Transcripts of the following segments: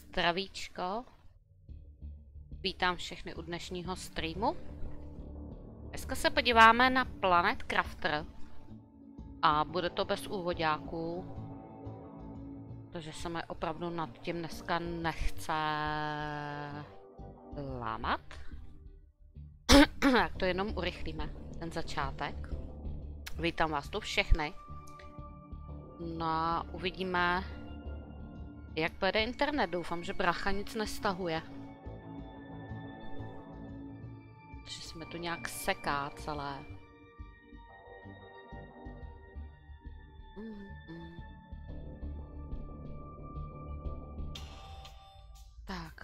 Zdravíčko. Vítám všechny u dnešního streamu. Dneska se podíváme na Planet Crafter. A bude to bez úvoďáků. Protože se mi opravdu nad tím dneska nechce lámat. Tak to jenom urychlíme, ten začátek. Vítám vás tu všechny. No a uvidíme, jak půjde internet. Doufám, že brácha nic nestahuje. Že se mi to nějak seká celé. Tak.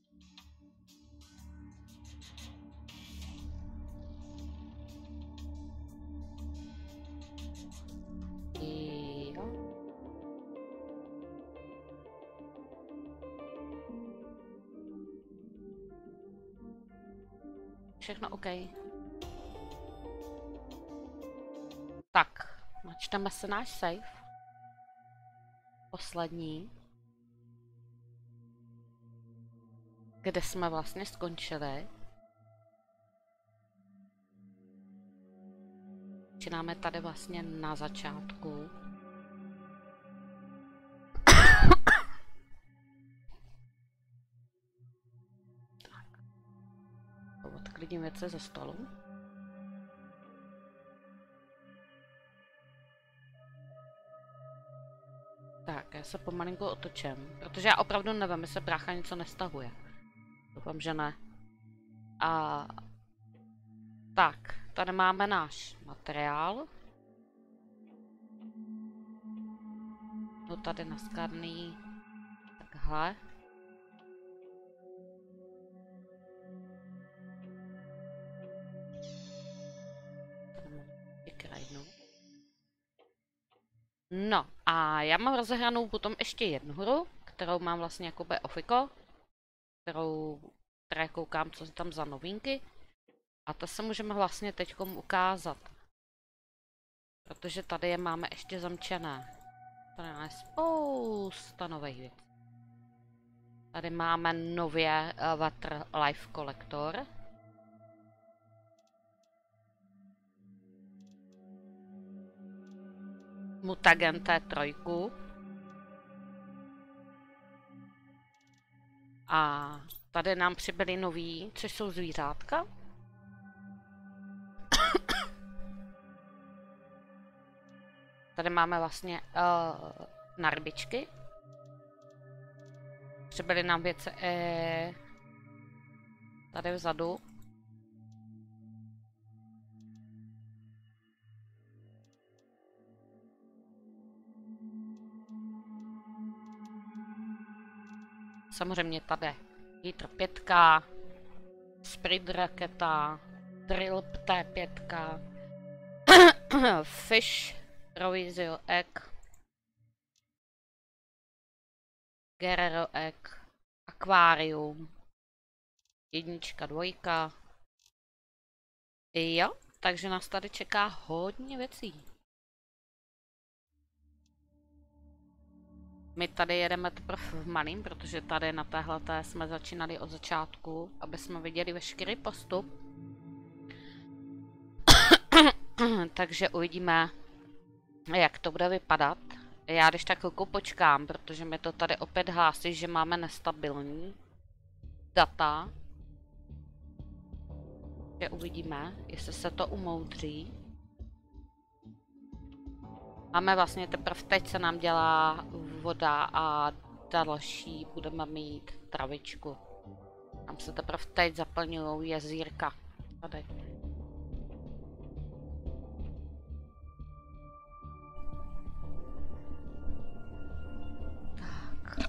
Jo. Všechno OK. Tak, načteme se náš save. Poslední. Kde jsme vlastně skončili. Začínáme tady vlastně na začátku. Tak. Odklidím věci ze stolu. Tak, já se pomalinku otočím, protože já opravdu nevím, jestli brácha něco nestahuje. Doufám, že ne. A tak, tady máme náš materiál. No tady naskladný. Takhle. Tady máme krajinu. No a já mám rozehranou potom ještě jednu hru, kterou mám vlastně jakoby ofiko. Které koukám, co je tam za novinky. A to se můžeme vlastně teďkom ukázat. Protože tady je máme ještě zamčené. Tady máme spousta nových věcí. Tady máme nově Water Life Collector. Mutagen T3. A tady nám přibyly noví, což jsou zvířátka. Tady máme vlastně narbičky. Přibyly nám věci tady vzadu. Samozřejmě tady Hydra 5, Spirit raketa, Drill T5, Fish, Rovizio Egg, Guerrero Egg, Aquarium, 1, 2. Jo, takže nás tady čeká hodně věcí. My tady jedeme teprve v malým, protože tady na téhleté jsme začínali od začátku, aby jsme viděli veškerý postup. Takže uvidíme, jak to bude vypadat. Já když tak chvilku počkám, protože mi to tady opět hlásí, že máme nestabilní data. Takže uvidíme, jestli se to umoudří. Máme vlastně teprve teď se nám dělá voda a další budeme mít travičku. Tam se teprve teď zaplňují jezírka. Tady. Tak.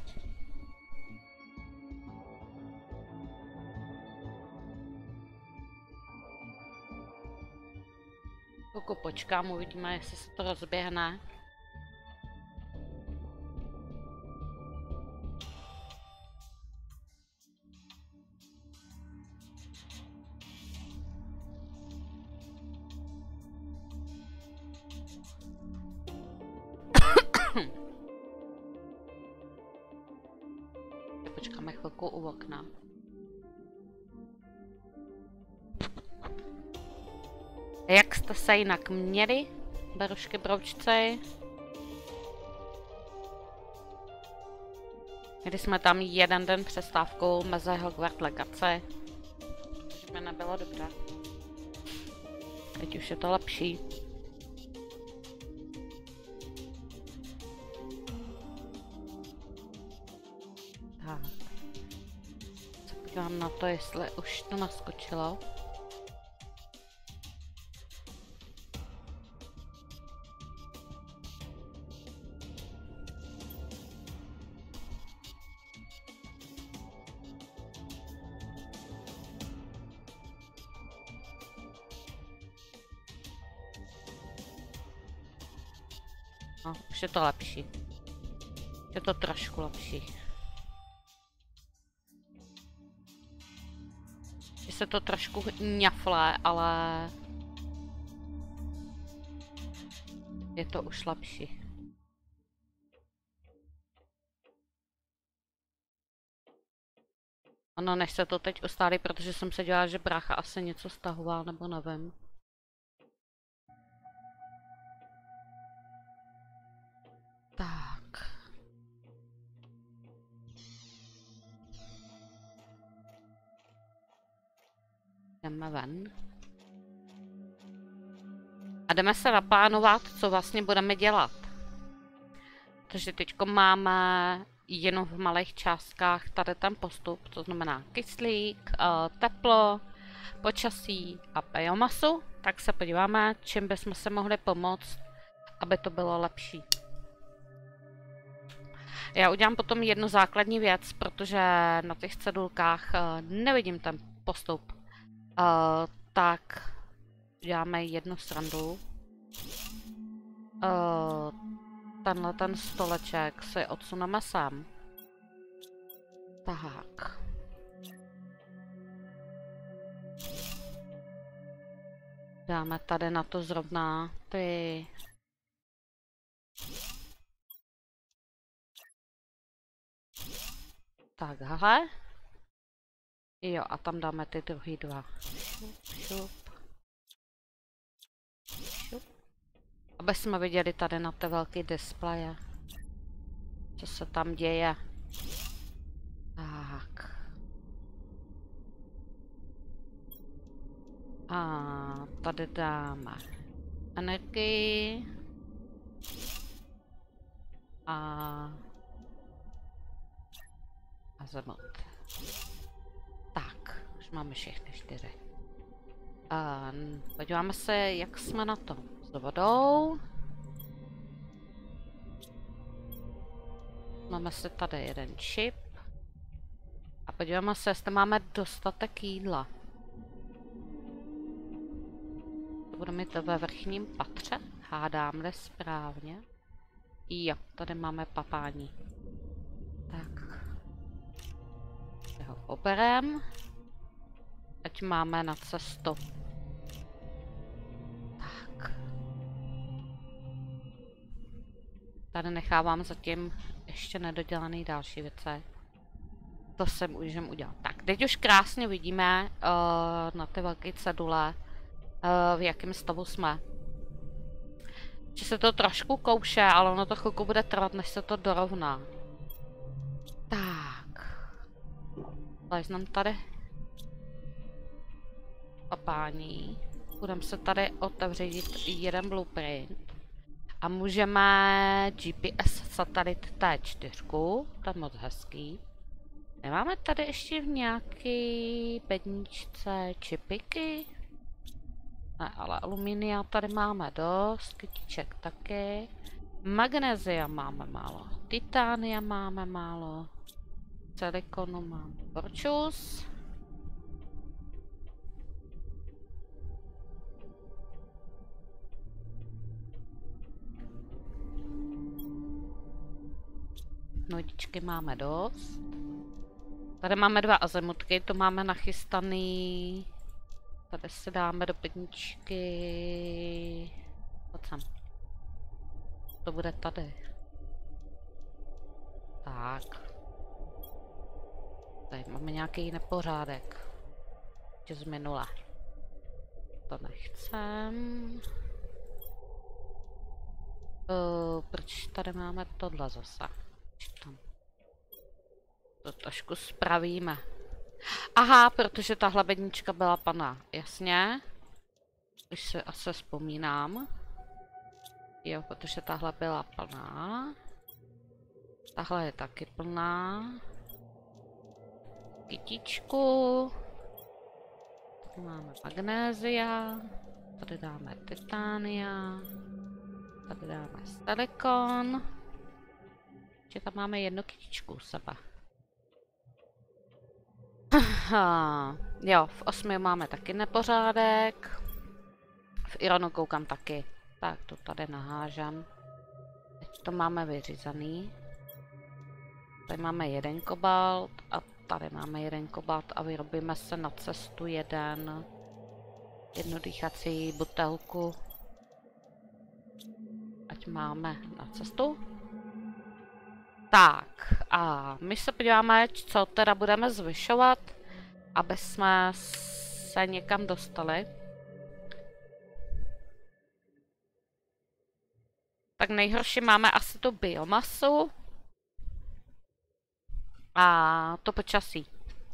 Chvilku počkám, uvidíme, jestli se to rozběhne. chvilku u okna. Jak jste se jinak měli, berušky broučci? Měli jsme tam jeden den přestávku mezi Hogwarts Legacy. Takže mi nebylo dobré. Teď už je to lepší. Tak. Se podívám na to, jestli už to naskočilo. No, už je to lepší. Je to trošku lepší. Je se to trošku ňaflé, ale je to už lepší. Ono, než se to teď ustálí, protože jsem se dělala, že brácha asi něco stahoval, nebo nevím. Tak. Jdeme ven. A jdeme se naplánovat, co vlastně budeme dělat. Takže teďko máme jenom v malých částkách tady ten postup, to znamená kyslík, teplo, počasí a biomasu. Tak se podíváme, čím bychom se mohli pomoct, aby to bylo lepší. Já udělám potom jednu základní věc, protože na těch cedulkách nevidím ten postup. Tak děláme jednu srandu. Tenhle ten stoleček si odsuneme sem. Tak. Dáme tady na to zrovna ty... Takhle. Jo, a tam dáme ty druhý dva. Šup, šup. Šup. Aby jsme viděli tady na ty velké displeje, co se tam děje. Tak. A tady dáme energii. A zemot. Tak, už máme všechny 4. Podíváme se, jak jsme na tom s vodou. Máme si tady jeden čip. A podíváme se, jestli máme dostatek jídla. To bude mít ve vrchním patře, hádám-li správně. Jo, tady máme papání. Tak. Ho oberem. Ať máme na cestu. Tak. Tady nechávám zatím ještě nedodělaný další věci. To se můžeme udělat. Tak, teď už krásně vidíme na ty velké cedule, v jakém stavu jsme. Že se to trošku kouše, ale ono to chvilku bude trvat, než se to dorovná. Tak. Lezneme tady papání. Budeme se tady otevřít jeden blueprint. A můžeme GPS satelit T4, to je moc hezký. Nemáme tady ještě v nějaký bedničce čipiky? Ne, ale aluminia tady máme dost, kytiček taky. Magnézia máme málo, titánia máme málo, silikonu máme borčus. Nodičky máme dost. Tady máme 2 azimutky, to máme nachystaný. Tady si dáme do bedničky. Pojď sem. To bude tady. Tak. Tady máme nějaký nepořádek. Ještě z minula. To nechcem. Proč tady máme tohle zase? Tam. To trošku spravíme. Aha, protože tahle bednička byla plná. Jasně. Už se asi vzpomínám. Jo, protože tahle byla plná. Tahle je taky plná. Kytičku. Tady máme magnézia. Tady dáme titánia. Tady dáme silikon. Ještě tam máme jednu kytičku u sebe. Jo, v 8 máme taky nepořádek. V Ironu koukám taky. Tak to tady nahážem. Teď to máme vyřízený. Tady máme jeden kobalt a tady máme jeden kobalt a vyrobíme se na cestu jednu dýchací butelku. Ať máme na cestu. Tak a my se podíváme, co teda budeme zvyšovat, aby jsme se někam dostali. Tak nejhorší máme asi tu biomasu a to počasí.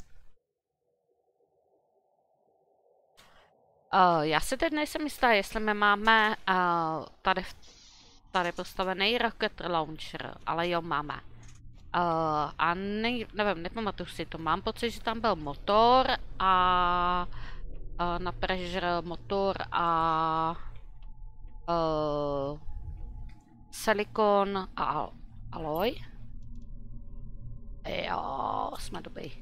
Já si teď nejsem jistá, jestli my máme tady postavený rocket launcher, ale jo, máme. A nevím, nepamatuju si to, mám pocit, že tam byl motor a na pressure motor a silikon a aloj. Jo, jsme dobrý.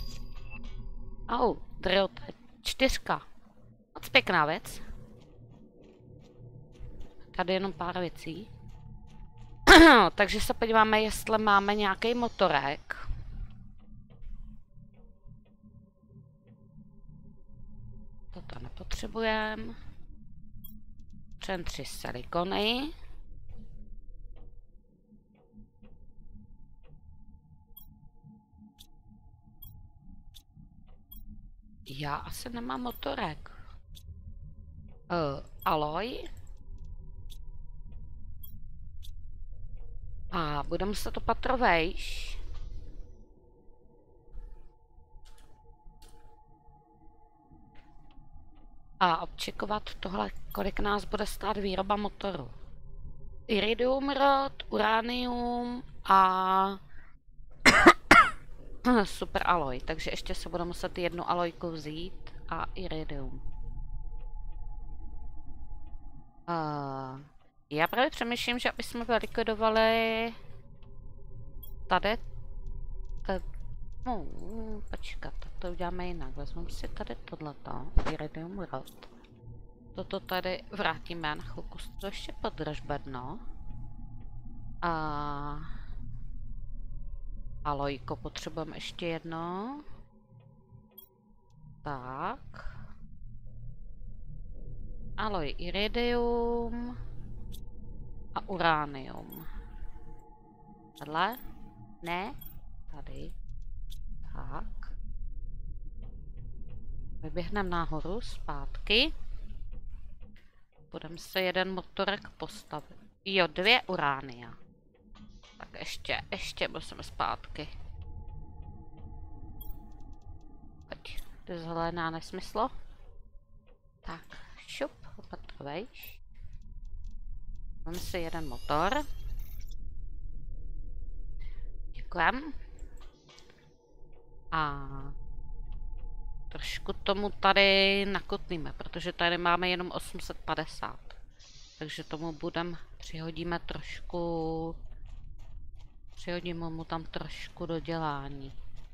Drill 4. Moc pěkná věc. Tady jenom pár věcí. Takže se podíváme, jestli máme nějaký motorek. Toto nepotřebujeme. Potřebujeme 3 silikony. Já asi nemám motorek. Aloj. A budeme se to patro vejš. A občekovat tohle, kolik nás bude stát výroba motoru. Iridium rod, uránium a super aloj. Takže ještě se budu muset jednu alojku vzít a iridium. Já právě přemýšlím, že bychom vylikvidovali tady. Počkat, tak to uděláme jinak. Vezmeme si tady tohleto, iridium rod. Toto tady vrátíme na chvilku, to ještě podrž bedno. A alojko potřebujeme ještě jedno. Tak. Aloj iridium a uránium. Tohle? Ne? Tady. Tak. Vyběhneme nahoru zpátky. Budeme se jeden motorek postavit. Jo, 2 uránia. Tak ještě musíme zpátky. Pojď, ty zelená nesmyslo. Tak, šup, opatrovejš. Máme si jeden motor. Děkujem. A trošku tomu tady nakotníme, protože tady máme jenom 850. Takže tomu přihodíme mu tam trošku dodělání.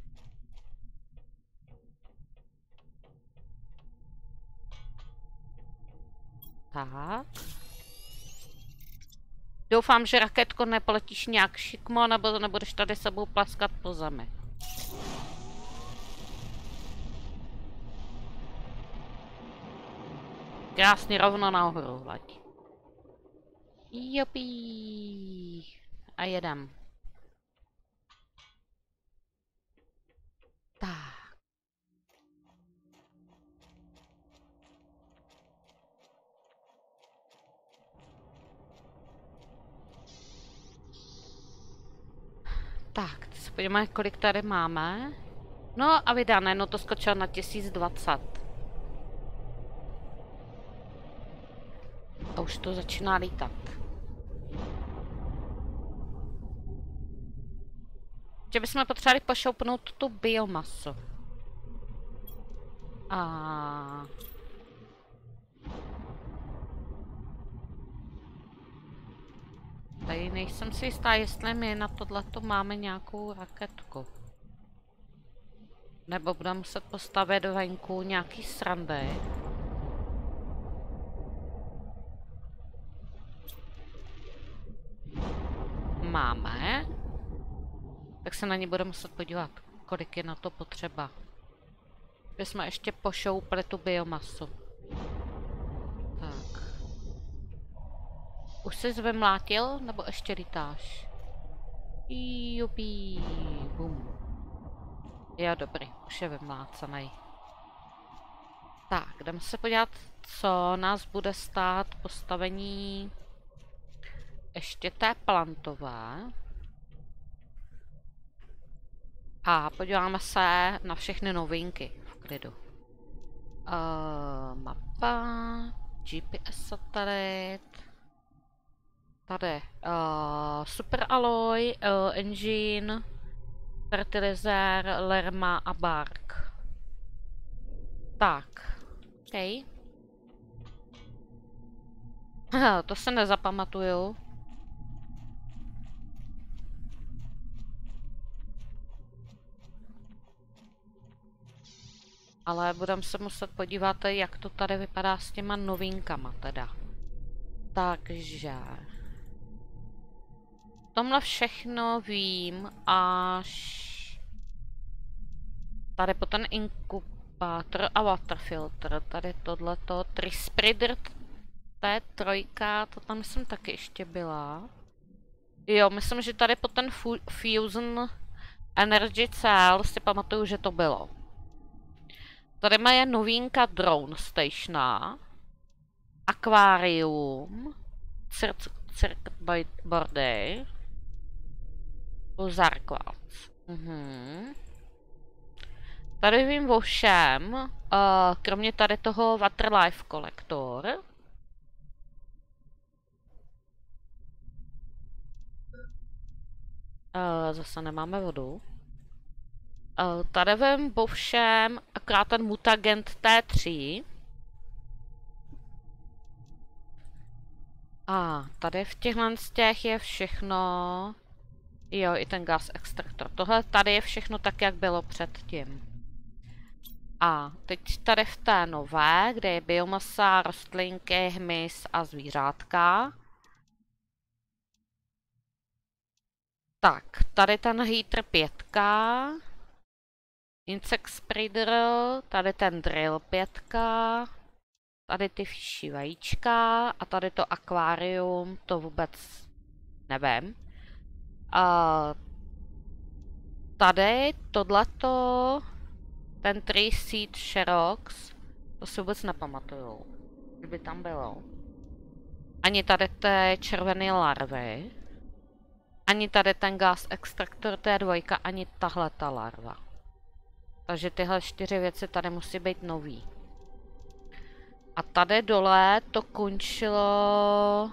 Tak. Doufám, že raketko nepoletíš nějak šikmo, nebo nebudeš tady sebou plaskat po zemi. Krásně rovno nahoru hlaď. Jopí. A jedem. Tak. Tak, teď se podíváme, kolik tady máme. No a vydané, no to skočilo na 1020. A už to začíná lítat. Že bychom potřebovali pošoupnout tu biomasu. A... Tady nejsem si jistá, jestli my na tohleto máme nějakou raketku. Nebo budeme muset postavit venku nějaký srandy. Máme. Tak se na ně budeme muset podívat, kolik je na to potřeba. Aby jsme ještě pošoupli tu biomasu. Tak. Už jsi vymlátil, nebo ještě lítáš? Jupí, bum. Jo, dobrý, už je vymlácený. Tak, jdeme se podívat, co nás bude stát postavení ještě té plantové. A podíváme se na všechny novinky v klidu. Mapa, GPS satelit, tady super alloy, engine, fertilizer, lerma a bark. Tak, OK. To se nezapamatuju. Ale budeme se muset podívat, jak to tady vypadá s těma novinkama teda. Takže... Tomhle všechno vím až... Tady po ten inkubátor a waterfilter, tady tohleto, Trispreader T3, to tam jsem taky ještě byla. Jo, myslím, že tady po ten Fusion Energy Cell si pamatuju, že to bylo. Tady má je novinka Drone Station, akvárium, circuit boardy, Zarkvarc. Tady vím o všem, kromě tady toho Waterlife Collector. Zase nemáme vodu. Tady vím o všem, akorát ten Mutagent T3. A tady v těchhle z těch je všechno. Jo, i ten gas extraktor. Tohle tady je všechno tak, jak bylo předtím. A teď tady v té nové, kde je biomasa, rostlinky, hmyz a zvířátka. Tak, tady ten Heater 5. Insect Spreader, tady ten Drill 5. Tady ty fiší vajíčka a tady to akvárium, to vůbec nevím. Tady tohleto, ten Tree Seed Sherox, to si vůbec nepamatuju, kdyby tam bylo. Ani tady ty červené larvy, ani tady ten gas extraktor T2, ani tahle ta larva. Takže tyhle 4 věci tady musí být nový. A tady dole to končilo...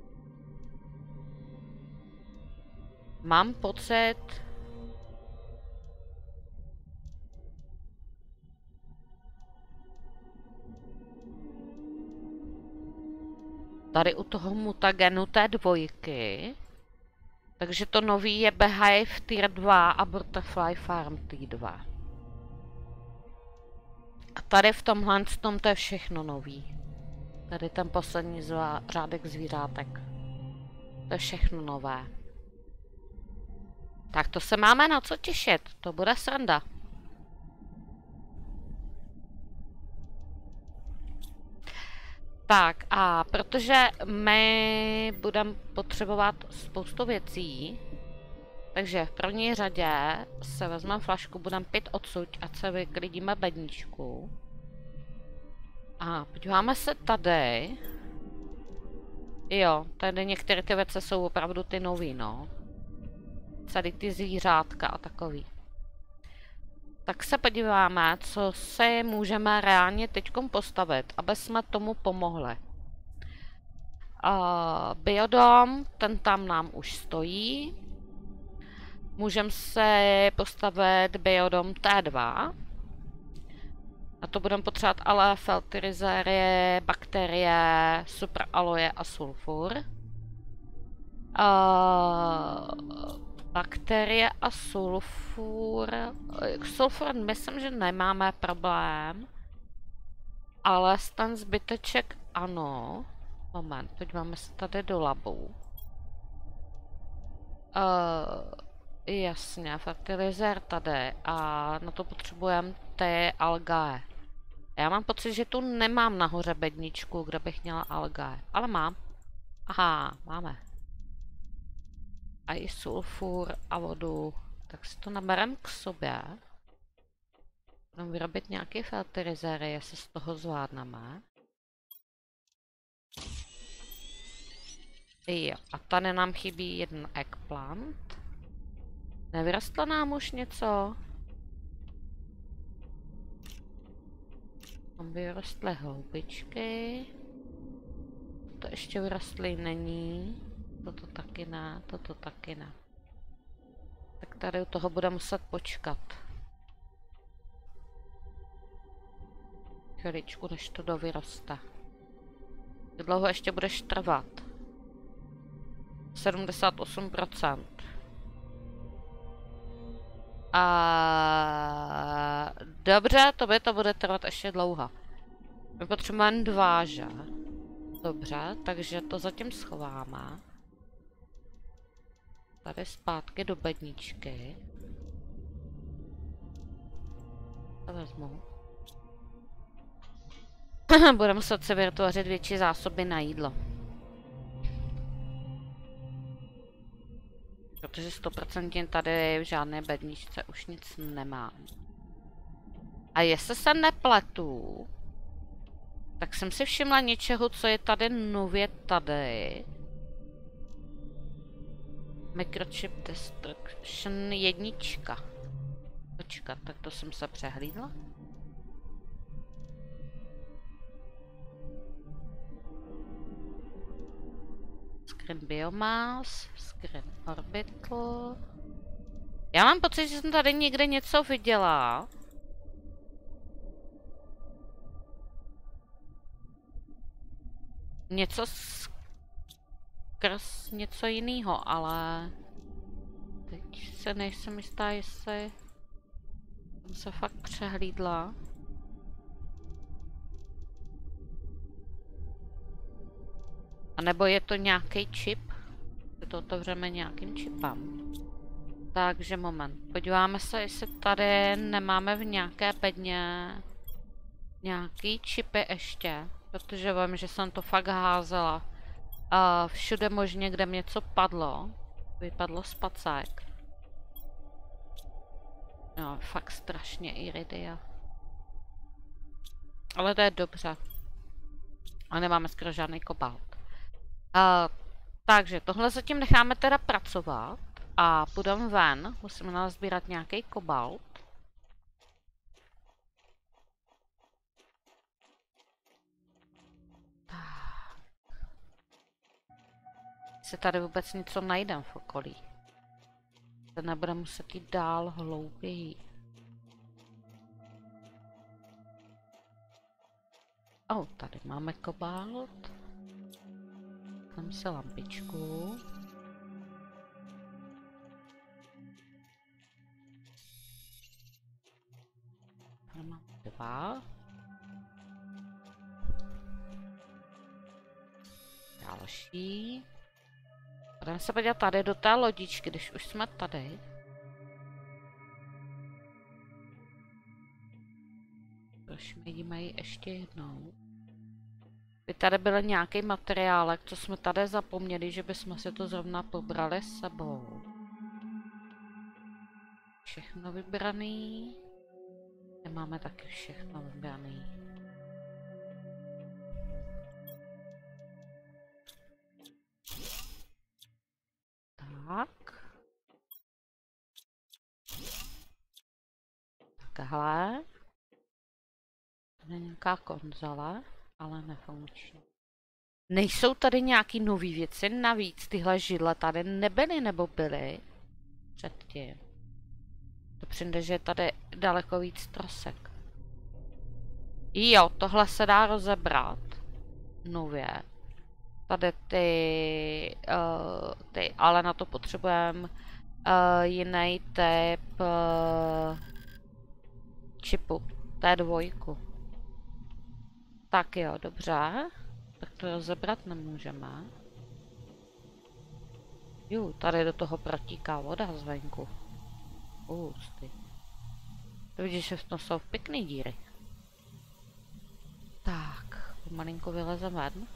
Mám pocit... Tady u toho mutagenu T2. Takže to nový je Beehive Tier 2 a Butterfly Farm Tier 2. A tady v tomhle to je všechno nový. Tady ten poslední řádek zvířátek. To je všechno nové. Tak to se máme na co těšit. To bude sranda. Tak a protože my budeme potřebovat spoustu věcí, Takže v první řadě se vezmeme flašku, budeme pít odsud, ať se vyklidíme bedničku. A podíváme se tady. Jo, tady některé ty věci jsou opravdu ty nový, no. Tady ty zvířátka a takový. Tak se podíváme, co se můžeme reálně teďkom postavit, aby jsme tomu pomohli. Biodom, ten tam nám už stojí. Můžeme se postavit biodom T2. A to budeme potřebovat ale filtrizérie, bakterie, superaloje a sulfur. Bakterie a sulfur. Sulfur myslím, že nemáme problém. Ale ten zbyteček ano. Moment, podíváme se tady do labu. Jasně, fertilizér tady a na to potřebujeme ty algae. Já mám pocit, že tu nemám nahoře bedničku, kde bych měla algae, ale mám. Aha, máme. A i sulfur a vodu, tak si to nabereme k sobě. Budeme vyrobit nějaký fertilizéry, jestli z toho zvládneme. Jo, a tady nám chybí jeden eggplant. Nevyrostlo nám už něco? Tam vyrostly houbičky. To ještě vyrostlý není. Toto taky ne, toto taky ne. Tak tady u toho bude muset počkat. Chviličku, než to dovyroste. Jak dlouho ještě budeš trvat? 78%. Dobře, to bude trvat ještě dlouho. My potřebujeme 2, že? Dobře, takže to zatím schováme. Tady zpátky do bedničky. To vezmu. Budeme muset si vytvořit větší zásoby na jídlo. Protože 100% tady v žádné bedničce už nic nemám. A jestli se nepletu, tak jsem si všimla něčeho, co je tady nově tady. Microchip Destruction 1. Počkat, tak to jsem se přehlídla. Screen Biomass, Screen Orbital. Já mám pocit, že jsem tady někde něco viděla. Něco skrz něco jiného, ale teď se nejsem jistá, jestli jsem se fakt přehlídla. A nebo je to nějaký čip? Si to otevřeme nějakým čipem. Takže moment, podíváme se, jestli tady nemáme v nějaké bedně nějaký čipy ještě. Protože vím, že jsem to fakt házela. A všude možně, kde mě něco padlo. Vypadlo spacák. No, fakt strašně iridia. Ale to je dobře. A nemáme skoro žádný kobalt. Takže tohle zatím necháme teda pracovat. A půjdeme ven. Musíme nazbírat nějaký kobalt. Se tady vůbec něco najdem v okolí. To nebude muset jít dál hlouběji. Tady máme kobalt. Tam si lampičku. Tady mám 2. Další. Budeme se podívat tady do té lodičky, když už jsme tady. Prošmějíme ji ještě jednou. By tady byl nějaký materiálek, co jsme tady zapomněli, že bychom si to zrovna pobrali s sebou. Všechno vybraný. Nemáme taky všechno vybraný. Tak. Takhle. To je nějaká konzola, ale nefunkční. Nejsou tady nějaký nový věci? Navíc tyhle židle tady nebyly nebo byly předtím. To přijde, že je tady daleko víc trosek. Jo, tohle se dá rozebrat. Nově. Tady ty, ale na to potřebujeme jiný typ čipu. T2. Tak jo, dobře. Tak to rozebrat nemůžeme. Jo, tady do toho protíká voda zvenku. Ústy. To vidíš, že to jsou pěkný díry. Tak, pomalinku vylezem ven.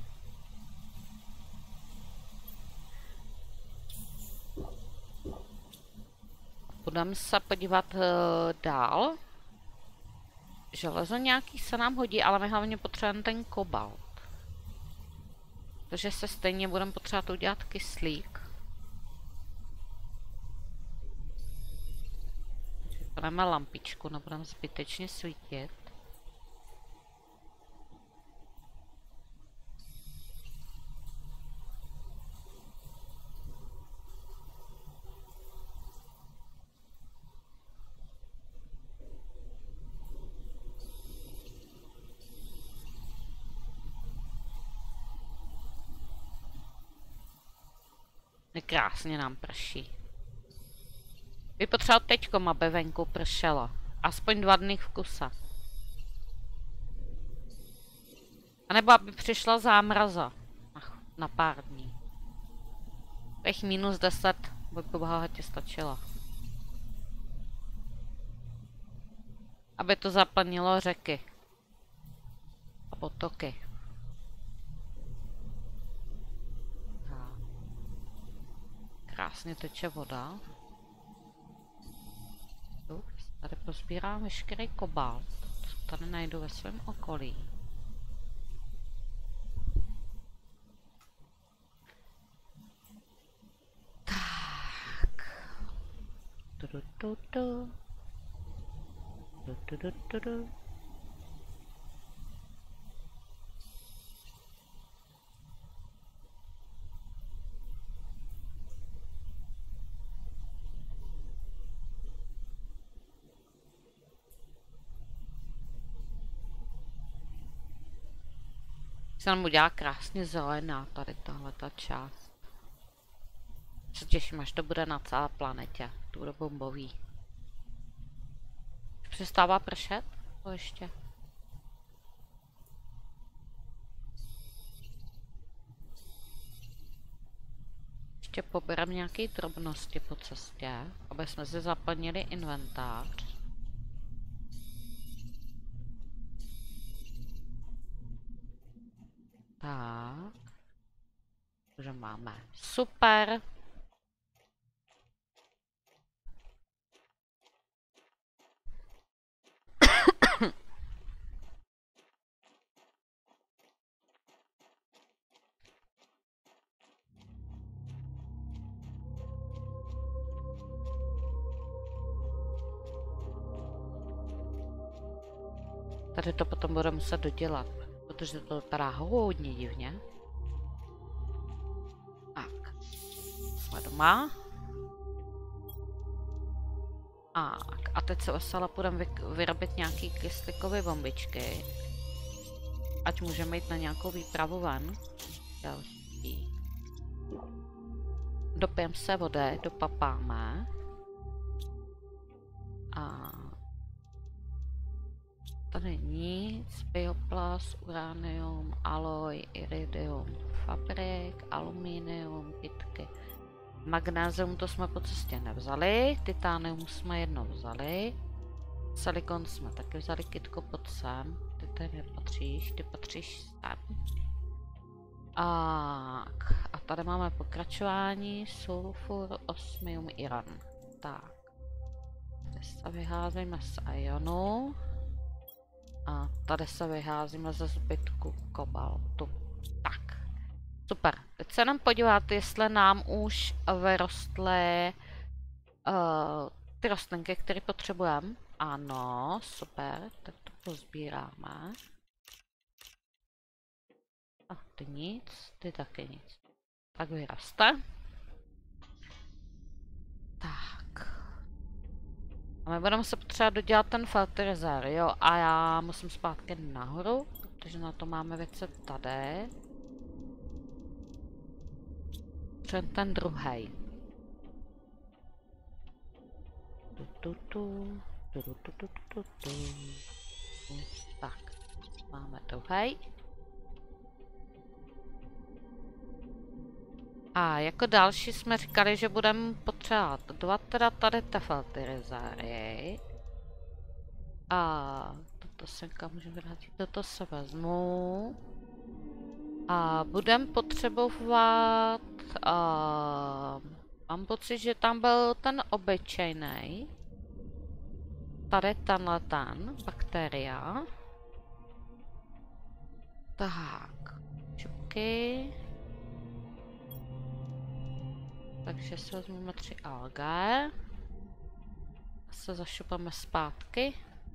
Budeme se podívat dál. Železo nějaký se nám hodí, ale my hlavně potřebujeme ten kobalt. Takže se stejně budeme potřebovat udělat kyslík. Vypademe lampičku, nebudeme zbytečně svítit. Krásně nám prší. By potřeboval teďkom, aby venku pršelo. Aspoň 2 dny v kuse. A nebo aby přišla zámraza. Na pár dní. Těch -10 by bohatě stačilo. Aby to zaplnilo řeky. A potoky. Krásně teče voda. Tady pozbírám veškerý kobalt, co tady najdu ve svém okolí. Tak. Se nám udělá krásně zelená tady tahleta část. Se těším, až to bude na celé planetě. To bude bombový. Přestává pršet? To ještě. Ještě pobereme nějaké drobnosti po cestě, aby jsme si zaplnili inventář. Tak. Takže máme. Super. Tady to potom budeme muset dodělat, protože to vypadá hodně divně. Tak, jsme doma. A teď se vesele půjdeme vyrobit nějaký kyslíkové bombičky. Ať můžeme jít na nějakou výpravu ven. Další. Dopijeme se vody, dopapáme. A tady nic, bioplast, uranium, aloj, iridium, fabrik, aluminium, kytky. Magnézium to jsme po cestě nevzali, titánium jsme jednou vzali, silikon jsme taky vzali, kytku pod sem, ty tady nepatříš, ty patříš sem. A tady máme pokračování, sulfur, osmium, iran. Tak. Tady se vyházíme z ionu. A tady se vyházíme ze zbytku kobaltu. Tak. Super. Teď se nám podívat, jestli nám už vyrostly ty rostlinky, které potřebujeme. Ano, super. Tak to pozbíráme. A ty nic, ty taky nic. Tak vyroste. Tak. A my budeme se potřebovat dodělat ten fertilizer, jo? A já musím zpátky nahoru, protože na to máme věci tady. Ten druhý. Tak, máme druhý. A jako další jsme říkali, že budeme potřebovat dva teda tady ty fertilizáry. A toto se kam můžeme vrátit, toto se vezmu. A budeme potřebovat, mám pocit, že tam byl ten obyčejný. Tady tenhle ten, bakteria. Tak, čupky. Takže si vezmeme 3 algae. A se zašupeme zpátky.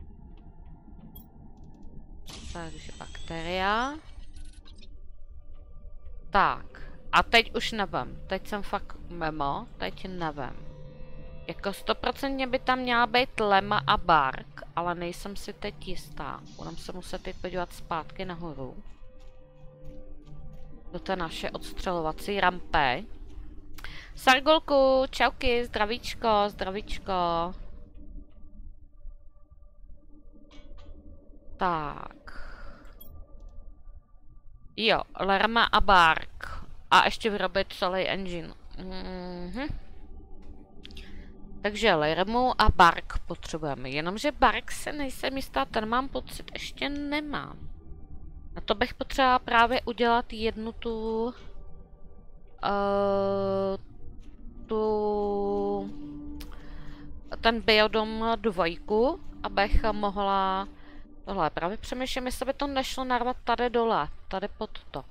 Takže bakteria. Tak. A teď už nevím. Teď jsem fakt mimo. Teď nevím. Jako 100% by tam měla být lema a bark. Ale nejsem si teď jistá. Budeme se muset teď podívat zpátky nahoru. Do té naše odstřelovací rampy. Sargolku, čauky, zdravíčko, zdravíčko. Tak. Jo, lerma a bark. A ještě vyrobit celý engine. Takže lermu a bark potřebujeme. Jenomže bark se nejsem jistá, ten mám pocit ještě nemám. Na to bych potřebovala právě udělat jednu tu ten biodom 2, abych mohla tohle. Právě přemýšlím, jestli by to nešlo narvat tady dole, tady pod to.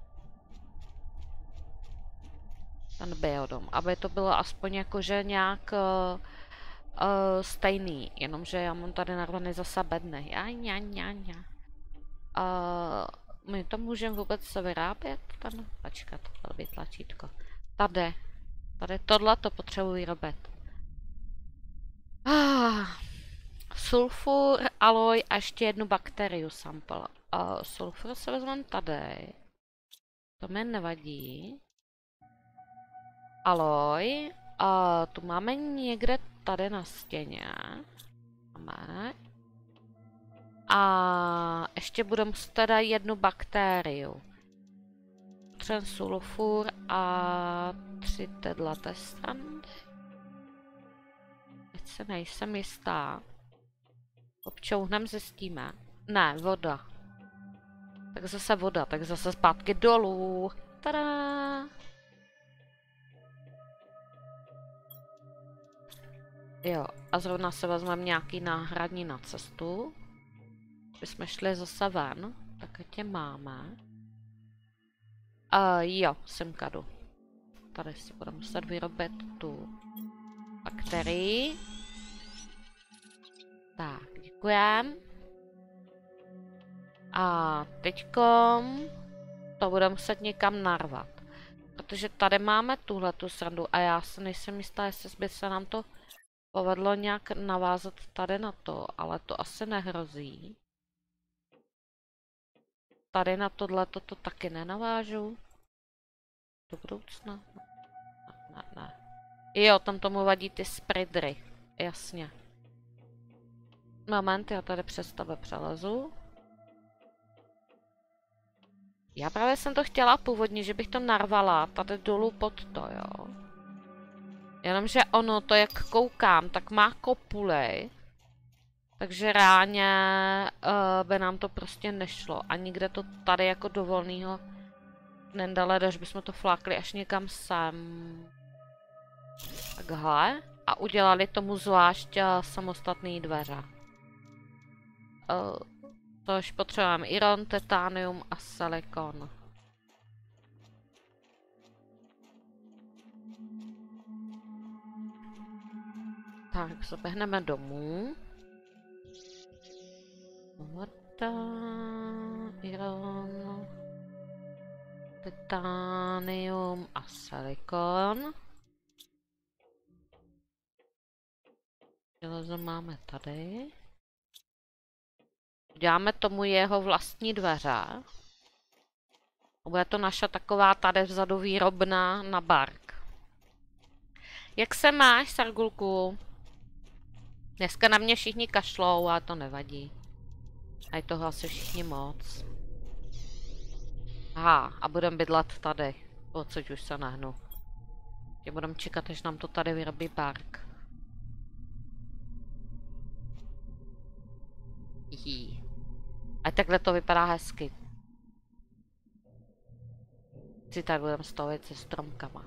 Ten biodom, aby to bylo aspoň jakože nějak stejný, jenomže já mám tady narvaný zase bedny. My to můžeme vůbec vyrábět? Počkat, to by tlačítko. Tady tohle to potřebuji vyrobit. Sulfur, aloj a ještě jednu bakteriu sample. Sulfur se vezmeme tady. To mi nevadí. Aloj. Tu máme někde tady na stěně. Máme. A ještě budeme teda jednu bakteriu. Potřebujeme sulfur a 3 tyhle strany. Teď se nejsem jistá. Občouhnem zjistíme. Ne, voda. Tak zase voda, tak zase zpátky dolů. Tada! Jo, a zrovna se vezmeme nějaký náhradní na cestu. Bychom šli zase ven, tak tě máme. Jo, semkadu. Tady si budeme muset vyrobit tu bakterii. Tak, děkujem. A teďkom to budeme muset někam narvat. Protože tady máme tuhletu srandu a já se nejsem jistá, jestli by se nám to povedlo nějak navázat tady na to, ale to asi nehrozí. Tady na tohleto to taky nenavážu. Do budoucna? Ne. Jo, tam tomu vadí ty spridry. Jasně. Moment, já tady přes tebe přelezu. Já právě jsem to chtěla původně, že bych to narvala tady dolů pod to, jo. Jenomže ono, to jak koukám, tak má kopuly. Takže reálně by nám to prostě nešlo. A nikde to tady jako do volného nedale, až bychom to flákli až někam sem. Takhle. A udělali tomu zvlášť samostatné dveře. Tož potřebujeme iron, titanium a silikon. Tak, zaběhneme domů. Voda, iron, titanium a silikon. Železo máme tady. Děláme tomu jeho vlastní dveře. Bude to naša taková tady vzadu výrobna na bark. Jak se máš, Sargulku? Dneska na mě všichni kašlou, ale to nevadí. A je toho asi všichni moc. Aha, a budeme bydlet tady. Odsud už se nehnu. Budeme čekat, až nám to tady vyrobí bark. Jí. A takhle to vypadá hezky. Si tady budeme stavit se stromkama.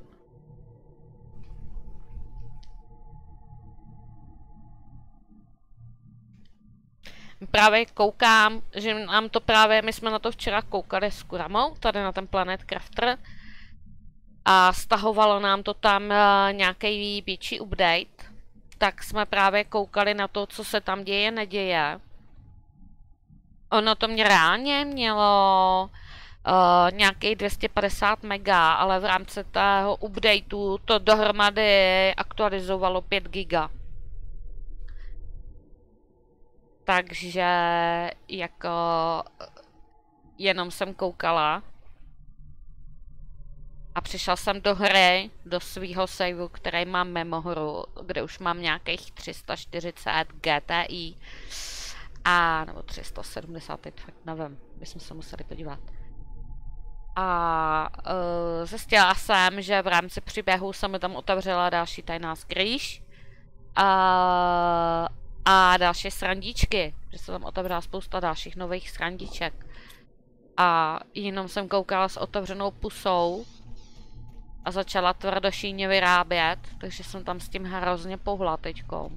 Právě koukám, že nám to právě, my jsme na to včera koukali s Kuramou, tady na ten Planet Crafter. A stahovalo nám to tam nějaký větší update. Tak jsme právě koukali na to, co se tam děje, neděje. Ono to mě reálně mělo nějakých 250 mega, ale v rámci tého updateu to dohromady aktualizovalo 5 giga. Takže jako jenom jsem koukala a přišla jsem do hry, do svého saveu, který mám memohru, kde už mám nějakých 340 GTI a nebo 370, teď fakt nevím, bychom se museli podívat. A zjistila jsem, že v rámci příběhu se mi tam otevřela další tajná skrýš a další srandičky, že se tam otevřela spousta dalších nových srandiček. A jenom jsem koukala s otevřenou pusou a začala tvrdošíně vyrábět, takže jsem tam s tím hrozně pohla teďko.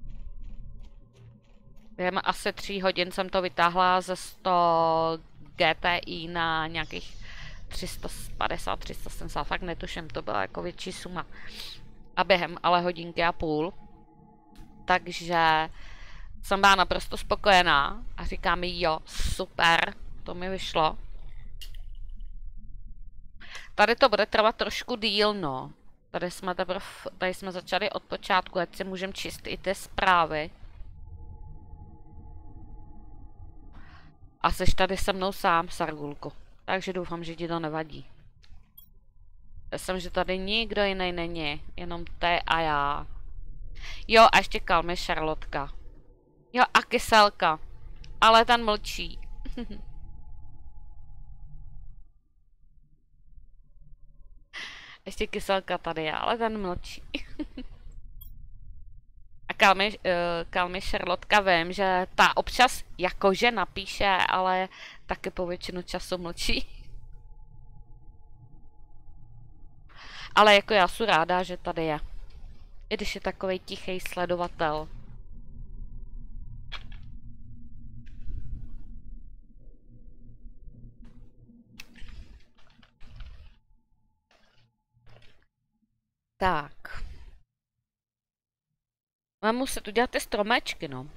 Během asi 3 hodin jsem to vytáhla ze 100 GTI na nějakých 350, 370, fakt netuším, to byla jako větší suma. A během ale hodinky a půl. Takže jsem byla naprosto spokojená a říká mi, jo, super, to mi vyšlo. Tady to bude trvat trošku díl, no. Tady jsme začali od počátku, ať si můžeme číst i ty zprávy. A jsi tady se mnou sám, Sargulku. Takže doufám, že ti to nevadí. Jsem, že tady nikdo jiný není, jenom ty a já. Jo, a ještě kalmy Šarlotka. Jo, a Kyselka. Ale ten mlčí. Ještě Kyselka tady je, ale ten mlčí. A kalmy Šarlotka vím, že ta občas jakože napíše, ale taky po většinu času mlčí. Ale jako já jsem ráda, že tady je. I když je takovej tichý sledovatel. Tak. Mám muset udělat ty stromečky, no.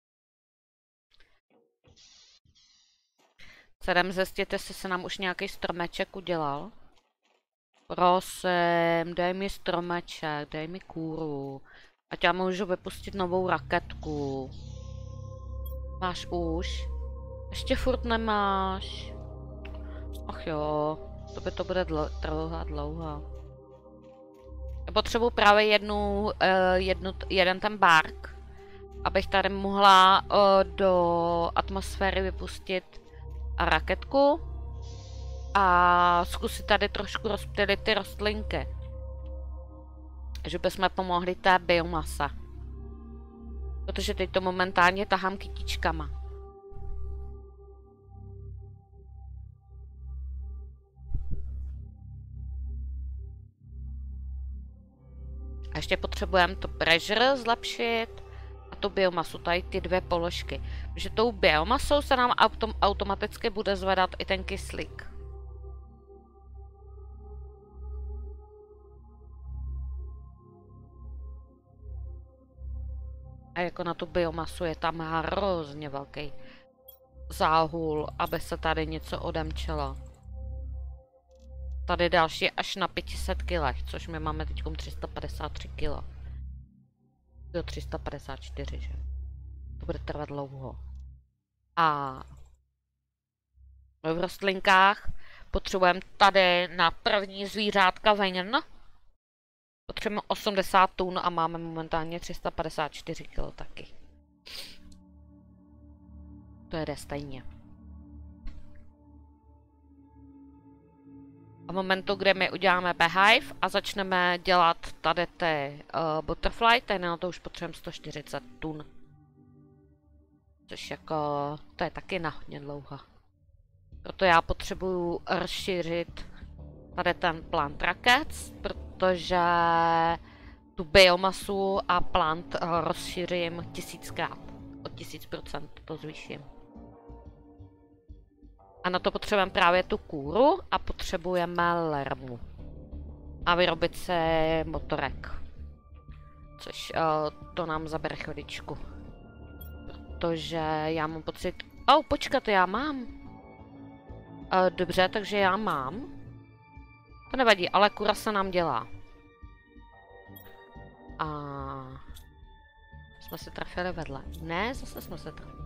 Sedem zjistit, jestli se nám už nějaký stromeček udělal. Prosím, dej mi stromeček, dej mi kůru. Ať já můžu vypustit novou raketku. Máš už? Ještě furt nemáš. Ach jo, to bude trvat dlouho. Já potřebuji právě jeden ten bark, abych tady mohla do atmosféry vypustit raketku a zkusit tady trošku rozptýlit ty rostlinky. Že bychom pomohli té biomase. Protože teď to momentálně tahám kytičkama. A ještě potřebujeme to pressure zlepšit a tu biomasu, tady ty dvě položky. Protože tou biomasou se nám automaticky bude zvedat i ten kyslík. A jako na tu biomasu je tam hrozně velký záhul, aby se tady něco odemčelo. Tady další až na 500 kg, což my máme teď 353 kg. Do 354, že? To bude trvat dlouho. A v rostlinkách potřebujeme tady na první zvířátka ven. Potřebujeme 80 tun a máme momentálně 354 kg taky. To jde stejně. A v momentu, kde my uděláme beehive a začneme dělat tady ty butterfly, tady na to už potřebujeme 140 tun. Což jako, to je taky na hodně dlouho. Proto já potřebuju rozšířit tady ten plant rockets, protože tu biomasu a plant rozšířím 1000krát. O 1000% to zvýším. A na to potřebujeme právě tu kůru a potřebujeme lermu. A vyrobit se motorek. Což to nám zabere chviličku. Protože já mám pocit... počkat, já mám. Dobře, takže já mám. To nevadí, ale kura se nám dělá. A... jsme se trafili vedle. Ne, zase jsme se trafili.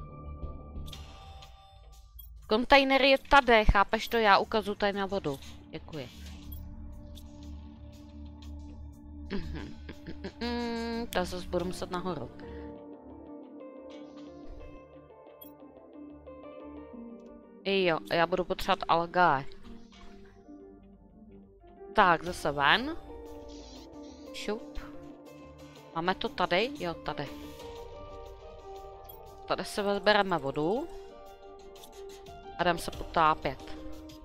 Kontejner je tady, chápeš to? Já ukazuju tady na vodu. Děkuji. To zase budu muset nahoru. Jo, já budu potřebovat algae. Tak, zase ven. Šup. Máme to tady? Jo, tady. Tady se vezbereme vodu. A jdem se potápět.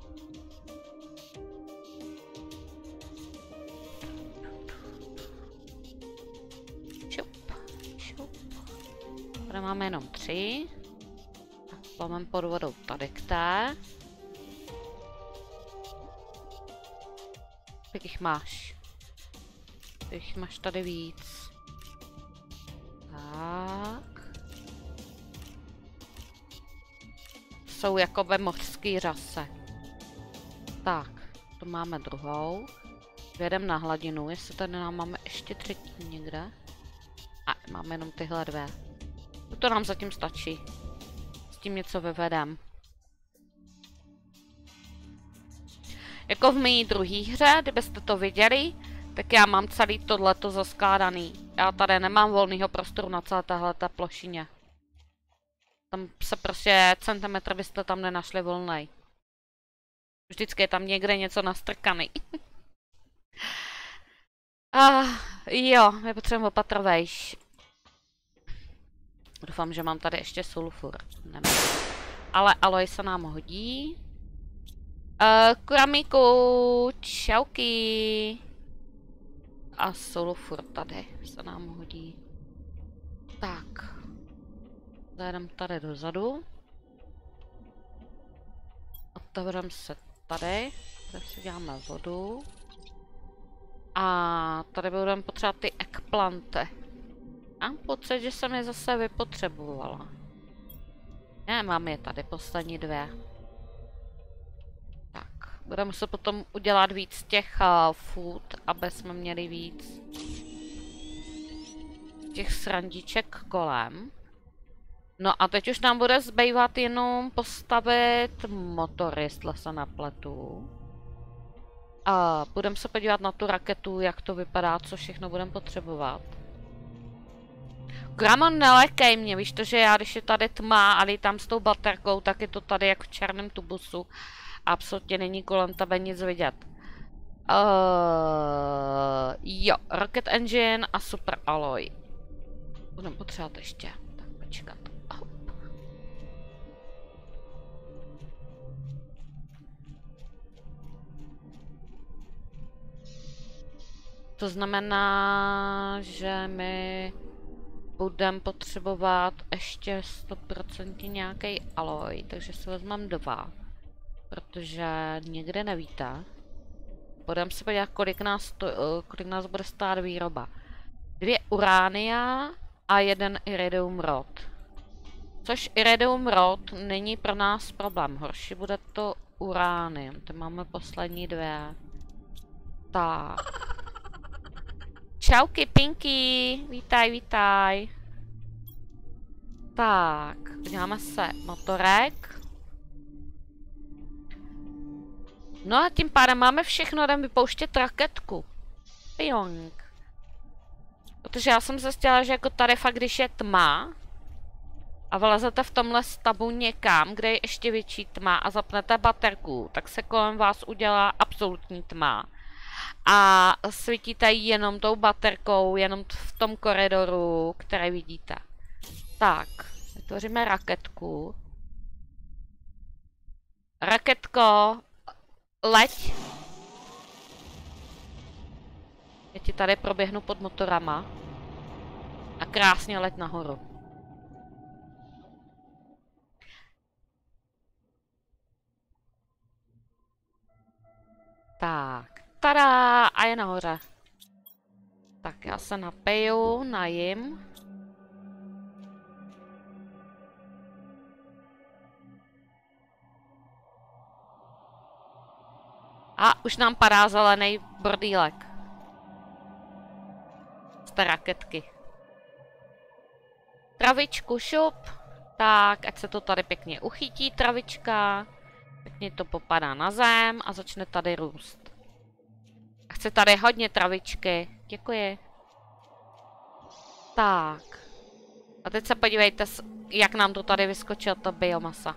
Šup, šup. Tady máme jenom 3. Tak plaveme pod vodou tady k té. Jak jich máš? Jich máš tady víc. Tak. Jsou jako ve mořský řase. Tak, to máme druhou. Vědem na hladinu, jestli tady nám máme ještě třetí někde. A máme jenom tyhle dvě. To nám zatím stačí. S tím něco vyvedem. Jako v mé druhé hře, kdybyste to viděli, tak já mám celý tohleto zaskládaný. Já tady nemám volného prostoru na celé téhleté plošině. Tam se prostě centimetr byste tam nenašli volnej. Vždycky je tam někde něco nastrkaný. Jo, my potřebujeme opatrovejš. Doufám, že mám tady ještě sulfur. Nemám. Ale aloj se nám hodí. Kuramíku, čauky. A sulfur tady se nám hodí. Tak. Zajedeme tady dozadu. Otevřeme se tady. Tady si děláme vodu. A tady budeme potřebovat ty eggplanty. Mám pocit, že jsem je zase vypotřebovala. Ne, mám je tady, poslední dvě. Tak, budeme se potom udělat víc těch food, aby jsme měli víc těch srandiček kolem. No a teď už nám bude zbývat jenom postavit motor, jestli se napletu. A budeme se podívat na tu raketu, jak to vypadá, co všechno budeme potřebovat. Gramon, nelekej mě, víš to, že já, když je tady tma a tam s tou baterkou, tak je to tady jak v černém tubusu. Absolutně není kolem tebe nic vidět. Jo, Rocket Engine a Super Alloy. Budeme potřebovat ještě. Tak počkat. To znamená, že my budeme potřebovat ještě 100% nějaký aloj, takže si vezmeme 2. Protože někde nevíte. Budeme se podívat, kolik nás bude stát výroba. 2 uránia a 1 iridium rod. Což iridium rod není pro nás problém. Horší bude to uránium. To máme poslední 2. Tak. Čauky, Pinky. Vítaj, vítaj. Tak, podíváme se motorek. No a tím pádem máme všechno, jdeme vypouštět raketku. Pionk. Protože já jsem zjistila, že jako tady fakt, když je tma a vylezete v tomhle stavu někam, kde je ještě větší tma a zapnete baterku, tak se kolem vás udělá absolutní tma. A svítíte jenom tou baterkou, jenom v tom koridoru, který vidíte. Tak, vytvoříme raketku. Raketko, leď. Já ti tady proběhnu pod motorama. A krásně leď nahoru. Tak, tada, a je nahoře. Tak já se napiju, najím. A už nám padá zelený bordýlek. Z té raketky. Travičku šup. Tak, ať se to tady pěkně uchytí, travička. Pěkně to popadá na zem a začne tady růst. A chci tady hodně travičky. Děkuji. Tak. A teď se podívejte, jak nám to tady vyskočila ta biomasa.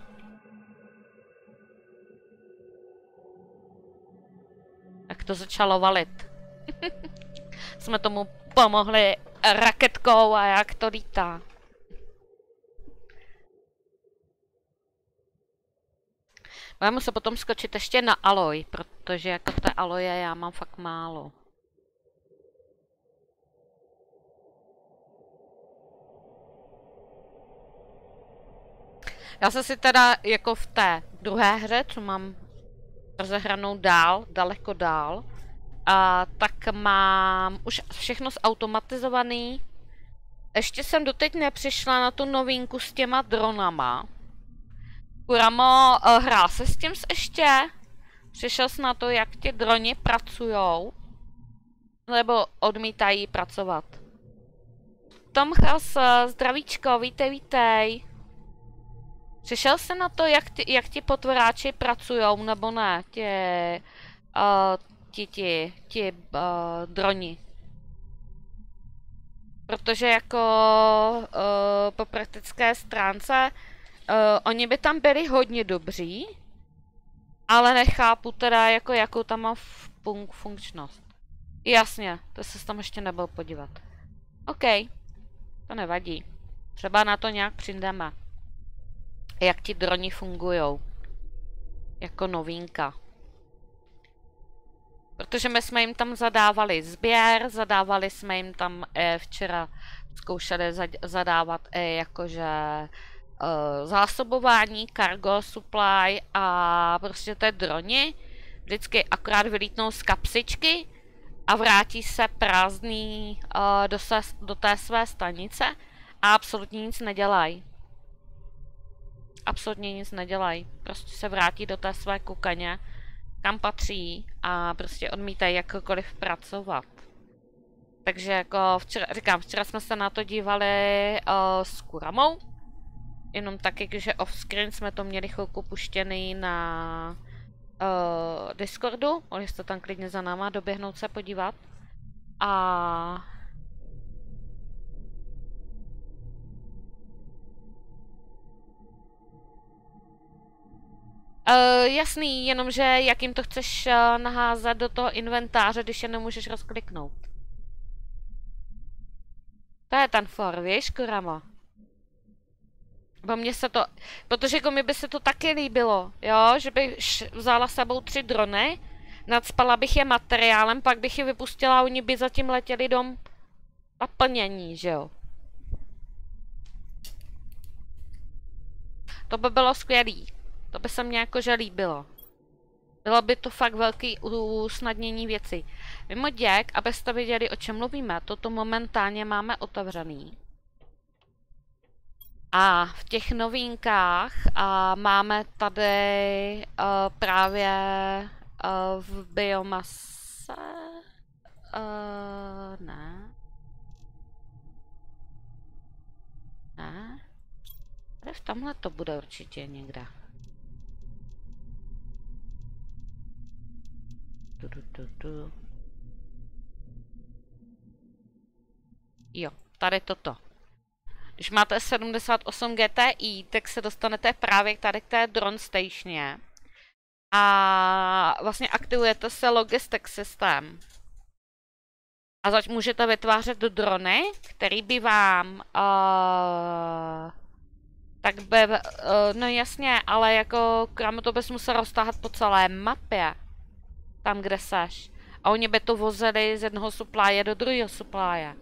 Jak to začalo valit. Jsme tomu pomohli raketkou a jak to lítá. Budeme muset potom skočit ještě na aloj, protože jako té aloje já mám fakt málo. Já jsem si teda jako v té druhé hře, co mám rozehranou dál, daleko dál, tak mám už všechno zautomatizovaný. Ještě jsem doteď nepřišla na tu novinku s těma dronama. Kuramo, hrál se s tím ještě? Přišel jsi na to, jak ti droni pracujou? Nebo odmítají pracovat? Tom Chas, zdravíčko, vítej, vítej. Přišel jsi na to, jak ti potvoráči pracujou, nebo ne? Ti droni. Protože jako po praktické stránce oni by tam byli hodně dobří, ale nechápu teda, jako, jakou tam má funkčnost. Jasně, to se tam ještě nebyl podívat. OK, to nevadí. Třeba na to nějak přijdeme. Jak ti droni fungujou. Jako novinka. Protože my jsme jim tam zadávali sběr, zadávali jsme jim tam včera zkoušeli zadávat jakože zásobování, cargo, supply a prostě té droni vždycky akorát vylítnou z kapsičky a vrátí se prázdný do té své stanice a absolutně nic nedělají. Absolutně nic nedělají. Prostě se vrátí do té své kukaně, kam patří a prostě odmítají jakkoliv pracovat. Takže jako včera jsme se na to dívali s Kuramou. Jenom taky, že off-screen jsme to měli chvilku puštěný na Discordu. Mohli jste tam klidně za náma doběhnout se podívat. A jasný, jenomže jak jim to chceš naházet do toho inventáře, když je nemůžeš rozkliknout. To je ten for, víš, Kurama? Bo mně se to, protože jako mi by se to taky líbilo, jo, že bych vzala s sebou 3 drony, Nacpala bych je materiálem, pak bych je vypustila a oni by zatím letěli do naplnění, že jo. To by bylo skvělý. To by se mně jakože líbilo. Bylo by to fakt velký usnadnění věci. Mimo děk, abyste viděli, o čem mluvíme, toto momentálně máme otevřený. A v těch novinkách máme tady právě v biomase... ne. Ne. Tady v tomhle to bude určitě někde. Jo, tady toto. Když máte 78 GTI, tak se dostanete právě tady k té drone stationě. A vlastně aktivujete se logistic systém. A zač můžete vytvářet drony, který by vám... tak by... no jasně, ale jako krámu to bys musel roztáhat po celé mapě. Tam, kde seš. A oni by to vozili z jednoho supply do druhého supply.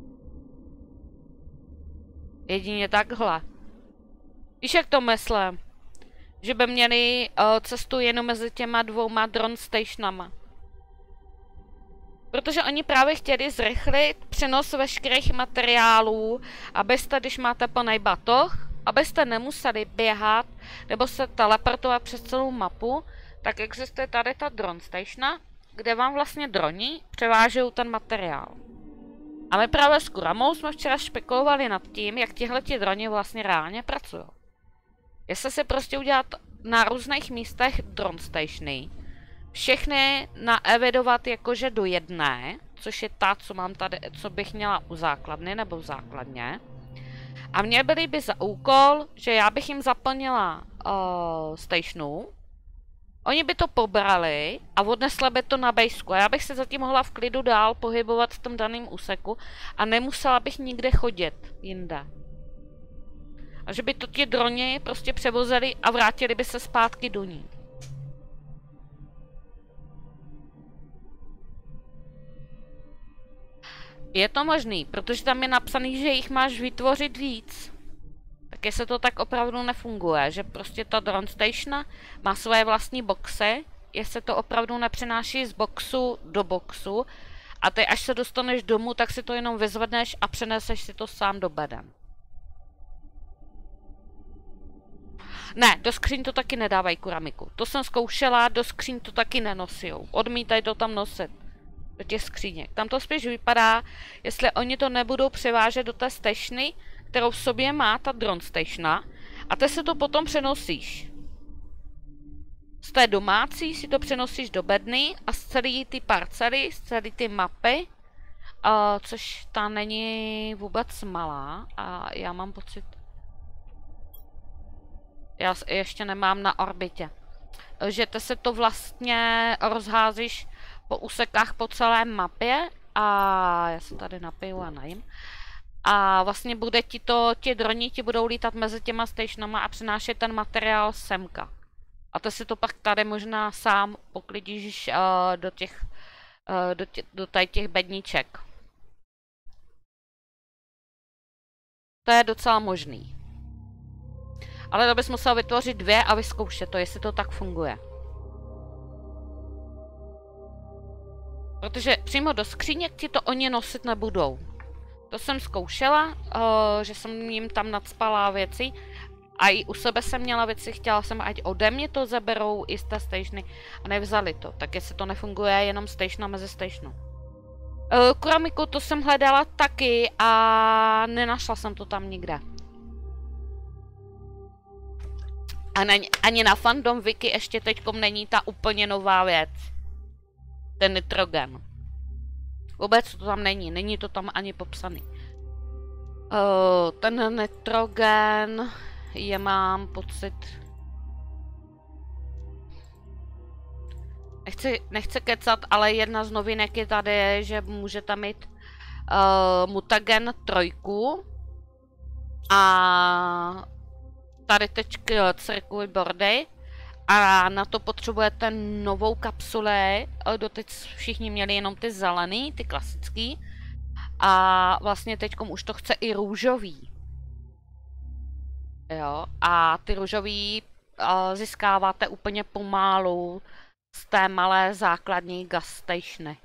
Jedině takhle. Víš, jak to myslím? Že by měli cestu jenom mezi těma dvouma drone stationama. Protože oni právě chtěli zrychlit přenos veškerých materiálů, abyste, když máte plný batoh, abyste nemuseli běhat nebo se teleportovat přes celou mapu, tak existuje tady ta drone station, kde vám vlastně droni převážejí ten materiál. A my právě s Kuramou jsme včera špekulovali nad tím, jak tihleti droni vlastně reálně pracují. Jestli si prostě udělat na různých místech drone stationy, všechny naevidovat jakože do jedné, což je ta, co mám tady, co bych měla u základny nebo v základně. A mě byly by za úkol, že já bych jim zaplnila stationu, oni by to pobrali a odnesli by to na bejsku. A já bych se zatím mohla v klidu dál pohybovat v tom daném úseku a nemusela bych nikde chodit jinde. A že by to ti droni prostě převozili a vrátili by se zpátky do ní. Je to možný, protože tam je napsaný, že jich máš vytvořit víc. Tak jestli to tak opravdu nefunguje, že prostě ta drone station má svoje vlastní boxy, jestli to opravdu nepřenáší z boxu do boxu a ty až se dostaneš domů, tak si to jenom vyzvedneš a přeneseš si to sám do beden. Ne, do skříň to taky nedávají kuramiku. To jsem zkoušela, do skříň to taky nenosijou. Odmítají to tam nosit. Do těch skříněk. Tam to spíš vypadá, jestli oni to nebudou převážet do té stationy, kterou v sobě má ta drone station, a ty si to potom přenosíš. Z té domácí si to přenosíš do bedny a z celé ty parcely, z celé ty mapy, což ta není vůbec malá a já mám pocit, já ještě nemám na orbitě, že ty se to vlastně rozházíš po úsekách po celé mapě a já se tady napiju a najím. A vlastně bude ti to, ti droni ti budou lítat mezi těma stationama a přinášet ten materiál semka. A to si to pak tady možná sám poklidíš do těch bedniček. To je docela možný. Ale to bys musel vytvořit dvě a vyzkoušet to, jestli to tak funguje. Protože přímo do skříněk ti to oni nosit nebudou. To jsem zkoušela, že jsem jim tam nacpala věci a i u sebe jsem měla věci, chtěla jsem, ať ode mě to zaberou i z té stationy a nevzali to. Tak jestli to nefunguje jenom station mezi stationou. Kuramiku to jsem hledala taky a nenašla jsem to tam nikde. A ani na Fandom Wiki ještě teďkom není ta úplně nová věc. Ten nitrogen. Vůbec to tam není to tam ani popsaný. Ten nitrogen je, mám pocit... Nechci kecat, ale jedna z novinek je tady, že můžete mít mutagen 3 a tady teď circuit boardy A na to potřebujete novou kapsuli. Doteď všichni měli jenom ty zelený, ty klasický. A vlastně teďkom už to chce i růžový. Jo, a ty růžový získáváte úplně pomalu z té malé základní gas stationy.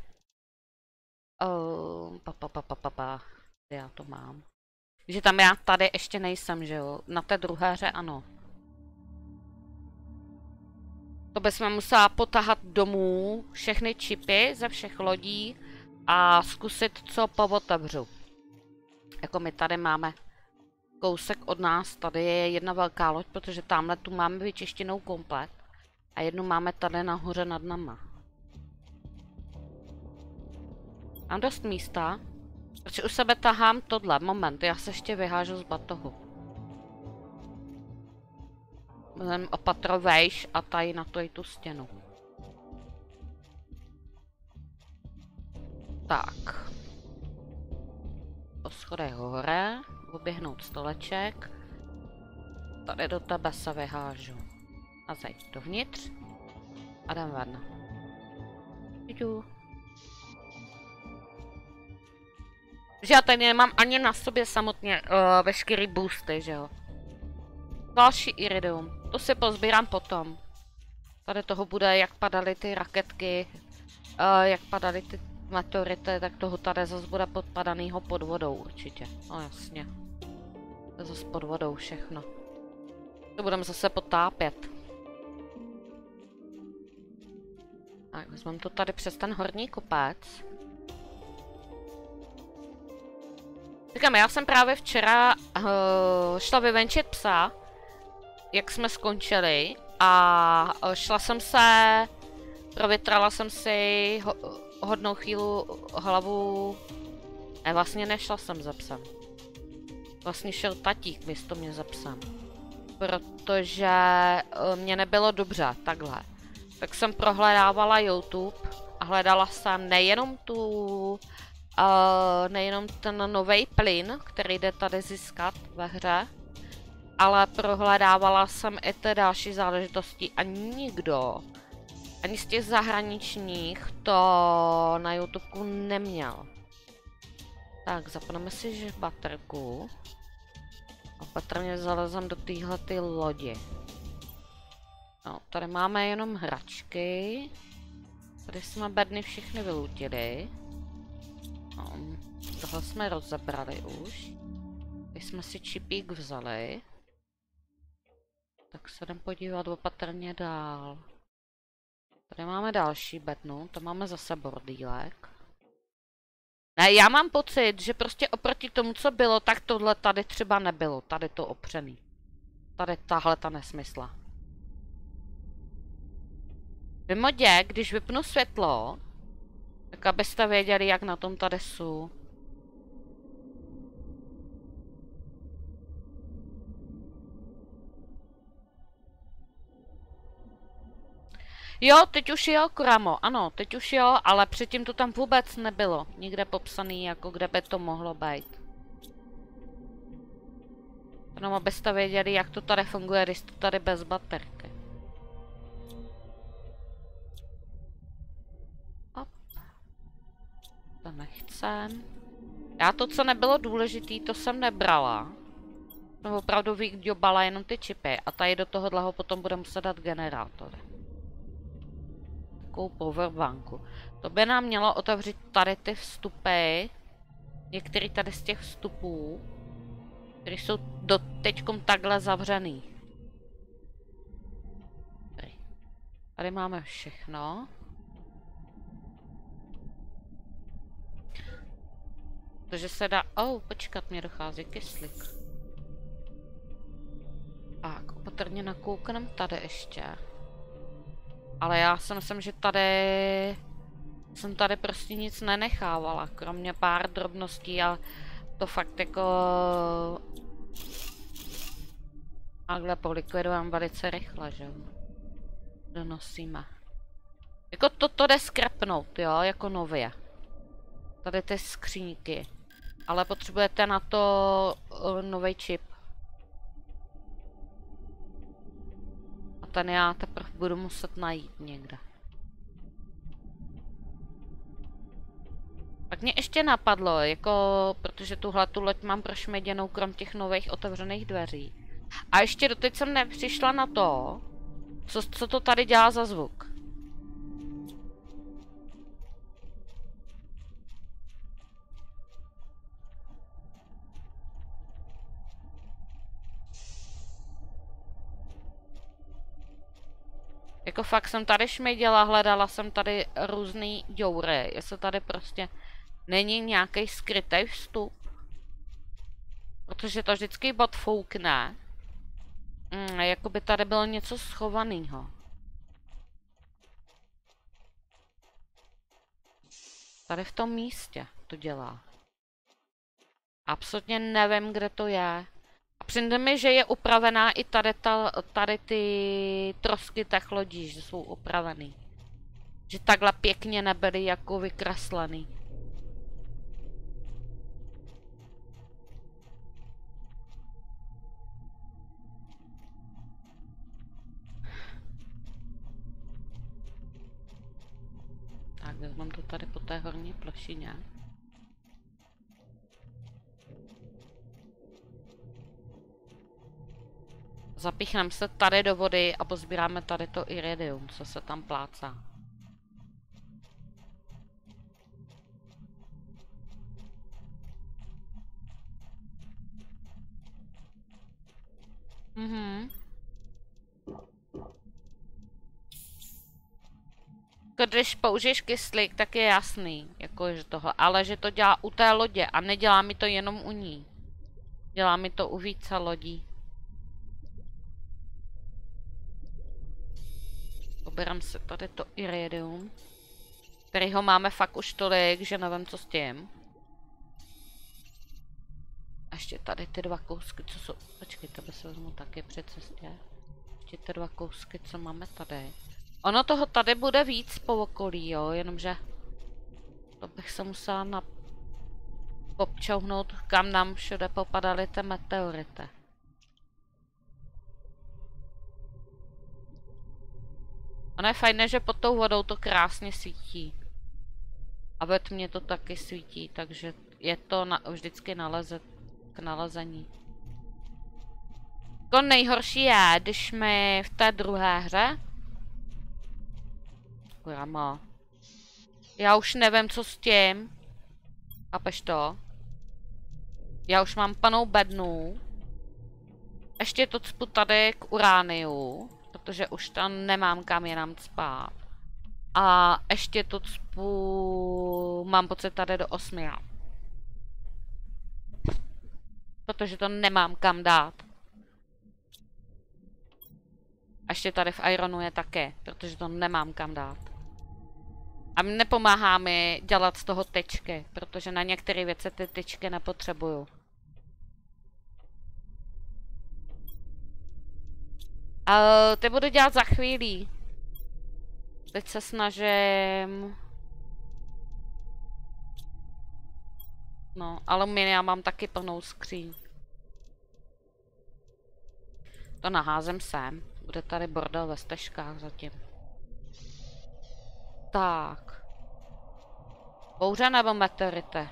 Já to mám. Že tam já tady ještě nejsem, že jo? Na té druhé hře ano. To bychom musela potahat domů všechny čipy ze všech lodí a zkusit, co pootevřu. Jako my tady máme kousek od nás, tady je jedna velká loď, protože tamhle tu máme vyčištěnou komplet. A jednu máme tady nahoře nad náma. Mám dost místa. Proč u sebe tahám tohle? Moment, já se ještě vyhážu z batohu. Budem opatro vejš a tady na to i tu stěnu. Tak. Po schodech hore, oběhnout stoleček. Tady do tebe se vyhážu. A zajít dovnitř. A jdem ven. Jdu. Že já tady nemám ani na sobě samotně veškerý boosty, že jo. Další iridium. To si pozbírám potom. Tady toho bude, jak padaly ty raketky, jak padaly ty meteority, tak toho tady zase bude podpadanýho pod vodou určitě. No jasně. To je zase pod vodou všechno. To budeme zase potápět. Tak, vezmeme to tady přes ten horní kopec. Říkám, já jsem právě včera šla vyvenčit psa, jak jsme skončili, a šla jsem se, provětrala jsem si hodnou chvíli hlavu, ne, vlastně nešla jsem za psem. Vlastně šel tatík místo mě za psem, protože mě nebylo dobře, takhle. Tak jsem prohledávala YouTube a hledala jsem nejenom nejenom ten nový plyn, který jde tady získat ve hře, ale prohledávala jsem i ty další záležitosti a nikdo, ani z těch zahraničních, to na YouTube neměl. Tak, zapneme si že baterku a patrně zalezem do téhleté lodi. No, tady máme jenom hračky. Tady jsme bedny všechny vylutili. No, tohle jsme rozebrali už. Když jsme si čipík vzali. Tak se jdem podívat opatrně dál. Tady máme další bednu, to máme zase bordýlek. Ne, já mám pocit, že prostě oproti tomu, co bylo, tak tohle tady třeba nebylo. Tady to opřený. Tady tahle ta nesmysla. V modě, když vypnu světlo, tak abyste věděli, jak na tom tady jsou. Jo, teď už jo, Kuramo, ano, teď už jo, ale předtím to tam vůbec nebylo. Nikde popsaný, jako kde by to mohlo být. Jenom abyste věděli, jak to tady funguje, když to tady bez baterky. Op. To nechcem. Já to, co nebylo důležitý, to jsem nebrala. Jsem opravdu vydobala jenom ty čipy a tady do tohohle potom bude muset dát generátory. Takovou powerbanku. To by nám mělo otevřít tady ty vstupy. Některý tady z těch vstupů, které jsou teďkom takhle zavřený. Tady máme všechno. Takže se dá... počkat, mě dochází kyslík. Tak, opatrně nakouknem tady ještě. Ale já si myslím, že tady... jsem tady prostě nic nenechávala, kromě pár drobností a to fakt jako... takhle polikvidujeme velice rychle, že jo. Donosíme. Jako toto jde skrapnout, jo, jako nově. Tady ty skříňky. Ale potřebujete na to nový čip. A ten já teprve budu muset najít někde. Pak mě ještě napadlo, jako, protože tuhle tu loď mám prošměděnou krom těch nových otevřených dveří. A ještě doteď jsem nepřišla na to, co to tady dělá za zvuk. Jako fakt jsem tady šměděla, hledala jsem tady různý děury, jestli tady prostě není nějaký skrytý vstup. Protože to vždycky odfoukne. Jako by tady bylo něco schovaného. Tady v tom místě to dělá. Absolutně nevím, kde to je. A přijde mi, že je upravená i tady ty trosky těch lodí, že jsou upravený. Že takhle pěkně nebyly jako vykreslený. Tak, mám to tady po té horní plošině. Zapíchneme se tady do vody a pozbíráme tady to iridium, co se tam plácá. Když použiješ kyslík, tak je jasný, jakože tohle, ale že to dělá u té lodě a nedělá mi to jenom u ní. Dělá mi to u více lodí. Oberám se tady to iridium, kterýho máme fakt už tolik, že nevím, co s tím. A ještě tady ty dva kousky, co jsou... Počkej, to by se vezmu taky při cestě. Ještě ty dva kousky, co máme tady. Ono toho tady bude víc po okolí, jo, jenomže... To bych se musela popčouhnout, kam nám všude popadaly ty meteority. Ono je fajné, že pod tou vodou to krásně svítí. A ve tmě to taky svítí, takže je to vždycky k nalezení. To nejhorší je, když mi v té druhé hře... Kurama. Já už nevím, co s tím. Chápeš to? Já už mám plnou bednu. Ještě to cpu tady k urániu, protože už tam nemám kam jinam spát. A ještě to cpu... Mám pocit tady do 8. Protože to nemám kam dát. A ještě tady v Ironu je také, protože to nemám kam dát. A nepomáhá mi dělat z toho tyčky, protože na některé věci ty tyčky nepotřebuju. A ty budu dělat za chvíli. Teď se snažím... No, aluminia mám taky plnou skříň. To naházím sem. Bude tady bordel ve stežkách zatím. Tak. Bouře nebo meteority?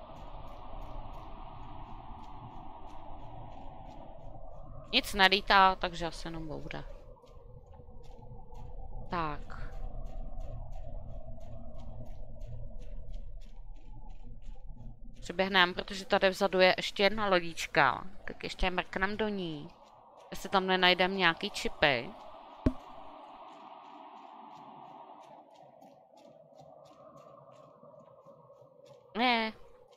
Nic nelítá, takže asi jenom bouře. Tak. Přiběhneme, protože tady vzadu je ještě jedna lodička. Tak ještě mrknem do ní. Jestli tam nenajdem nějaký čipy. Ne.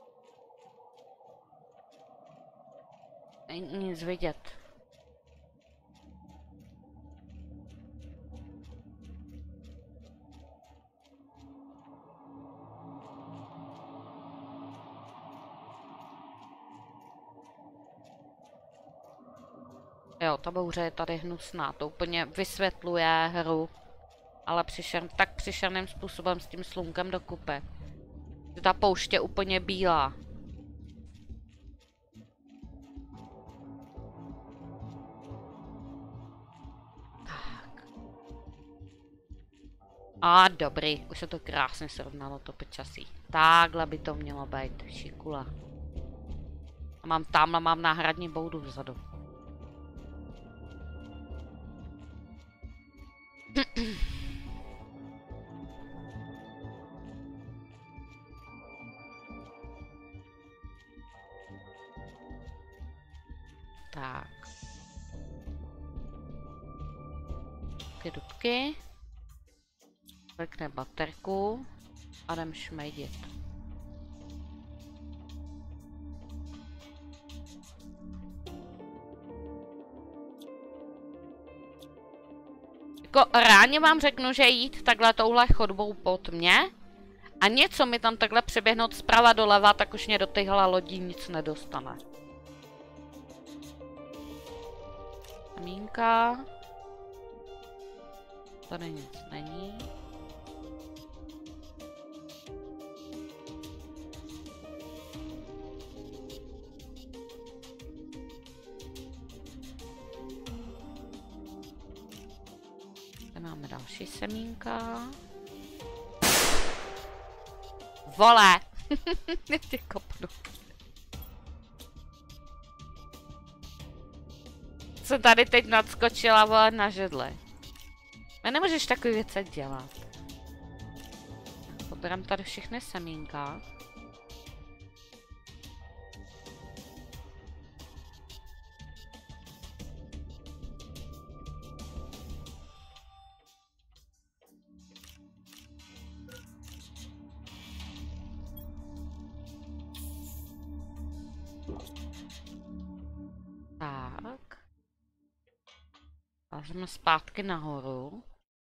Není nic vidět. Jo, ta bouře je tady hnusná, to úplně vysvětluje hru. Ale tak příšerným způsobem s tím slunkem do kupy. Ta pouště je úplně bílá. Tak. A dobrý, už se to krásně srovnalo, to počasí. Takhle by to mělo být, šikula. A mám tamhle, mám náhradní boudu vzadu. Tak. Dubky. Vykne baterku a jdem šmejdit. Jako reálně vám řeknu, že jít takhle touhle chodbou pod mě a něco mi tam takhle přeběhnout zprava doleva, tak už mě do téhle lodí nic nedostane. Kamínka. Tady nic není. Tady máme další semínka. Vole! Tě kopnu. Jsem tady teď nadskočila, vole, na židli. A nemůžeš takový věci dělat. Poberám tady všechny semínka. Tak. A jsme zpátky nahoru.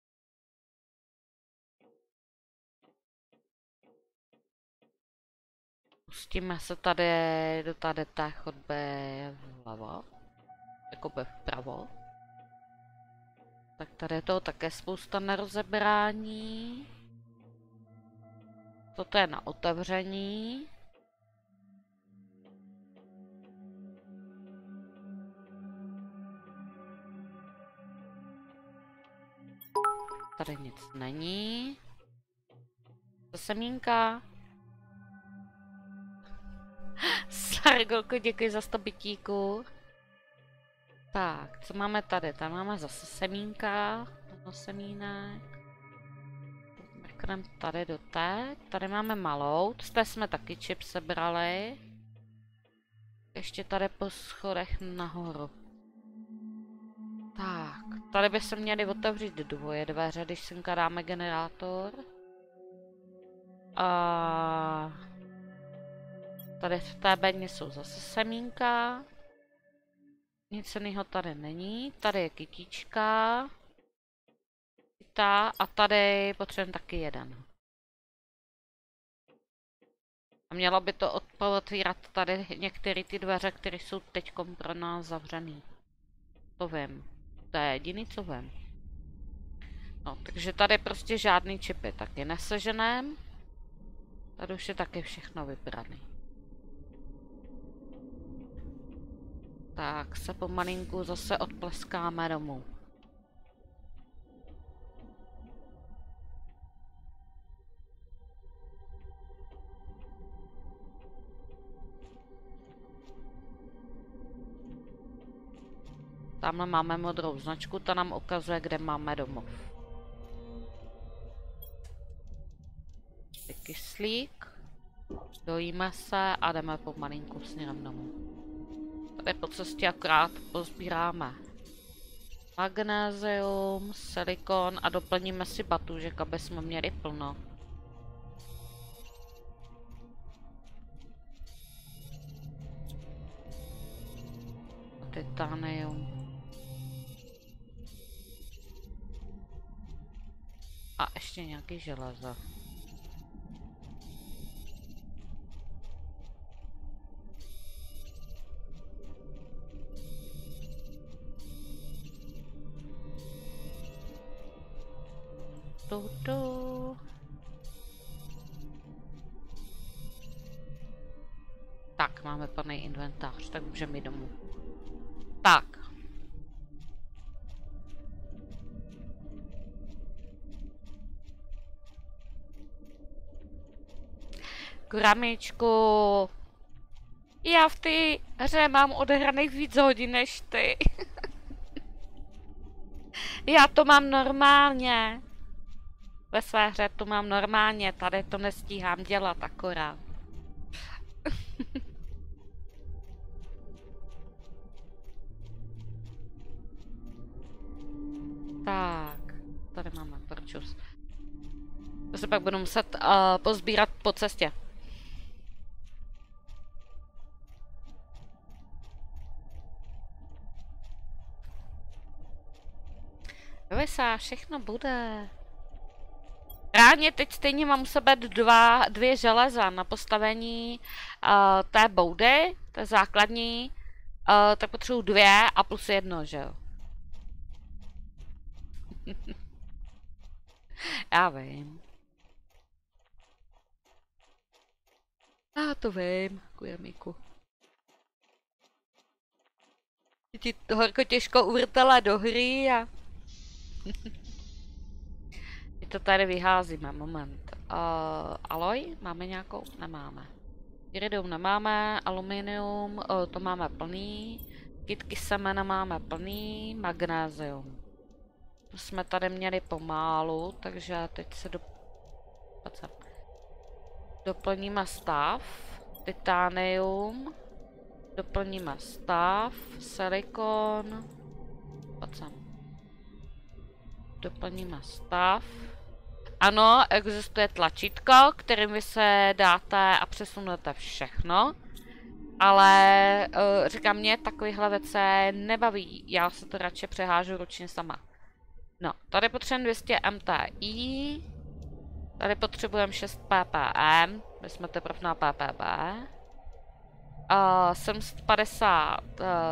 Pustíme se tady do tady té chodby vlevo. Jakoby vpravo. Tak tady je toho také spousta na rozebrání. Toto je na otevření. Tady nic není. To semínka. Sargolko, děkuji za 100 bytíků. Tak, co máme tady? Tady máme zase semínka. Toto semínek. Mrkneme tady do té. Tady máme malou. Z té jsme taky čip sebrali. Ještě tady po schodech nahoru. Tak, tady by se měly otevřít dvoje dveře, když semka dáme generátor. A tady v té bedně jsou zase semínka. Nic jiného tady není. Tady je kytička. A tady potřebujeme taky jeden. A mělo by to otvírat tady některé ty dveře, které jsou teď pro nás zavřený. To vím. To je jediný, co vím. No, takže tady prostě žádný čipy taky neseženém. Tady už je taky všechno vybraný. Tak se pomalinku zase odpleskáme domů. Tamhle máme modrou značku, ta nám ukazuje, kde máme domov. Kyslík. Dojíme se a jdeme pomalinku směrem domů. Tady po cestě akorát pozbíráme magnézium, silikon a doplníme si batůžek, aby jsme měli plno. Titanium. A ještě nějaký železo. Tak, máme plný inventář, tak můžeme jít domů. Tak. Kramičku. Já v té hře mám odehraných víc hodin než ty. Já to mám normálně. Ve své hře to mám normálně, tady to nestíhám dělat akorát. Tak, tady máme prčus. To se pak budu muset pozbírat po cestě. Vysá, všechno bude. Reálně teď stejně mám u sebe dvě železa na postavení té boudy, té základní, tak potřebuji 2 a plus 1, že jo? Já vím. Já to vím, kujemíku. Ti to horko těžko uvrtala do hry a... My to tady vyházíme, moment. Aloj? Máme nějakou? Nemáme. Iridium nemáme, aluminium, to máme plný. Kytky semena máme plný, magnézium. To jsme tady měli pomálu, takže teď se doplníme stav. Titánium. Doplníme stav, silikon. Doplníme stav. Ano, existuje tlačítko, kterým vy se dáte a přesunete všechno. Ale říkám, mě takovýhle věc se nebaví. Já se to radši přehážu ručně sama. No, tady potřebujeme 200 MTI. Tady potřebujeme 6 ppm. My jsme teprve na ppb. 750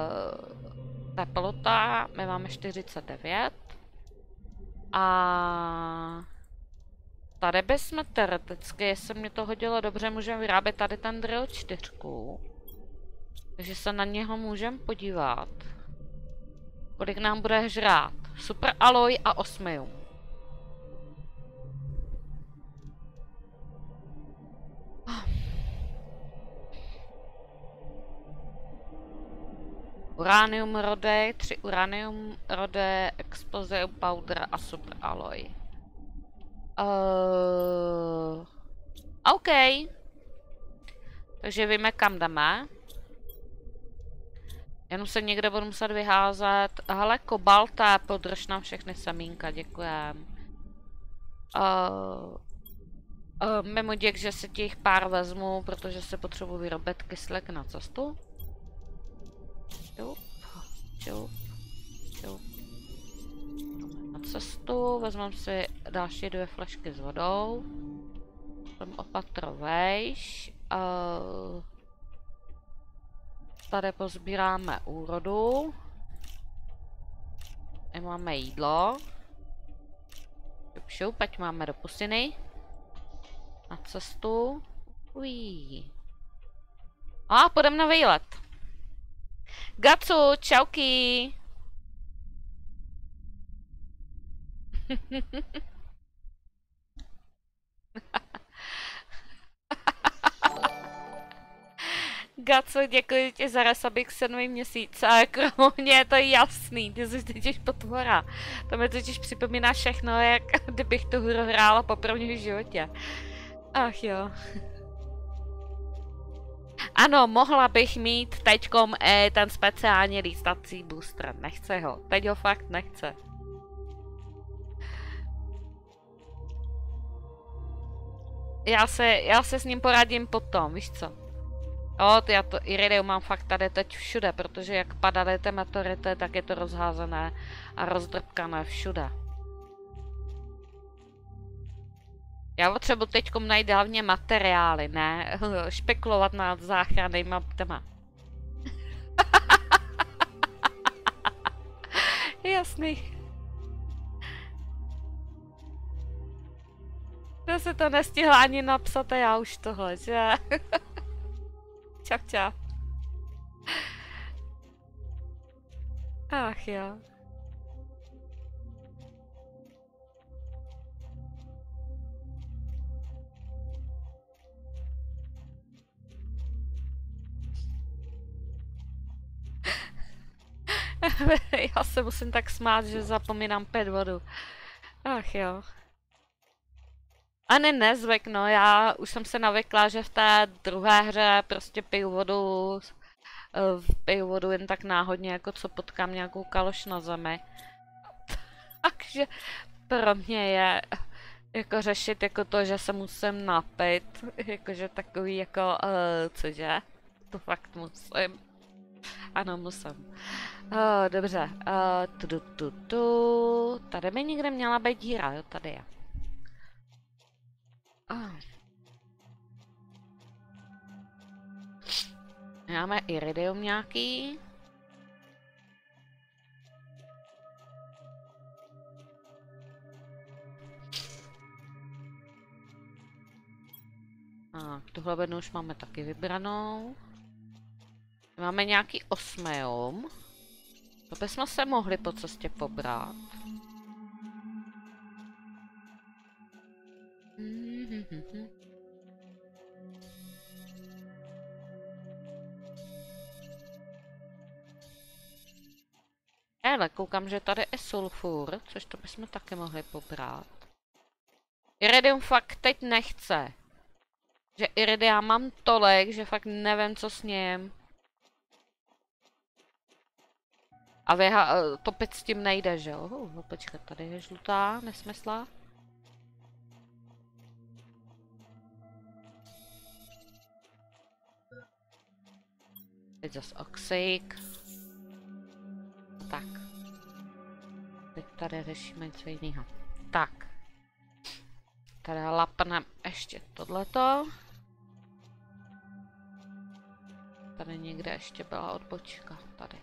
teplota. My máme 49. A tady bychom teoreticky, jestli mě to hodilo dobře, můžeme vyrábět tady ten drill 4. Takže se na něho můžeme podívat. Kolik nám bude žrát. Super aloj a osmium. Uranium rody, 3 uranium rody, explosive powder a super aloj. OK. Takže víme, kam jdeme. Jenom se někde budu muset vyházet. Hele, kobalta, podrž nám všechny semínka, děkujem. Mimo děk, že si těch pár vezmu, protože se potřebuji vyrobit kyslík na cestu. Na cestu vezmeme si další 2 flašky s vodou. Jsem opatrovejš. Tady pozbíráme úrodu. A máme jídlo. Šup, ať máme do pusiny. Na cestu. Ují. A půjdeme na výlet. Gacu, čauky. Gacu, děkuji ti za resabik 7. měsíc. A kromě je to jasný, ty jsi totiž potvora. To mi totiž připomíná všechno, jak kdybych tu hru hrála poprvé v životě. Ach jo. Ano, mohla bych mít teďkom ten speciální lístací booster. Nechce ho. Teď ho fakt nechce. Já se s ním poradím potom, víš co? Já to iridium mám fakt tady teď všude, protože jak padaly ty meteority, tak je to rozházené a rozdrpkané všude. Já potřebuji teďkom najít hlavně materiály, ne špekulovat nad záchrannýma téma. Jasný. Já se to nestihla ani napsat a já už tohle, že? Čau, čau. Ach jo. Já se musím tak smát, že zapomínám pít vodu. Ach jo. A nezvyk, no, já už jsem se navykla, že v té druhé hře prostě piju vodu jen tak náhodně, jako co potkám nějakou kaloš na zemi. Takže pro mě je jako řešit jako to, že se musím napít, jakože takový jako, cože? To fakt musím. Ano, musím. Dobře, tady by někde měla být díra, jo, tady je. Máme iridium nějaký. Tuhle bednu už máme taky vybranou. Máme nějaký osmium. To bychom se mohli po cestě pobrat. Ale koukám, že tady je sulfur, což to bychom taky mohli pobrat. Iridium fakt teď nechce. Že iridia mám tolik, že fakt nevím, co s ním. A topit s tím nejde, že jo? Počkej, tady je žlutá, nesmysla. Teď zas oxyk. Tak. Teď tady řešíme něco jiného. Tak. Tady lapneme ještě tohleto. Tady někde ještě byla odbočka. Tady.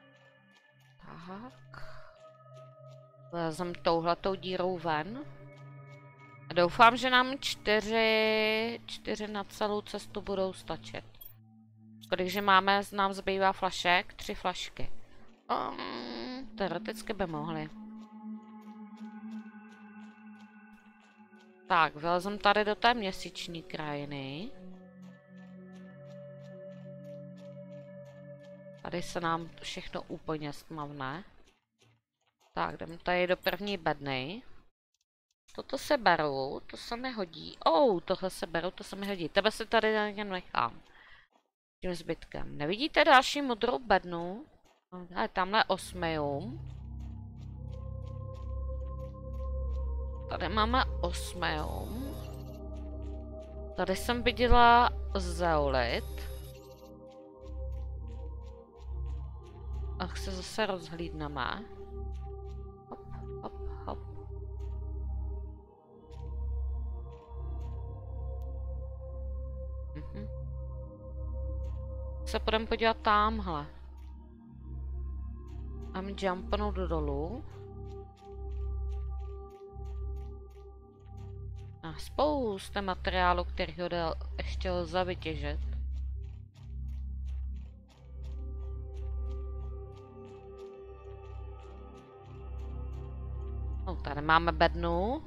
Tak. Lezem touhletou dírou ven. A doufám, že nám čtyři na celou cestu budou stačit. Když nám zbývá flašek, 3 flašky. Teoreticky by mohli. Tak, vylezem tady do té měsíční krajiny. Tady se nám všechno úplně stmavne. Tak, jdeme tady do první bedny. Toto se beru, to se mi hodí. Tohle se beru, to se mi hodí. Tebe se tady na něm nechám. Tím zbytkem. Nevidíte další modrou bednu? Ale tamhle osmium. Tady máme osmium. Tady jsem viděla zeolit. Ach, se zase rozhlídneme. Hop, hop, hop. Se půjdeme podívat tamhle. Mám jumpnout dolů. A spousta materiálu, který ho ještě lze vytěžit. Tady máme bednu.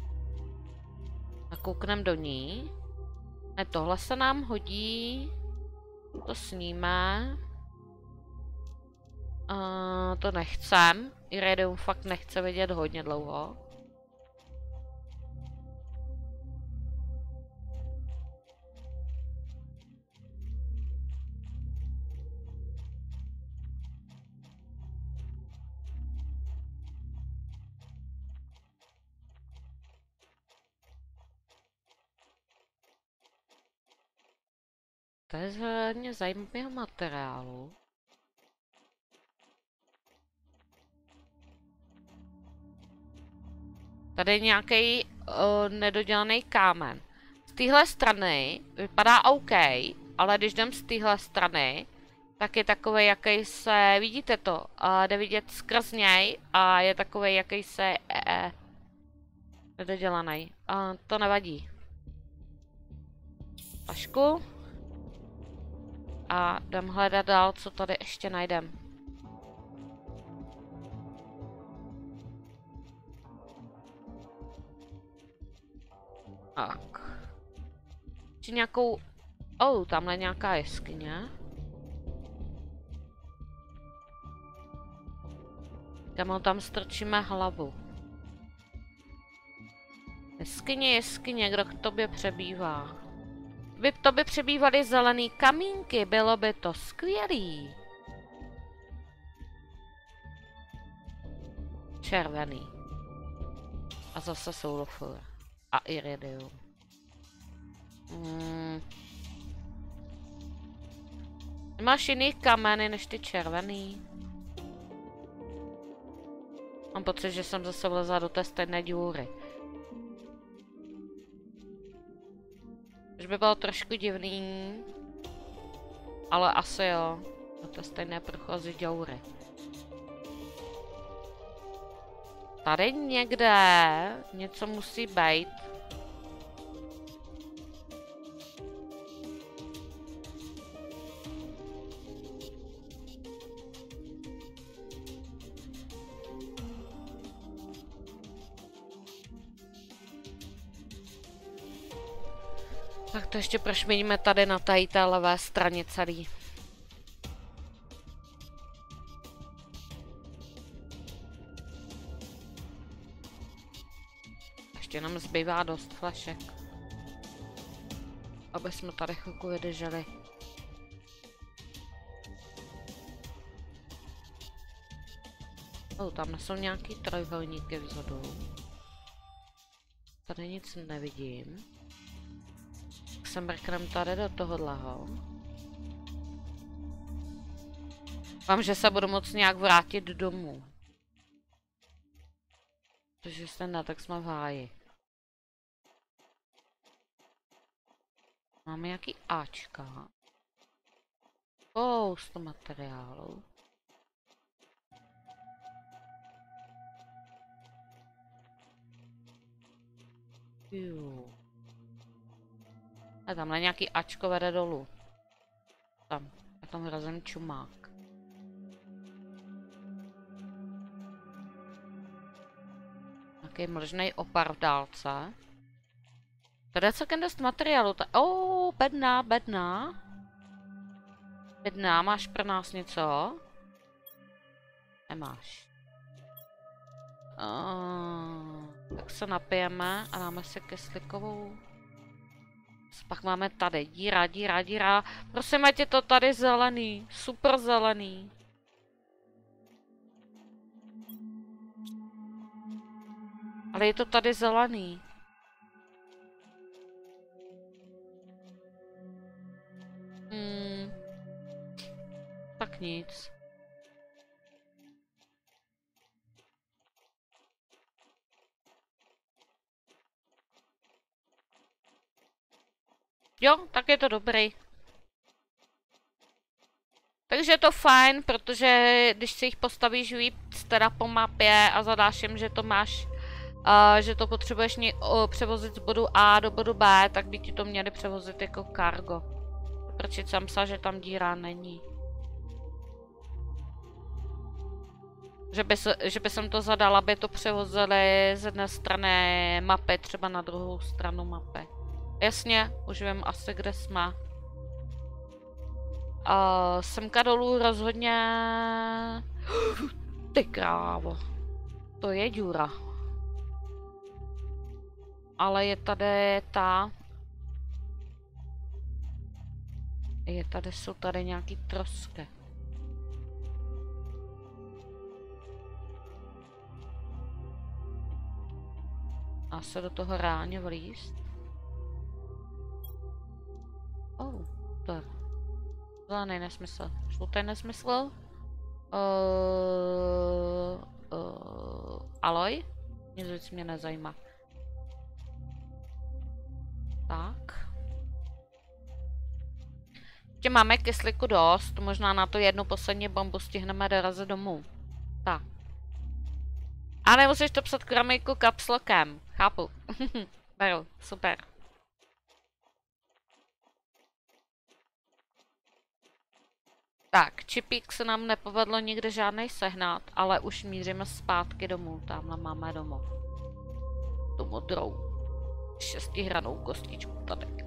A koukneme do ní. Ne, tohle se nám hodí. To sníme. To nechcem. Iridium fakt nechce vidět hodně dlouho. To je z hodně zajímavého materiálu. Tady je nějaký nedodělaný kámen. Z téhle strany vypadá OK, ale když jdem z téhle strany, tak je takový, jaký se, vidíte to, jde vidět skrz něj a je takový, jaký se nedodělaný. To nevadí. Pašku. A jdem hledat dál, co tady ještě najdem. Tak. Či nějakou... tamhle nějaká jeskyně. Kam tam strčíme hlavu. Jeskyně, kdo k tobě přebývá? To by přebývaly zelený kamínky, bylo by to skvělý. Červený. A zase sulfur. A iridium. Máš jiný kameny než ty červený? Mám pocit, že jsem zase vlezla do té stejné díry. Už by bylo trošku divný. Ale asi jo. Do té stejné průchozí díry. Tady někde něco musí být. Tak to ještě prošměníme tady na té levé straně celý. Ještě nám zbývá dost flašek. Aby jsme tady chvilku vydrželi. Tam jsou nějaký trojuhelníky vzadu. Tady nic nevidím. Tak se mrknem tady do tohohleho. Vám, že se budu moct nějak vrátit domů. Protože jestli ne, tak jsme v háji. Máme nějaký Ačka. Spoustu materiálu. A tamhle nějaký Ačko vede dolů. Tam. Je tam hrozen čumák. Nějaký možný opar v dálce. Tady je celkem dost materiálu. Bedna. Bedna, máš pro nás něco? Nemáš. Tak se napijeme a dáme si kyslíkovou. Pak máme tady díra. Prosím, ať je to tady zelený. Super zelený. Ale je to tady zelený. Tak nic. Jo, tak je to dobrý. Takže je to fajn, protože když si jich postavíš víc teda po mapě a zadáš jim, že to máš, že to potřebuješ převozit z bodu A do bodu B, tak by ti to měli převozit jako cargo. Proč jsem psal, že tam díra není. Že by jsem to zadala, aby to převozili z jedné strany mapy třeba na druhou stranu mapy. Jasně, už vím asi, kde jsme. Semka dolů rozhodně... Ty krávo. To je díra. Ale je tady ta... Jsou tady nějaký trosky. A se do toho reálně vlízt. To je zelený nesmysl. Žlutý nesmysl. Aloj? Nic víc mě nezajímá. Tak. Ještě máme kyslíku dost. Možná na to jednu poslední bombu stihneme dorazit domů. Tak. A nemusíš to psat kramiku kapslokem. Chápu. Beru, super. Tak, čipík se nám nepovedlo nikde žádnej sehnat, ale už míříme zpátky domů. Tamhle máme domů. Tu modrou. 6hranou kostičku tady.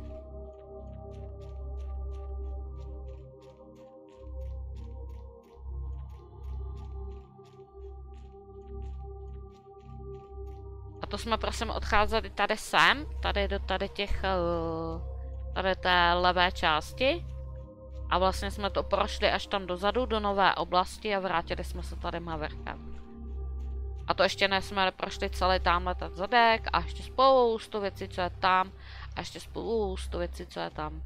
A to jsme prosím odcházeli tady sem, tady do tady těch, tady té levé části. A vlastně jsme to prošli až tam dozadu, do nové oblasti a vrátili jsme se tady vrchem. A to ještě jsme prošli celý tamhle ten zadek a ještě spoustu věcí, co je tam. A ještě spoustu věcí, co je tam.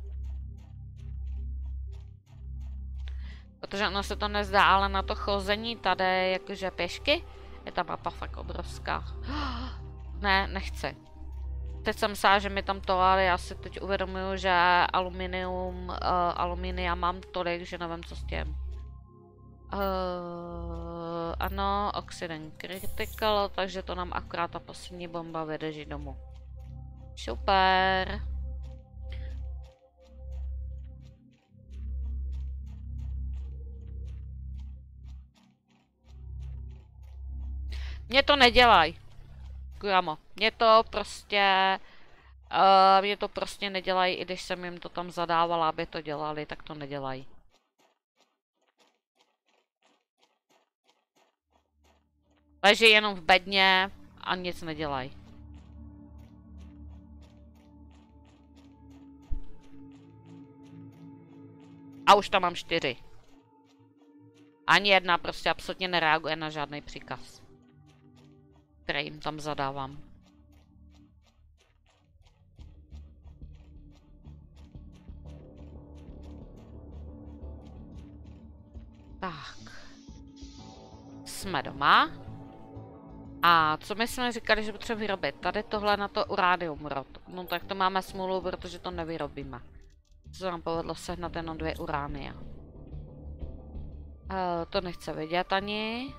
Protože ono se to nezdá, ale na to chození tady jakože pěšky je ta mapa fakt obrovská. Ne, nechci. Teď jsem myslela, že mi tam to, ale já si teď uvědomuju, že aluminia mám tolik, že nevím, co s tím. Ano, Oxidant Critical, takže to nám akorát ta poslední bomba vydrží domů. Super. Mě to nedělaj. Kuramo. Mě to prostě nedělají, i když jsem jim to tam zadávala, aby to dělali, tak to nedělají. Leží jenom v bedně a nic nedělají. A už tam mám 4. Ani jedna prostě absolutně nereaguje na žádný příkaz, který jim tam zadávám. Tak. Jsme doma. A co my jsme říkali, že potřebujeme vyrobit? Tady tohle na to uránium rod. No tak to máme smůlu, protože to nevyrobíme. Co nám povedlo sehnat jenom 2 uránia. To nechce vidět ani.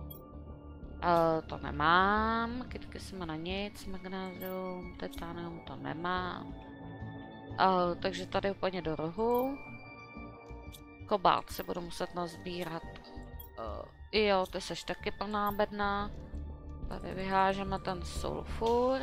To nemám. Kytky jsme na nic. Magnézium, titanium to nemám. Takže tady úplně do rohu. Kobalt se budu muset nazbírat. Jo, ty seš taky plná bedna. Tady vyhážeme ten sulfur.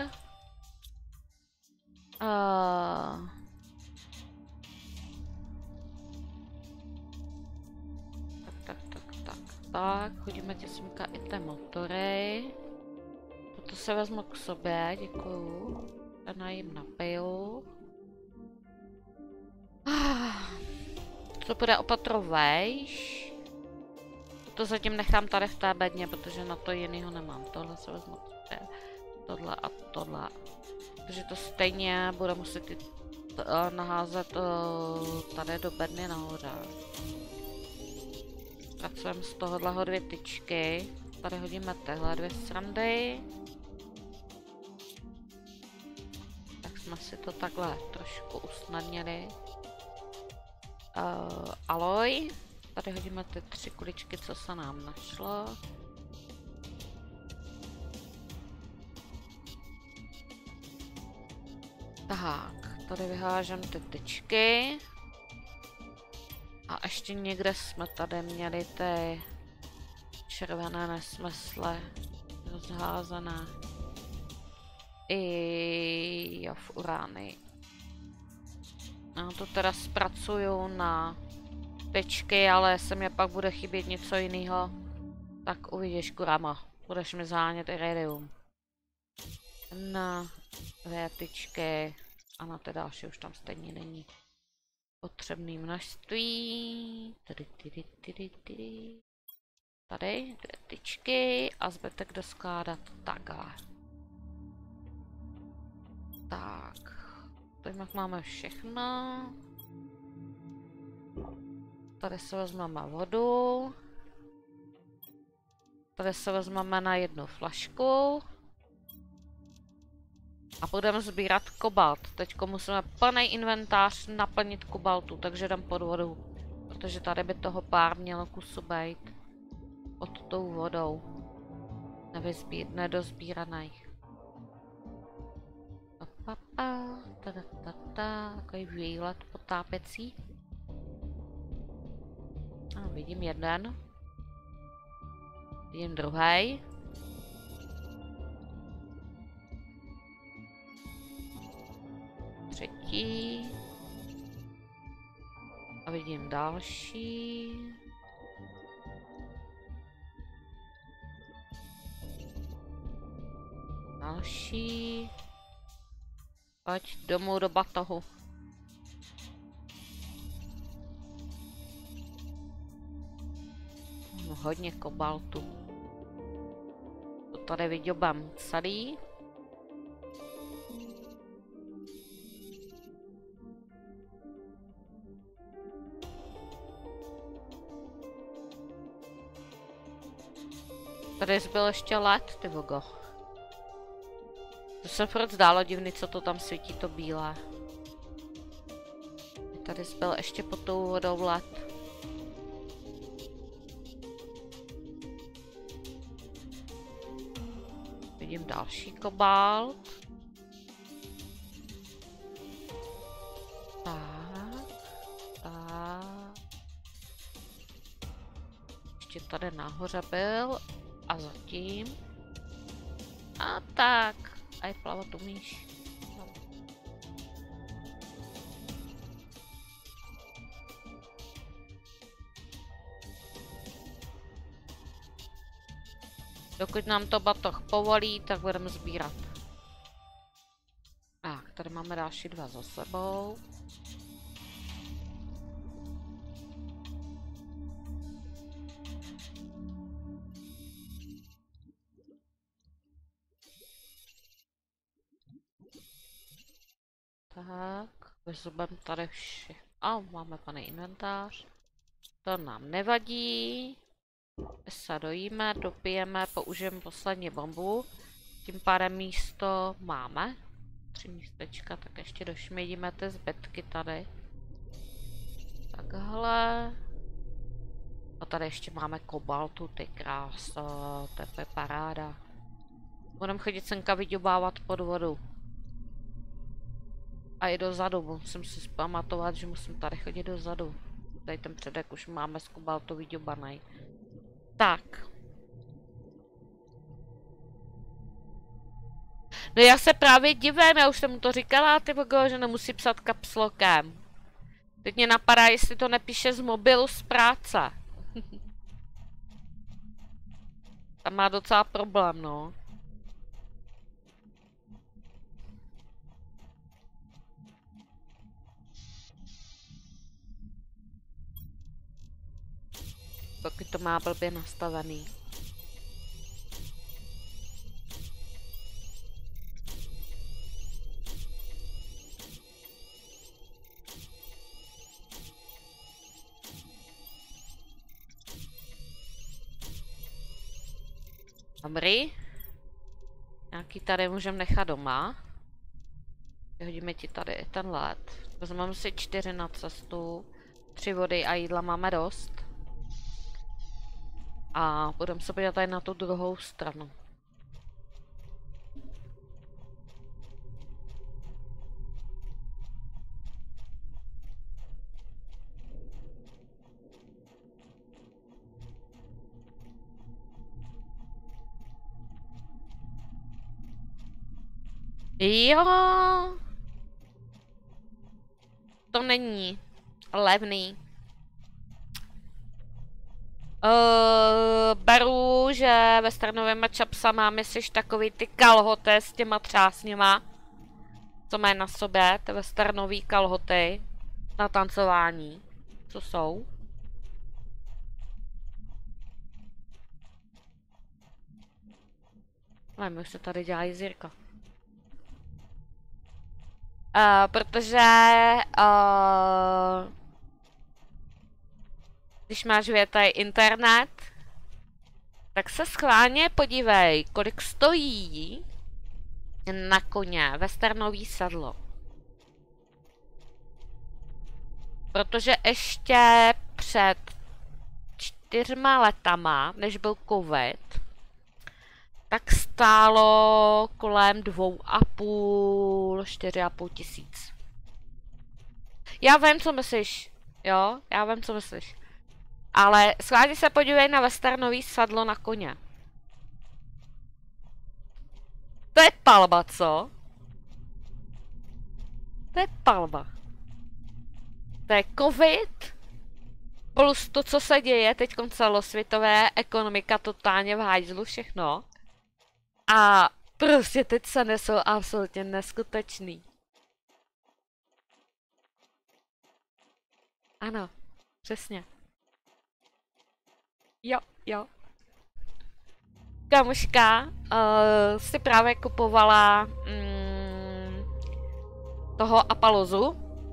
Tak, chodíme těsmka i té motory. Toto se vezmu k sobě, děkuju. A jim napiju. To bude opatro vejš. To zatím nechám tady v té bedně, protože na to jinýho nemám. Tohle se vezmu k sobě. Tohle a tohle. Takže to stejně bude muset naházet tady do bedny nahoře. Pracujeme z tohohle 2 tyčky. Tady hodíme tyhle 2 srandy. Tak jsme si to takhle trošku usnadnili. Aloj. Tady hodíme ty 3 kuličky, co se nám našlo. Tak, tady vyhážem ty tyčky. A ještě někde jsme tady měli ty červené nesmysly rozházené. I jo, v urány. No to teda zpracuju na tyčky, ale jestli mě pak bude chybět něco jiného, tak uvidíš, kurama. Budeš mi zánět iridium. Na 2 tyčky a na ty další už tam stejně není potřebné množství. Tady 2 tyčky a zbytek doskládat takhle. Tak, teď máme všechno. Tady se vezmeme vodu. Tady se vezmeme na 1 flašku. A budeme sbírat kobalt. Teď musíme plný inventář naplnit kobaltu, takže jdem pod vodu. Protože tady by toho pár mělo kusu být. Pod tou vodou. Nedozbíraných. Takový výlet potápěcí. A vidím jeden. Vidím druhý. Třetí. A vidím další. Další. Pojď domů do batohu. Hodně kobaltu. To tady vyděbám celý. Tady zbyl ještě led, ty vogo. To se furt zdálo divný, co to tam svítí, to bílé. Tady zbyl ještě pod tou vodou led. Vidím další kobalt. Tak. Ještě tady nahoře byl. A zatím. A tak. A je plavat umíš. Dokud nám to batoh povolí, tak budeme sbírat. Tak, tady máme další dva za sebou. Tak, vyzubem tady vše. A máme plný inventář. To nám nevadí. Se dojíme, dopijeme, použijeme poslední bombu. Tím pádem místo máme. 3 místečka, tak ještě došmědíme ty zbytky tady. Takhle. A tady ještě máme kobaltu, ty kráso, to je paráda. Budeme chodit senka vyděbávat pod vodu. A i dozadu, musím si zpamatovat, že musím tady chodit dozadu. Tady ten předek už máme z kobaltu vyděbanej. Tak. No já se právě divím, já už jsem mu to říkala, ty vogo, že nemusí psat kapslokem. Teď mě napadá, jestli to nepíše z mobilu z práce. Tam má docela problém, no. Pokud to má blbě nastavený. Dobrý. Nějaký tady můžeme nechat doma. Vyhodíme ti tady ten led. Vezmeme si 4 na cestu. 3 vody a jídla máme dost. A budeme se podívat tady na tu druhou stranu. Jo. To není levný. Beru, že ve Stranovém čapsa máme siž takový ty kalhoty s těma třásněma. Co mají na sobě, ty westernový kalhoty na tancování. Co jsou? Nevím, už se tady dělá jizírka. Protože když máš větaj internet, tak se schválně podívej, kolik stojí na koně westernový sedlo. Protože ještě před 4 letama, než byl covid, tak stálo kolem 2,5, 4,5 tisíc. Já vím, co myslíš. Jo, já vím, co myslíš. Ale schválně se podívej na westernový sedlo na koně. To je palba, co? To je palba. To je covid plus to, co se děje teď celosvětové ekonomika totálně v hajzlu, všechno. A Prostě ty ceny jsou absolutně neskutečný. Ano, přesně. Jo, jo. Kamuška si právě kupovala toho Apalozu.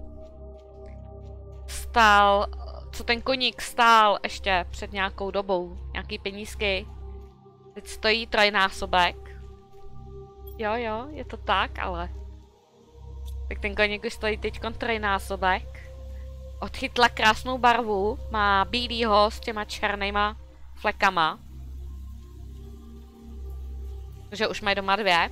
Stál, co ten koník stál ještě před nějakou dobou, nějaký penízky. Teď stojí trojnásobek. Jo, jo, je to tak, ale... Tak ten koník už stojí teďkon trojnásobek. Odchytla krásnou barvu, má bílýho s těma černýma flekama. Takže už mají doma dvě.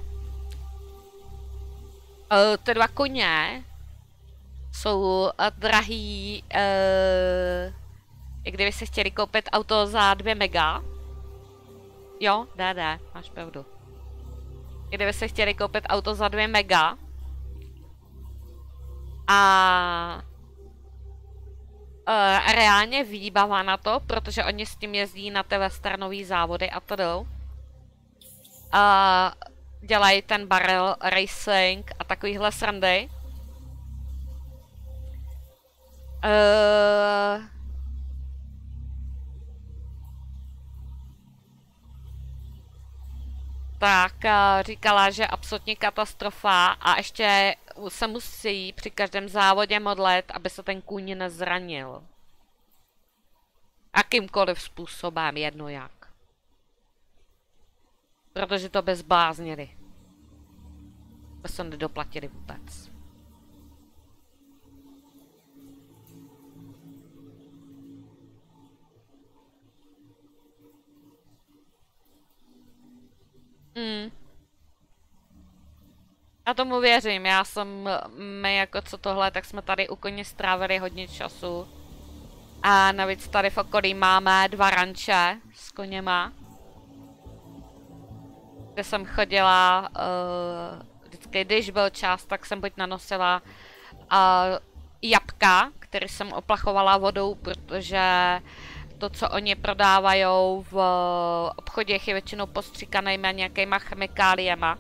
Ty dva koně jsou drahý, jak kdyby se chtěli koupit auto za 2 mega. Jo, jde, máš pravdu. Kdyby se chtěli koupit auto za 2 mega. A reálně výbava na to, protože oni s tím jezdí na ty westernové závody a to jdou. Dělají ten barrel racing a takovýhle srandy. Tak říkala, že absolutně katastrofa a ještě se musí při každém závodě modlit, aby se ten kůň nezranil. Jakýmkoliv způsobem, jedno jak. Protože to by zbláznili. By se nedoplatili vůbec. Já tomu věřím, my jako co tohle, tak jsme tady u koně strávili hodně času. A navíc tady v okolí máme 2 ranče s koněma. Kde jsem chodila, vždycky když byl čas, tak jsem buď nanosila jabka, které jsem oplachovala vodou, protože to, co oni prodávají v obchodech, je většinou postříkanýma nějakýma chemikáliema.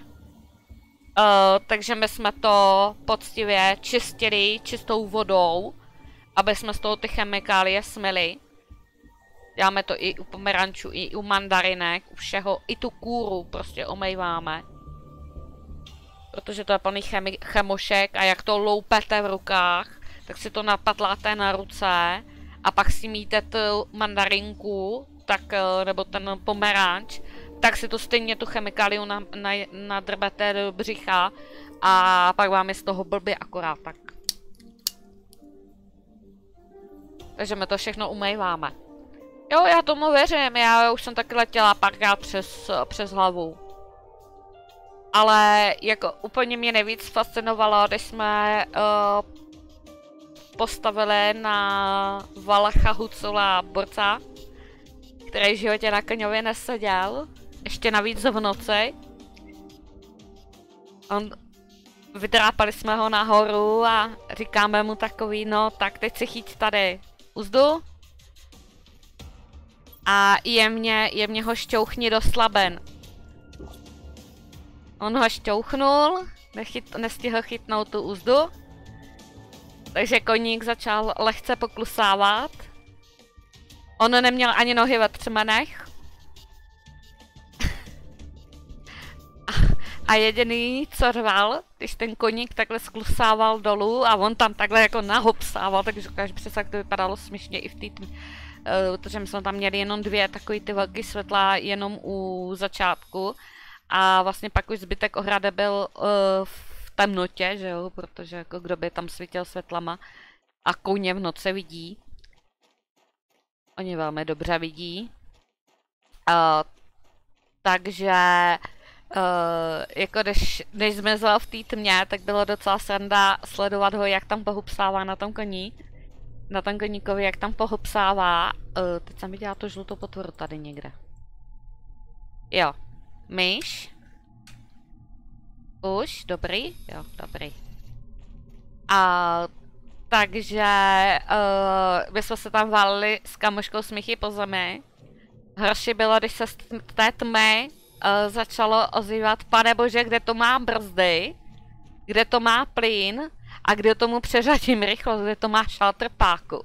Takže my jsme to poctivě čistili čistou vodou, aby jsme z toho ty chemikálie smyli. Děláme to i u pomerančů, i u mandarinek, u všeho, i tu kůru prostě omejváme. Protože to je plný chemošek a jak to loupete v rukách, tak si to napatláte na ruce a pak si míte tu mandarinku, tak, nebo ten pomeranč, tak si to stejně tu chemikáliu nadrbete do břicha a pak vám je z toho blbě akorát tak. Takže my to všechno umýváme. Jo, já tomu věřím, já už jsem taky letěla párkrát přes hlavu. Ale jako úplně mě nejvíc fascinovalo, když jsme postavili na Valacha Hucula borca, který v životě na koňově neseděl, ještě navíc v noci. Vydrápali jsme ho nahoru a říkáme mu takový, no tak teď si chyť tady uzdu a jemně ho šťouchni do slaben. On ho šťouchnul, nestihl chytnout tu uzdu, takže koník začal lehce poklusávat. On neměl ani nohy ve třmenech. A jediný, co řval, když ten koník takhle sklusával dolů a on tam takhle jako nahopsával, takže ukážu přesně, jak to vypadalo směšně i v té tmě. Protože my jsme tam měli jenom 2 takový ty velký světla jenom u začátku. A vlastně pak už zbytek ohrady byl v temnotě, že jo, protože jako kdo by tam svítil světlama a koně v noci vidí. Oni velmi dobře vidí. Takže jako když zmizel v té tmě, tak bylo docela sranda sledovat ho, jak tam pohupsává na tom koní. Na tom koníkovi, jak tam pohupsává. Teď jsem viděla tu žlutou potvoru tady někde. Jo. Myš. Už, dobrý? Jo, dobrý. Takže my jsme se tam válili s kamoškou smíchy po zemi. Horší bylo, když se z té tmy začalo ozývat, pane bože, kde to má brzdy, kde to má plyn a kde tomu přeřadím rychlost, kde to má šaltr páku.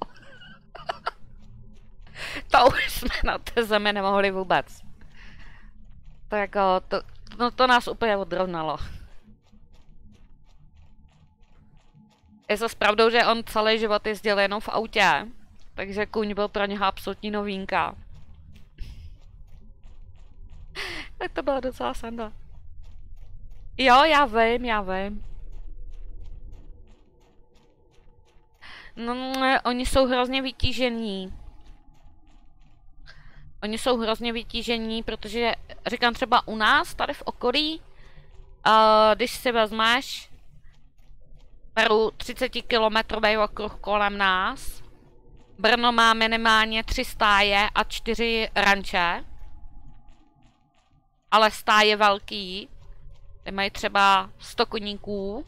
To už jsme na té zemi nemohli vůbec. To jako, to nás úplně odrovnalo. Je to pravdou, že on celý život jezdil jenom v autě, takže kůň byl pro něho absolutní novinka. Tak to byla docela sranda. Jo, já vím. No, oni jsou hrozně vytížení. Protože, říkám třeba u nás, tady v okolí, když si vezmeš Peru 30-kilometrový okruh kolem nás, Brno má minimálně 3 stáje a 4 ranče, ale stáje velký, ty mají třeba 100 koníků.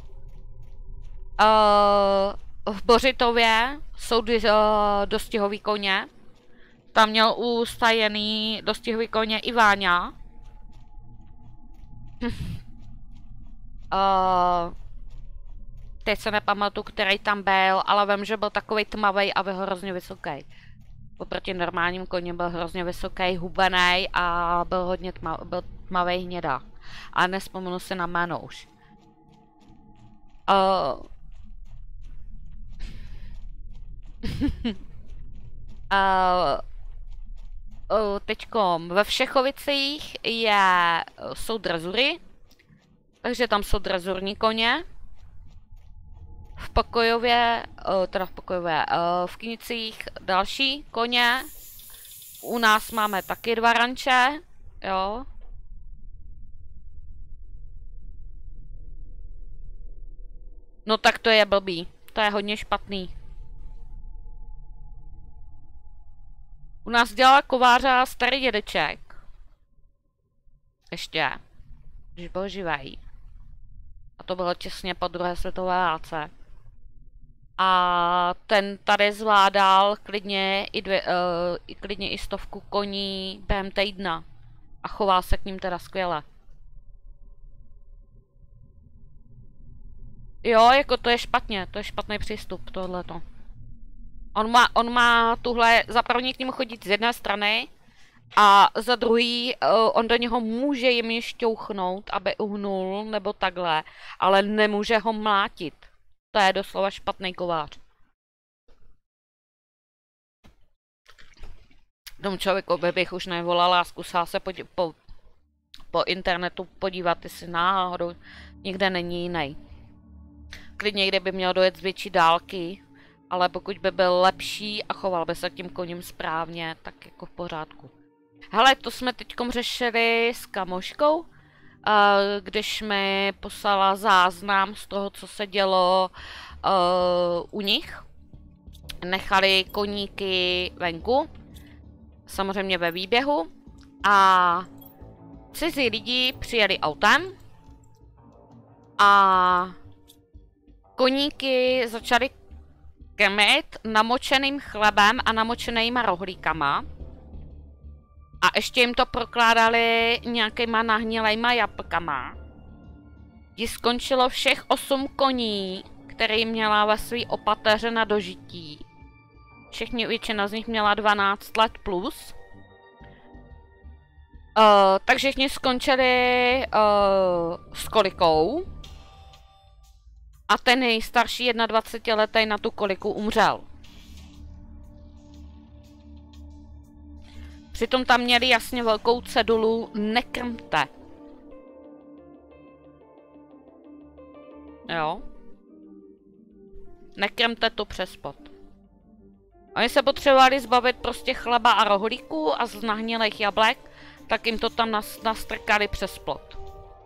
V Bořitově jsou dostihový koně. Tam měl ustajený dostihový koně i Váňa. Teď se nepamatuju, který tam byl, ale vím, že byl takový tmavý a byl hrozně vysoký. Oproti normálním koním byl hrozně vysoký, hubený a byl hodně tmavý hnědá. A nespomenu si na jméno už. Teďkom ve Všechovicích jsou drezury, takže tam jsou drezurní koně. V Knicích další koně. U nás máme taky 2 ranče, jo. No tak to je blbý, to je hodně špatný. U nás dělal kováře starý dědeček. Ještě, když byl živej. A to bylo těsně po druhé světové válce. A ten tady zvládal klidně i 100 koní během týdna. A choval se k ním teda skvěle. Jo, jako to je špatně, to je špatný přístup, tohleto. On má tuhle, za první k němu chodit z jedné strany a za druhý on do něho může jim šťouchnout, aby uhnul nebo takhle, ale nemůže ho mlátit. To je doslova špatný kovář. Tomu člověku bych už nevolala a zkusila se po internetu podívat, jestli náhodou nikde není jiný. Klidně, kdyby měl dojet z větší dálky, ale pokud by byl lepší a choval by se k tím koním správně, tak jako v pořádku. Hele, to jsme teďkom řešili s kamoškou, když mi poslala záznam z toho, co se dělo u nich. Nechali koníky venku, samozřejmě ve výběhu, a cizí lidi přijeli autem a koníky začaly krmit namočeným chlebem a namočenýma rohlíkama. A ještě jim to prokládali nějakýma nahnilejma jablkama. Jí skončilo všech 8 koní, který měla ve svý opateře na dožití. Většina z nich měla 12 let plus. Takže všichni skončili s kolikou. A ten nejstarší 21letý na tu koliku umřel. Přitom tam měli jasně velkou cedulu nekrmte. Jo. Nekrmte to přes pot. Oni se potřebovali zbavit prostě chleba a rohlíků a z nahnilých jablek, tak jim to tam nastrkali přes plot.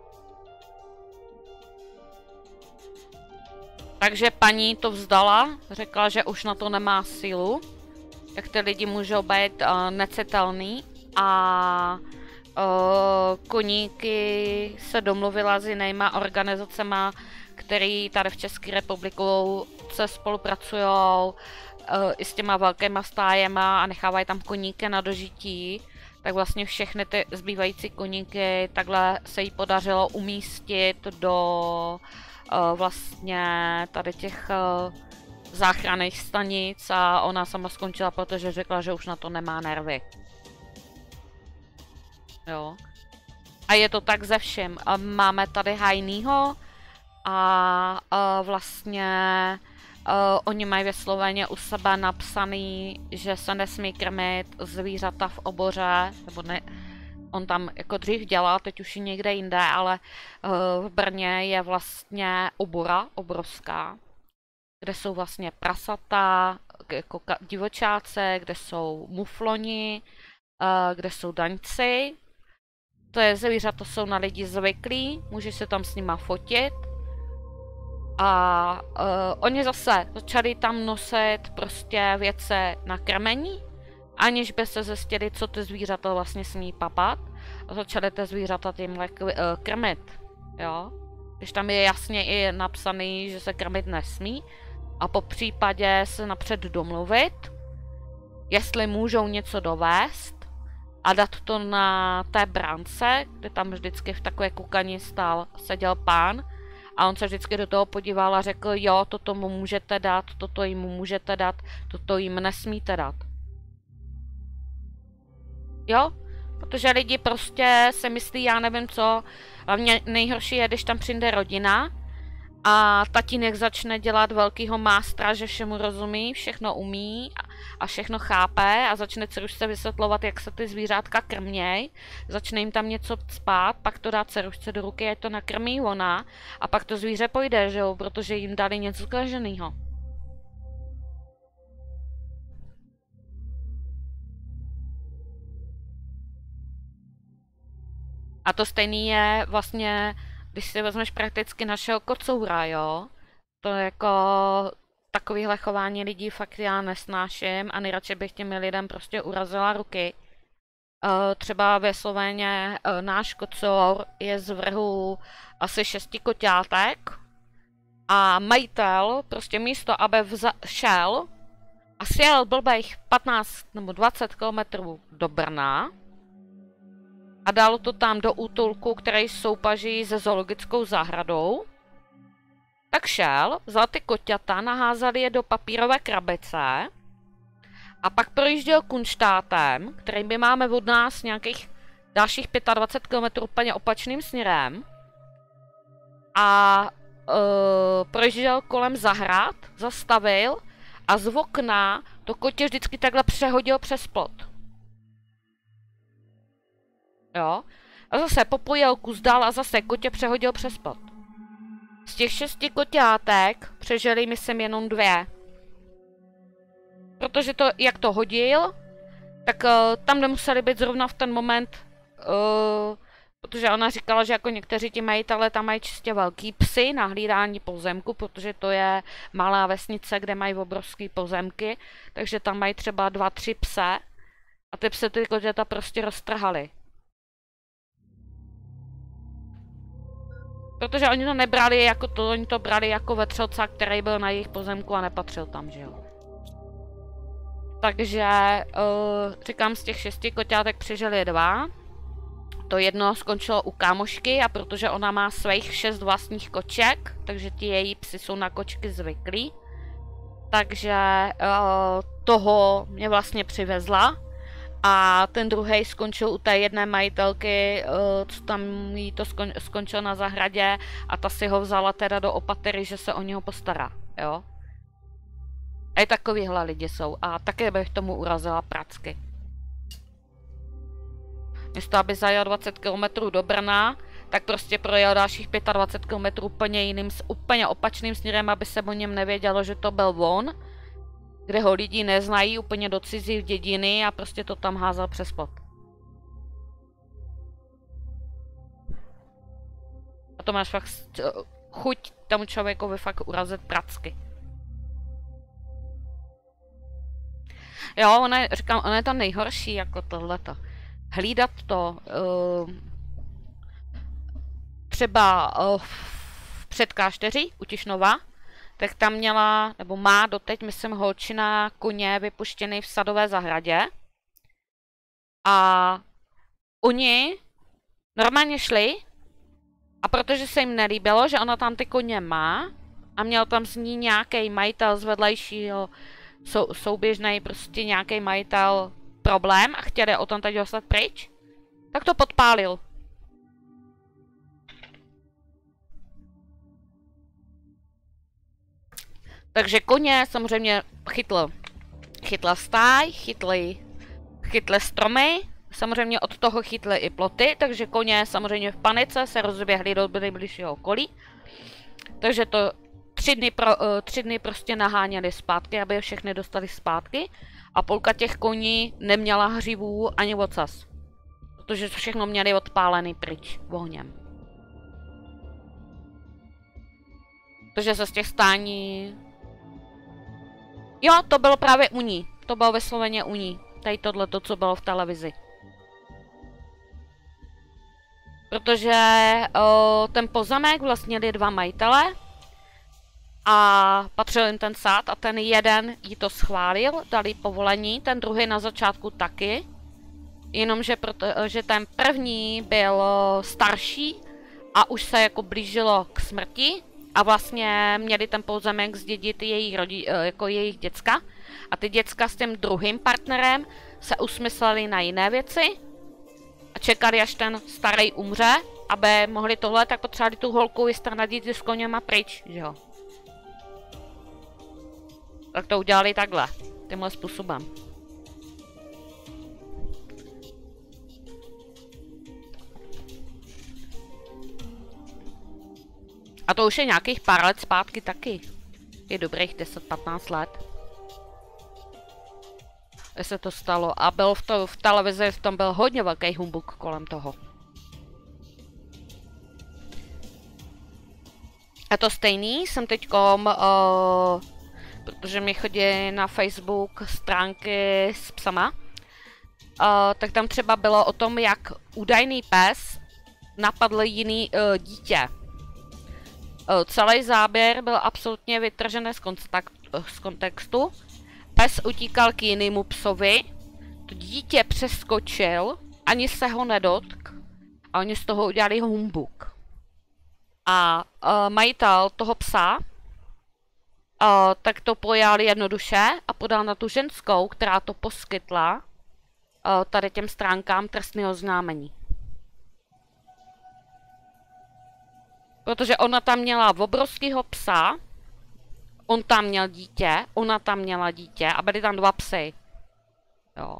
Takže paní to vzdala, řekla, že už na to nemá sílu, jak ty lidi můžou být necitelný, a koníky se domluvila s jinýma organizacema, který tady v České republikou se spolupracujou i s těma velkýma stájema a nechávají tam koníky na dožití. tak vlastně všechny ty zbývající koníky takhle se jí podařilo umístit do vlastně tady těch záchranných stanic a ona sama skončila, protože řekla, že už na to nemá nervy. Jo. A je to tak ze všem. Máme tady hajnýho a vlastně oni mají vysloveně u sebe napsaný, že se nesmí krmit zvířata v oboře, nebo ne, on tam jako dřív dělal, teď už je někde jinde, ale v Brně je vlastně obora obrovská, kde jsou vlastně prasata, jako divočáce, kde jsou mufloni, kde jsou daňci. To je zvířata, jsou na lidi zvyklí, může se tam s nima fotit. A oni zase začali tam nosit prostě věce na krmení, aniž by se zjistili, co ty zvířata vlastně smí papat. A začali ty zvířata tímhle krmit, jo. Když tam je jasně i napsaný, že se krmit nesmí. A po případě se napřed domluvit, jestli můžou něco dovést a dát to na té bránce, kde tam vždycky v takové kukani seděl pán. A on se vždycky do toho podíval a řekl, jo, toto mu můžete dát, toto jim můžete dát, toto jim nesmíte dát. Jo? Protože lidi prostě si myslí, já nevím co, hlavně nejhorší je, když tam přijde rodina a tatínek začne dělat velkýho mástra, že všemu rozumí, všechno umí a všechno chápe a začne dcerušce vysvětlovat, jak se ty zvířátka krměj, začne jim tam něco spát, pak to dá dcerušce do ruky, ať to nakrmí ona a pak to zvíře pojde, že jo, protože jim dali něco zkaženého. A to stejný je vlastně, když si vezmeš prakticky našeho kocoura, jo, to jako takovýhle chování lidí fakt já nesnáším a nejradši bych těmi lidem prostě urazila ruky. Třeba vysloveně náš kocour je z vrhu asi 6 koťátek a majitel prostě místo, aby šel a sjel blbejch 15 nebo 20 kilometrů do Brna a dal to tam do útulku, který soupaží se zoologickou zahradou, tak šel, vzal ty koťata, naházal je do papírové krabice a pak projížděl Kunštátem, který my máme od nás nějakých dalších 25 km úplně opačným směrem a projížděl kolem zahrad, zastavil a z okna to kotě vždycky takhle přehodil přes plot. Jo? A zase popojil kus dál a zase kotě přehodil přes plot. Z těch 6 koťátek přežili myslím jenom 2. Protože to, jak to hodil, tak tam nemuseli být zrovna v ten moment, protože ona říkala, že jako někteří ti majitelé tam mají čistě velký psy na hlídání pozemku, protože to je malá vesnice, kde mají obrovské pozemky, takže tam mají třeba 2-3 pse a ty psy ty koťata prostě roztrhali. Protože oni to nebrali jako to, oni to brali jako vetřelca, který byl na jejich pozemku a nepatřil tam, že jo. Takže, říkám, z těch 6 koťátek přežili 2. To jedno skončilo u kámošky a protože ona má svých 6 vlastních koček, takže ti její psi jsou na kočky zvyklí. Takže toho mě vlastně přivezla. A ten druhý skončil u té jedné majitelky, co tam jí to skončilo na zahradě a ta si ho vzala teda do opatery, že se o něho postará, jo. A i takovýhle lidi jsou a také bych tomu urazila pracky. Místo aby zajel 20 km do Brna, tak prostě projel dalších 25 km úplně opačným směrem, aby se o něm nevědělo, že to byl on, kde ho lidi neznají, úplně do cizí dědiny a prostě to tam házel přes plot. A to máš fakt chuť tomu člověkovi fakt urazit pracky. Jo, říkám, ona je to nejhorší, jako tohleto. Hlídat to, třeba v Předkášteří u Tišnova, tak tam měla, nebo má doteď, myslím, holčina koně vypuštěný v sadové zahradě. A oni normálně šli a protože se jim nelíbilo, že ona tam ty koně má a měl tam s ní nějaký majitel z vedlejšího souběžný prostě nějaký majitel problém a chtěli o tom teď dostat pryč, tak to podpálil. Takže koně samozřejmě chytla stáj, chytly stromy, samozřejmě od toho chytly i ploty, takže koně samozřejmě v panice se rozběhly do nejbližšího okolí. Takže to 3 dny prostě naháněli zpátky, aby je všechny dostali zpátky. A půlka těch koní neměla hřivů ani ocas. Protože všechno měli odpálený pryč ohněm. Takže se z těch stání... Jo, to bylo právě u ní. To bylo vysloveně u ní. Tady tohleto, co bylo v televizi. Protože ten pozemek vlastnili 2 majitele a patřil jim ten sád a ten jeden jí to schválil, dali povolení, ten druhý na začátku taky. Jenomže protože ten první byl starší a už se jako blížilo k smrti a vlastně měli ten pozemek zdědit jejich děcka. A ty děcka s tím druhým partnerem se usmysleli na jiné věci a čekali, až ten starý umře, aby mohli tohle, tak potřebovali tu holku vystrnadit s koněma pryč, že jo. Tak to udělali takhle, tímhle způsobem. A to už je nějakých pár let zpátky taky. Je dobrých 10-15 let. Kde se to stalo. A byl v televizi, v tom byl hodně velký humbuk kolem toho. A to stejný jsem teďkom, protože mi chodí na Facebook stránky s psama, tak tam třeba bylo o tom, jak údajný pes napadl jiný dítě. Celý záběr byl absolutně vytržený z kontextu. Pes utíkal k jinému psovi, to dítě přeskočil, ani se ho nedotk a oni z toho udělali humbuk. A majitel toho psa tak to pojal jednoduše a podal na tu ženskou, která to poskytla tady těm stránkám trestného oznámení. Protože ona tam měla obrovského psa, on tam měl dítě, ona tam měla dítě a byly tam 2 psy. Jo.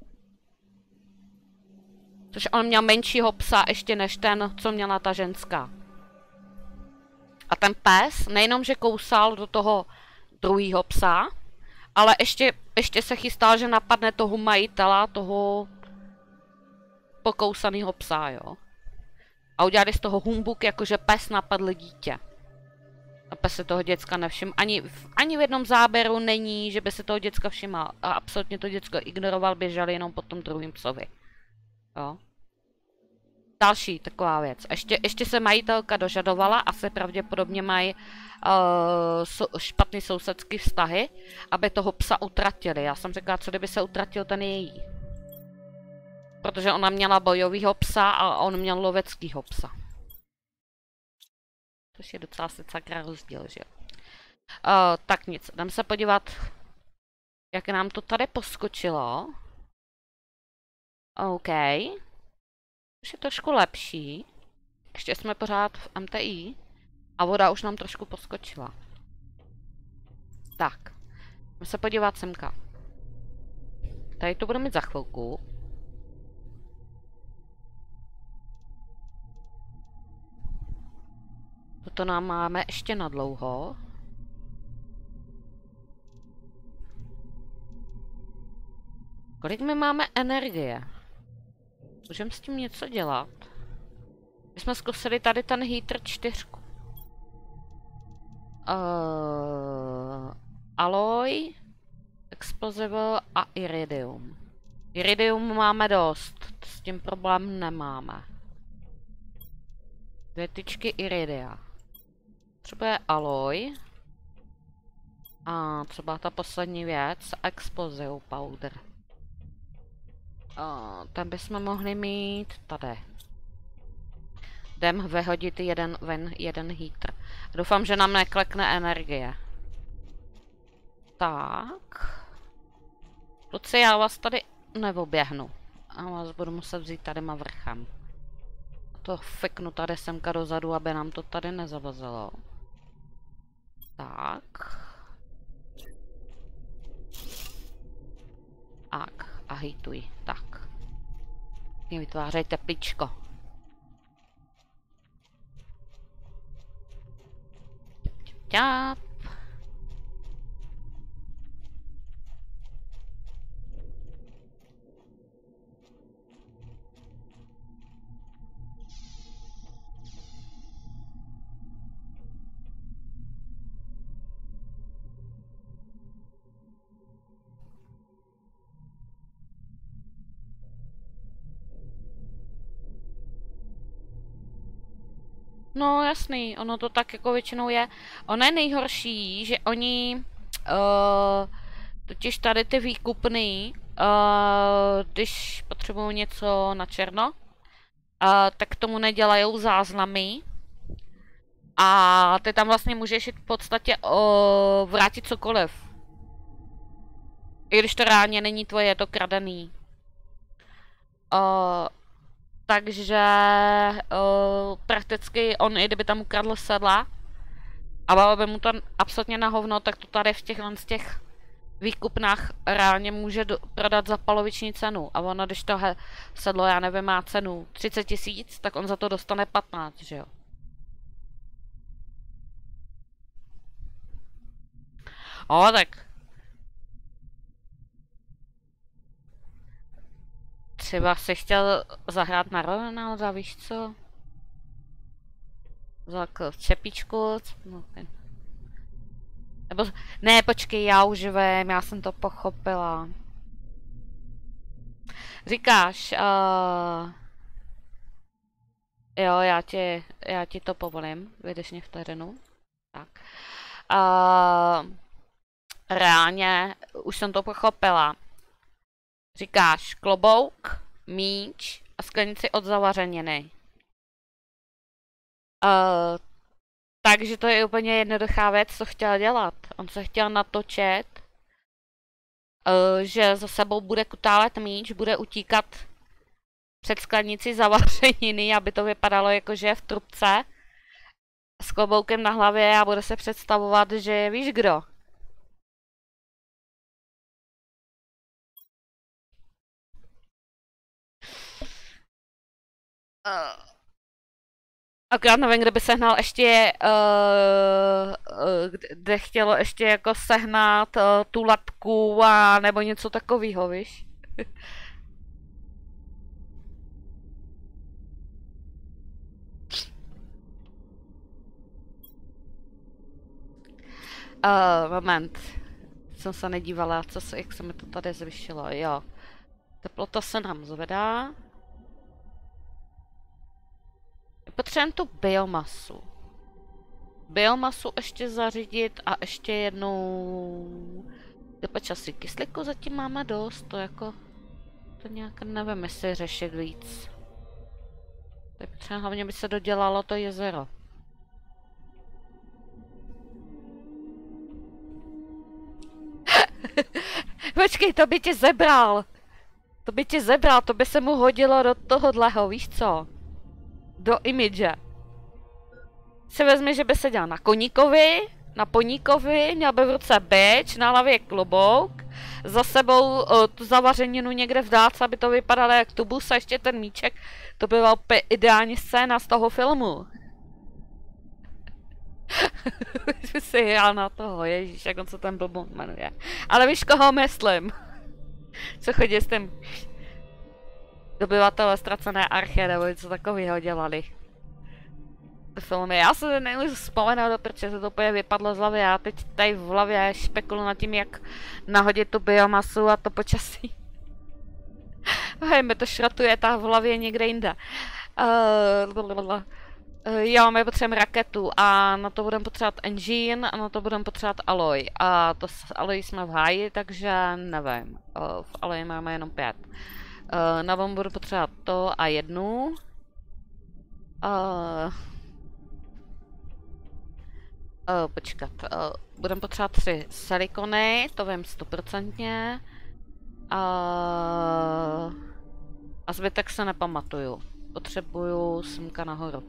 Což on měl menšího psa ještě než ten, co měla ta ženská. A ten pes nejenom, že kousal do toho druhého psa, ale ještě se chystal, že napadne toho majitela, toho pokousaného psa, jo. A udělali z toho humbuk, jakože pes napadl dítě. A pes se toho děcka nevšiml. Ani v jednom záběru není, že by se toho děcka všiml. A absolutně to děcko ignoroval, běžel jenom po tom druhým psovi. Jo. Další taková věc. Ještě se majitelka dožadovala, asi pravděpodobně mají špatný sousedský vztahy, aby toho psa utratili. Já jsem řekla, co kdyby se utratil ten její. Protože ona měla bojovýho psa a on měl loveckýho psa. Což je docela sakra rozdíl, že jo. Tak nic, jdem se podívat, jak nám to tady poskočilo. OK. Už je trošku lepší. Ještě jsme pořád v MTI. A voda už nám trošku poskočila. Tak. Jdem se podívat semka. Tady to budu mít za chvilku. Toto nám máme ještě na dlouho. Kolik my máme energie? Můžeme s tím něco dělat? My jsme zkusili tady ten heater 4. Alloy, explosive a iridium. Iridium máme dost, s tím problém nemáme. 2 tyčky iridia. Třeba je alloy. A třeba ta poslední věc, explosive powder. Tam bychom mohli mít tady. Jdem vyhodit jeden heater. Doufám, že nám neklekne energie. Tak. Kluci, já vás tady neoběhnu. A vás budu muset vzít tady vrchem. To fiknu tady semka dozadu, aby nám to tady nezavazilo. Tak. A hejtuj. Tak. Vytvářej teplíčko. Ťáp. No jasný, ono to tak jako většinou je. Ono je nejhorší, že oni totiž tady ty výkupný, když potřebují něco na černo, tak tomu nedělají záznamy. A ty tam vlastně můžeš v podstatě vrátit cokoliv. I když to reálně není tvoje, je to kradený. Takže prakticky on, i kdyby tam ukradl sedla a bylo by mu to absolutně na hovno, tak to tady v těch výkupnách reálně může prodat za poloviční cenu. A ono, když to sedlo, já nevím, má cenu 30 000, tak on za to dostane 15, že jo? Tak. Třeba si chtěl zahrát na Ronalda, víš co? Za čepičku, no, nebo, ne, počkej, já už vím, já jsem to pochopila. Říkáš, jo, já ti to povolím, vyjdeš mě v terénu. Tak. Reálně, už jsem to pochopila. Říkáš klobouk, míč a sklenici od zavařeniny. Takže to je úplně jednoduchá věc, co chtěl dělat. On se chtěl natočit, že za sebou bude kutálet míč, bude utíkat před sklenici zavařeniny, aby to vypadalo jako, že je v trubce s kloboukem na hlavě a bude se představovat, že je víš kdo. Akorát nevím, kde by sehnal ještě, kde chtělo ještě jako sehnat tu latku a nebo něco takového, víš? Moment. Jsem se nedívala, jak se mi to tady zvyšilo, jo. Teplota se nám zvedá. Potřebujeme tu biomasu. Biomasu ještě zařídit a ještě jednou... Počasí kyslíku zatím máme dost, to jako... To nějak nevím, jestli řešit víc. Tak potřebujeme hlavně, by se dodělalo to jezero. Počkej, to by tě zebral! To by tě zebral, to by se mu hodilo do tohohleho, víš co? Do imidže. Si vezmi, že by seděl na poníkovi, měl by v ruce bič, na hlavě klobouk, za sebou tu zavařeninu někde v dálce, aby to vypadalo jak tubus a ještě ten míček. To by byla úplně ideální scéna z toho filmu. Už si hrál na toho, ježíš, jak on se ten blbou jmenuje. Ale víš, koho myslím? Co chodí s tím dobyvatele ztracené archy, nebo něco takového dělali. Filmy. Já se nemůžu vzpomenout, protože se to úplně vypadlo z hlavy. Já teď tady v hlavě špekuluji nad tím, jak nahodit tu biomasu a to počasí. Mi to šrotuje ta v hlavě někde jinde. Jo, my potřebujeme raketu a na to budeme potřebovat engine a na to budeme potřebovat aloj. A to s aloj jsme v háji, takže nevím. V aloji máme jenom 5. Na bombu budu potřebovat to a jednu. Počkat. Budeme potřebovat 3 silikony, to vím 100%. A zbytek se nepamatuju. Potřebuju smka nahoru.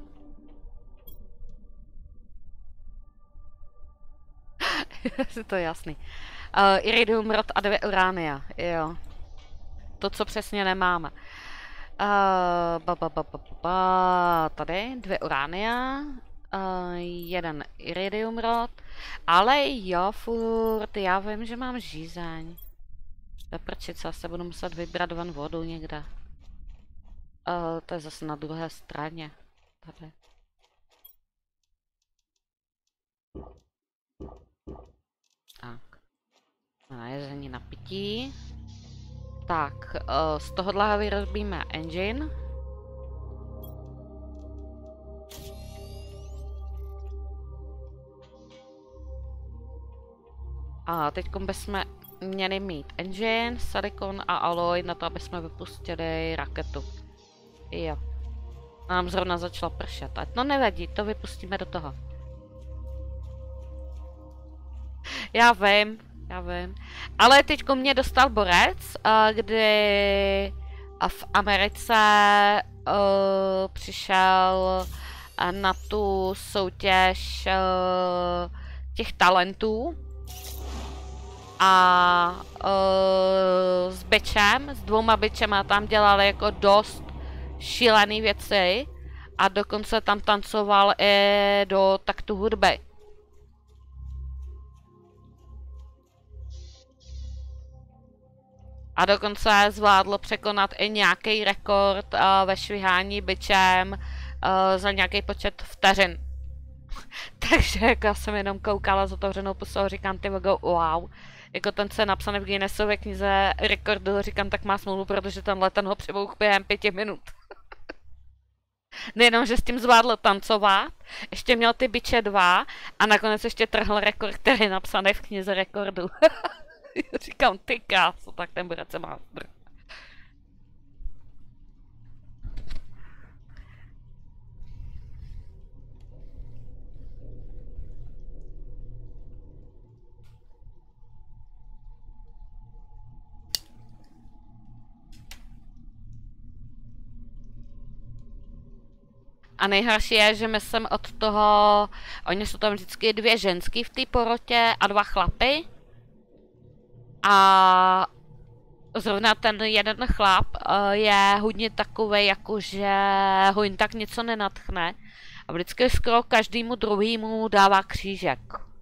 To je jasný. Iridium, rod a 2 uránia. Jo. To, co přesně nemáme. Tady 2 uránia. 1 iridium rod. Ale jo, furt, já vím, že mám žízeň. Prčice, se budu muset vybrat ven vodu někde. To je zase na druhé straně. Tady. Tak. Na jezení, na pití. Tak, z tohohle vyrobíme engine. A teď bychom měli mít engine, silikon a alloy na to, aby jsme vypustili raketu. Jo. Nám zrovna začala pršet. No nevadí, to vypustíme do toho. Já vím. Ale teďko mě dostal borec, kdy v Americe přišel na tu soutěž těch talentů a s bičem, s 2 bičema tam dělali jako dost šílený věci a dokonce tam tancoval i do taktu hudby. A dokonce zvládlo překonat i nějaký rekord ve švihání bičem za nějaký počet vteřin. Takže jako já jsem jenom koukala s otevřenou pusou a říkám, ty wow. Jako ten, co je napsaný v Guinnessově knize rekordu, říkám, tak má smůlu, protože ten ho přebouch během 5 minut. Nejenom, že s tím zvládl tancovat, ještě měl ty biče 2 a nakonec ještě trhl rekord, který je napsaný v knize rekordu. Říkám, ty krásu, tak ten borec se má zdr. A nejhorší je, že my jsem od toho, oni jsou tam vždycky 2 ženský v té porotě a 2 chlapy. A zrovna ten jeden chlap je hodně takovej, jakože ho jen tak něco nenadchne. A vždycky skoro každému druhému dává křížek.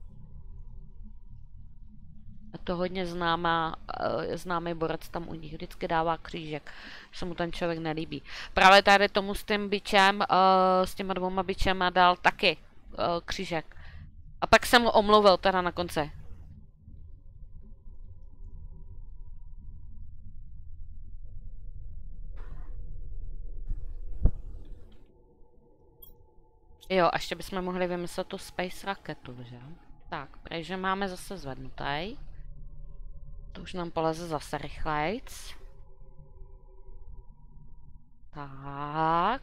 A to hodně známý borec tam u nich vždycky dává křížek. Se mu ten člověk nelíbí. Právě tady tomu s tím bičem, s těma 2 bičema dal taky křížek. A pak jsem mu omluvil teda na konci. Jo, a ještě bychom mohli vymyslet tu space raketu, že? Tak, protože máme zase zvednutý. To už nám poleze zase rychlejc. Tak.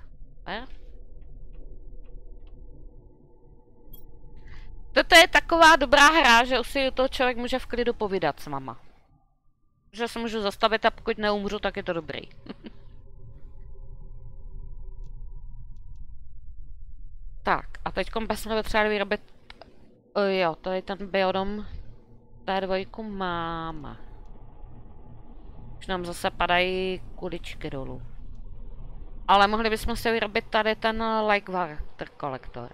Toto je taková dobrá hra, že už si to člověk může v klidu povídat s mama. Že se můžu zastavit a pokud neumřu, tak je to dobrý. Tak, a teďkom bychom potřebovali vyrobit... Jo, tady ten biodom T2 máme. Už nám zase padají kuličky dolů. Ale mohli bychom si vyrobit tady ten like water kolektor.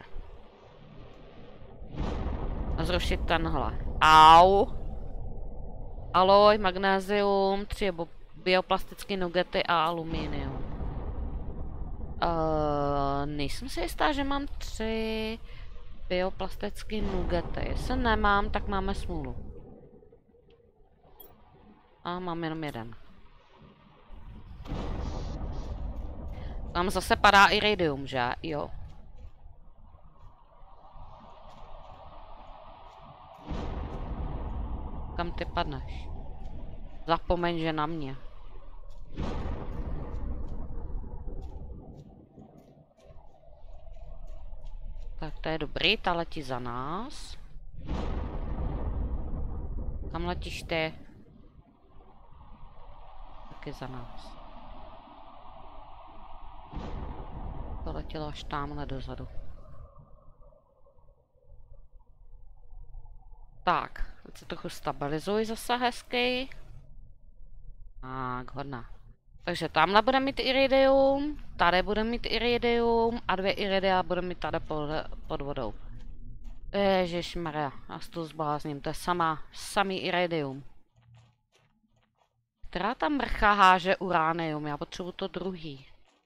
A zrušit tenhle. Au! Aloj, magnézium, 3 bioplastické nuggety a aluminium. Nejsem si jistá, že mám 3 bioplastické nuggety. Jestli nemám, tak máme smůlu. A mám jenom 1. Tam zase padá iridium, že? Jo. Kam ty padneš? Zapomeň, že na mě. Tak to je dobrý, ta letí za nás. Kam letíš ty? Taky za nás. To letělo až tamhle dozadu. Tak, teď se trochu stabilizuj zase hezky. Tak, hodná. Takže tamhle budeme mít iridium, tady budeme mít iridium a 2 iridia budeme mít tady pod vodou. Ježišmarja, já se to zblázním, to je samý iridium. Která ta mrcha háže uránium, já potřebuji to druhý.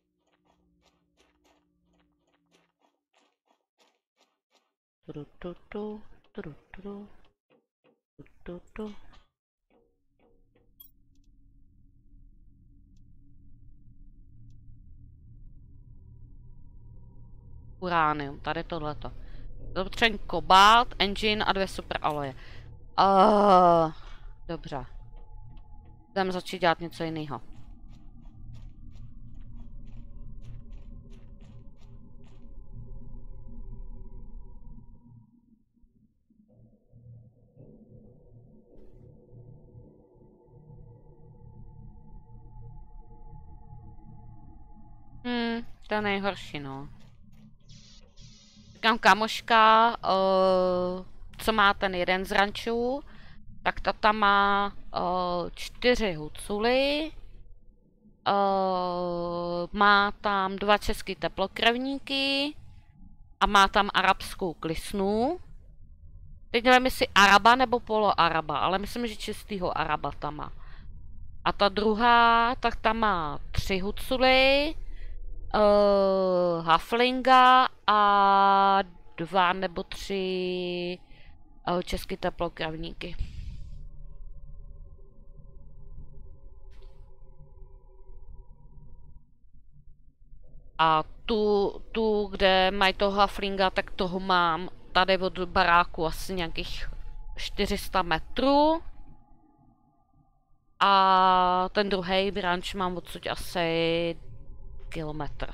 Uránium, tady tohleto. Potřebuji kobalt, engine a 2 super aloje. Dobře. Jdeme začít dělat něco jiného. To je nejhorší, no. Říkám kamoška, co má ten jeden z rančů, tak ta tam má 4 huculy, má tam 2 český teplokrevníky a má tam arabskou klisnu. Teď nevím, jestli Araba nebo poloaraba, ale myslím, že čistýho Araba tam má. A ta druhá, tak tam má 3 huculy, Haflinga a 2 nebo 3 český teplokravníky. A tu, kde mají toho Haflinga, tak toho mám tady od baráku asi nějakých 400 metrů. A ten druhý branč mám odsud asi kilometr.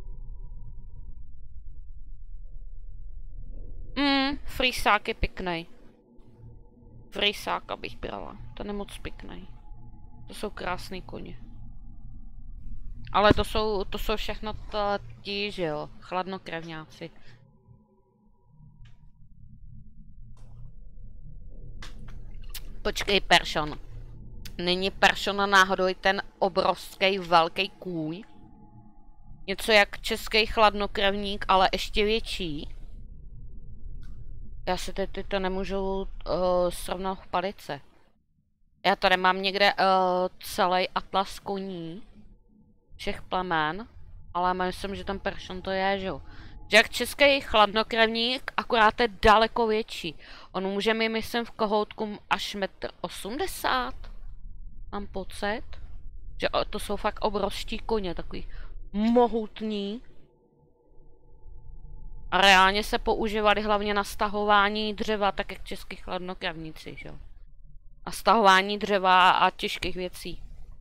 Frýsák je pěkný. Frýsáka bych brala, ten je moc pěkný. To jsou krásný koně. Ale to jsou všechno ti, že jo, chladnokrevňáci. Počkej, Peršon. Není Peršon náhodou ten obrovský velký kůň? Něco jak český chladnokrevník, ale ještě větší. Já si teď to nemůžu srovnat v palice. Já tady mám někde celý atlas koní. Všech plemen. Ale myslím, že ten Peršon to je, že jo. Že jak český chladnokrevník, akorát je daleko větší. On může mít, myslím, v kohoutku až 1,80 m. Mám pocit. Že to jsou fakt obrovští koně, takový mohutní. A reálně se používali hlavně na stahování dřeva, tak jak český chladnokrevníci, že jo. A stahování dřeva a těžkých věcí.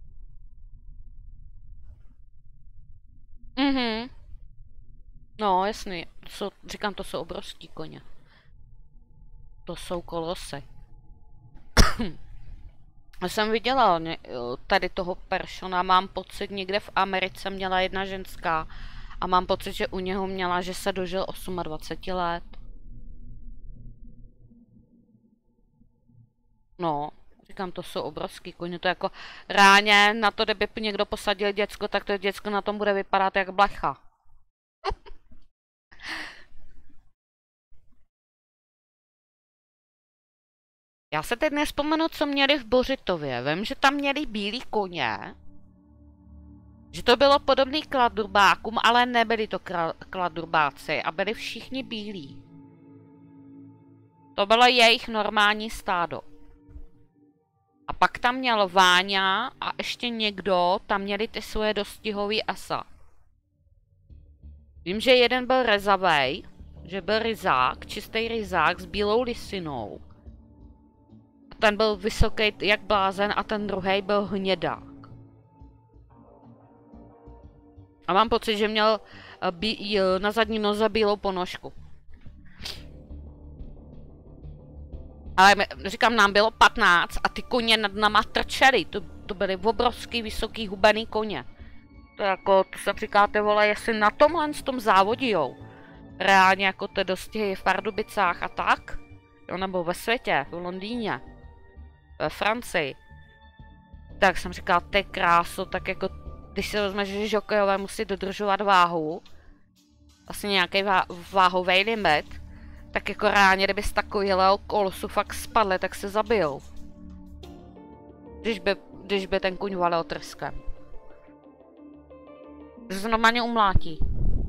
No, jasný. Říkám, to jsou obrovský koně. To jsou kolosy. Já jsem viděla tady toho Peršona, mám pocit, někde v Americe měla jedna ženská a mám pocit, že u něho měla, že se dožil 28 let. No, říkám, to jsou obrovský koně, to jako ráně na to, kdyby někdo posadil děcko, tak to děcko na tom bude vypadat jak blecha. Já se teď nespomenu, co měli v Bořitově. Vím, že tam měli bílý koně. Že to bylo podobný kladurbákům, ale nebyli to kladurbáci a byli všichni bílí. To bylo jejich normální stádo. A pak tam měl Váňa a ještě někdo, tam měli ty svoje dostihový asa. Vím, že jeden byl rezavej, že byl ryzák, čistý ryzák s bílou lisinou. Ten byl vysoký jak blázen a ten druhý byl hnědák. A mám pocit, že měl na zadní noze bílou ponožku. Ale říkám, nám bylo 15 a ty koně nad náma trčely. To byly obrovský, vysoký, hubený koně. To jako, to se říkáte, vole, jestli na tomhle s tom závodijou. Reálně jako ty dostihy v Pardubicách a tak. Jo, nebo ve světě, v Londýně. Ve Francii. Tak jsem říkala, ty kráso, tak jako, když si vezmeš, že žokejové musí dodržovat váhu, vlastně nějaký váhový limit, tak jako reálně, kdyby z takového kolosu fakt spadly, tak se zabijou. Když by ten kuň valil trskem. Že se normálně umlátí.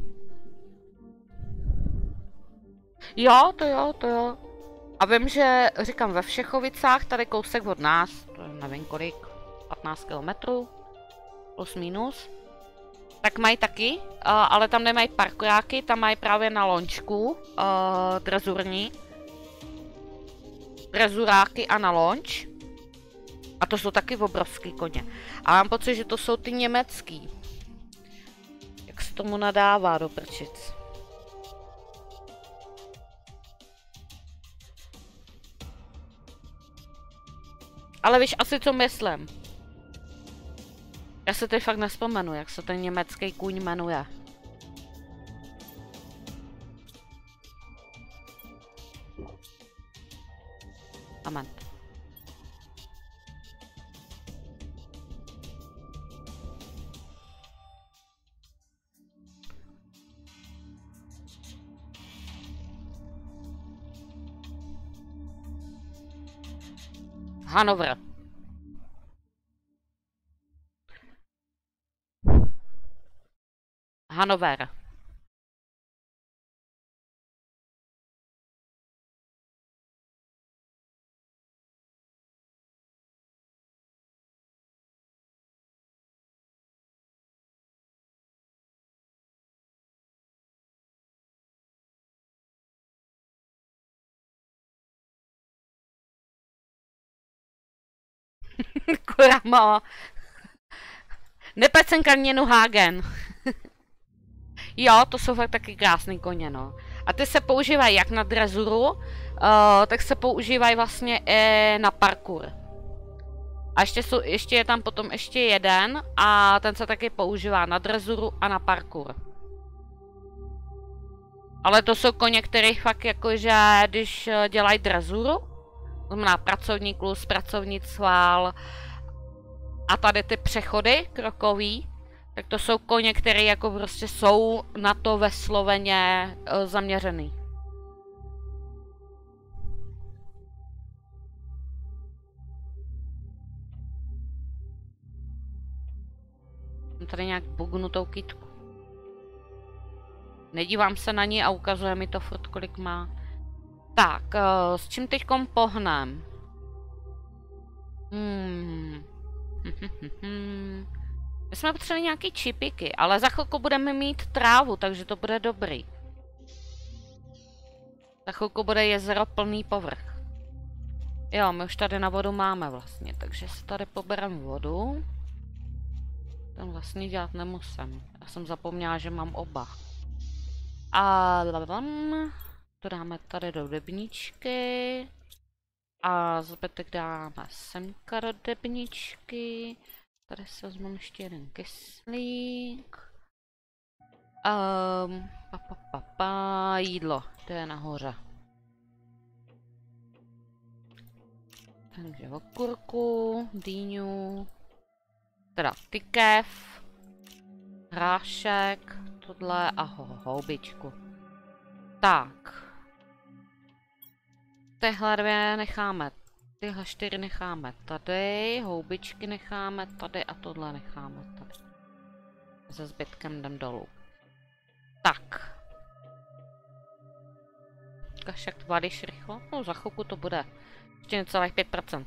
Jo, to jo. A vím, že říkám ve Všechovicách, tady kousek od nás, to je nevím kolik, 15 kilometrů, plus minus, tak mají taky, ale tam nemají parkoráky, tam mají právě na lončku drezurní. Drezuráky a na lonč. A to jsou taky obrovský koně. A mám pocit, že to jsou ty německý. Jak se tomu nadává do prčic. Ale víš asi, co myslím. Já se teď fakt nespomenu, jak se ten německý kůň jmenuje. Moment. Hanover. Hanover. Kurama. Nepecenkarněnu Hagen. Jo, to jsou fakt taky krásný koně, no. A ty se používají jak na drezuru, tak se používají vlastně i na parkour. A ještě je tam potom ještě jeden a ten se taky používá na drezuru a na parkour. Ale to jsou koně, které fakt jakože, když dělají drezuru, to znamená pracovní klus, pracovní cval a tady ty přechody krokový, tak to jsou koně, které jako prostě jsou na to vesloveně zaměřený. Mám tady nějak bugnutou kytku. Nedívám se na ní a ukazuje mi to furt, kolik má. Tak, s čím teďkom pohnem? My jsme potřebovali nějaký čipiky, ale za chvilku budeme mít trávu, takže to bude dobrý. Za chvilku bude jezero plný povrch. Jo, my už tady na vodu máme vlastně, takže si tady pobereme vodu. Ten vlastně dělat nemusím. Já jsem zapomněla, že mám oba. A to dáme tady do debničky. A zbytek dáme semka do debničky. Tady se vezmeme ještě jeden kyslík. Jídlo, to je nahoře. Takže okurku, dýňu, teda tykev, hrášek, tohle a houbičku. Tak. Tyhle dvě necháme, tyhle 4 necháme tady, houbičky necháme tady a tohle necháme tady. Se zbytkem jdem dolů. Tak. Kašek tvádíš rychlo? No za chvilku to bude. Ještě necelých 5%.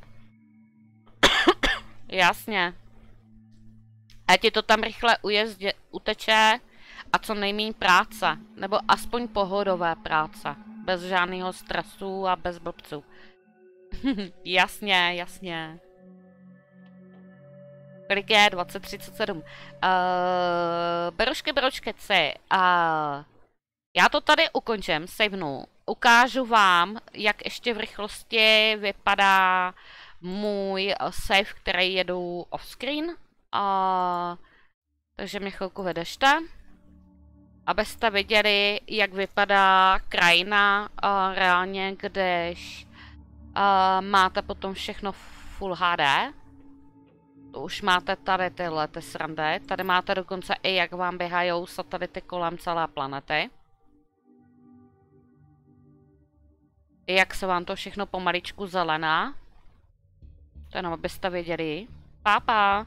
Jasně. A ti to tam rychle uteče a co nejméně práce. Nebo aspoň pohodové práce. Bez žádného stresu a bez blbců. Jasně, jasně. Kolik je? 2037. Berušky, beruškeci. Já to tady ukončím, savenu. ukážu vám, jak ještě v rychlosti vypadá můj save, který jedu offscreen. Takže mě chvilku vydržte, abyste viděli, jak vypadá krajina reálně, když máte potom všechno Full HD. To už máte tady tyhle srandy. Tady máte dokonce i jak vám běhají satelity kolem celé planety. I jak se vám to všechno pomaličku zelená. To jenom abyste věděli. Pápa.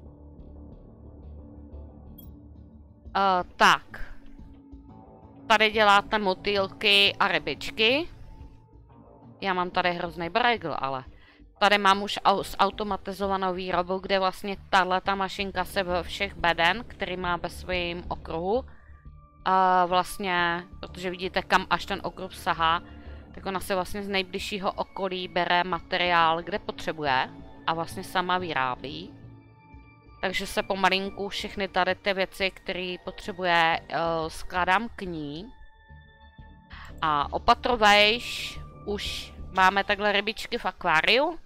Tak. Tady děláte motýlky a rybičky. Já mám tady hrozný brejgl, ale tady mám už zautomatizovanou výrobu, kde vlastně tato mašinka se ve všech beden, který má ve svém okruhu, vlastně, protože vidíte, kam až ten okruh sahá, tak ona se vlastně z nejbližšího okolí bere materiál, kde potřebuje a vlastně sama vyrábí. Takže se pomalinku všechny tady ty věci, které potřebuje, skládám k ní. A opatrovejš už máme takhle rybičky v akváriu.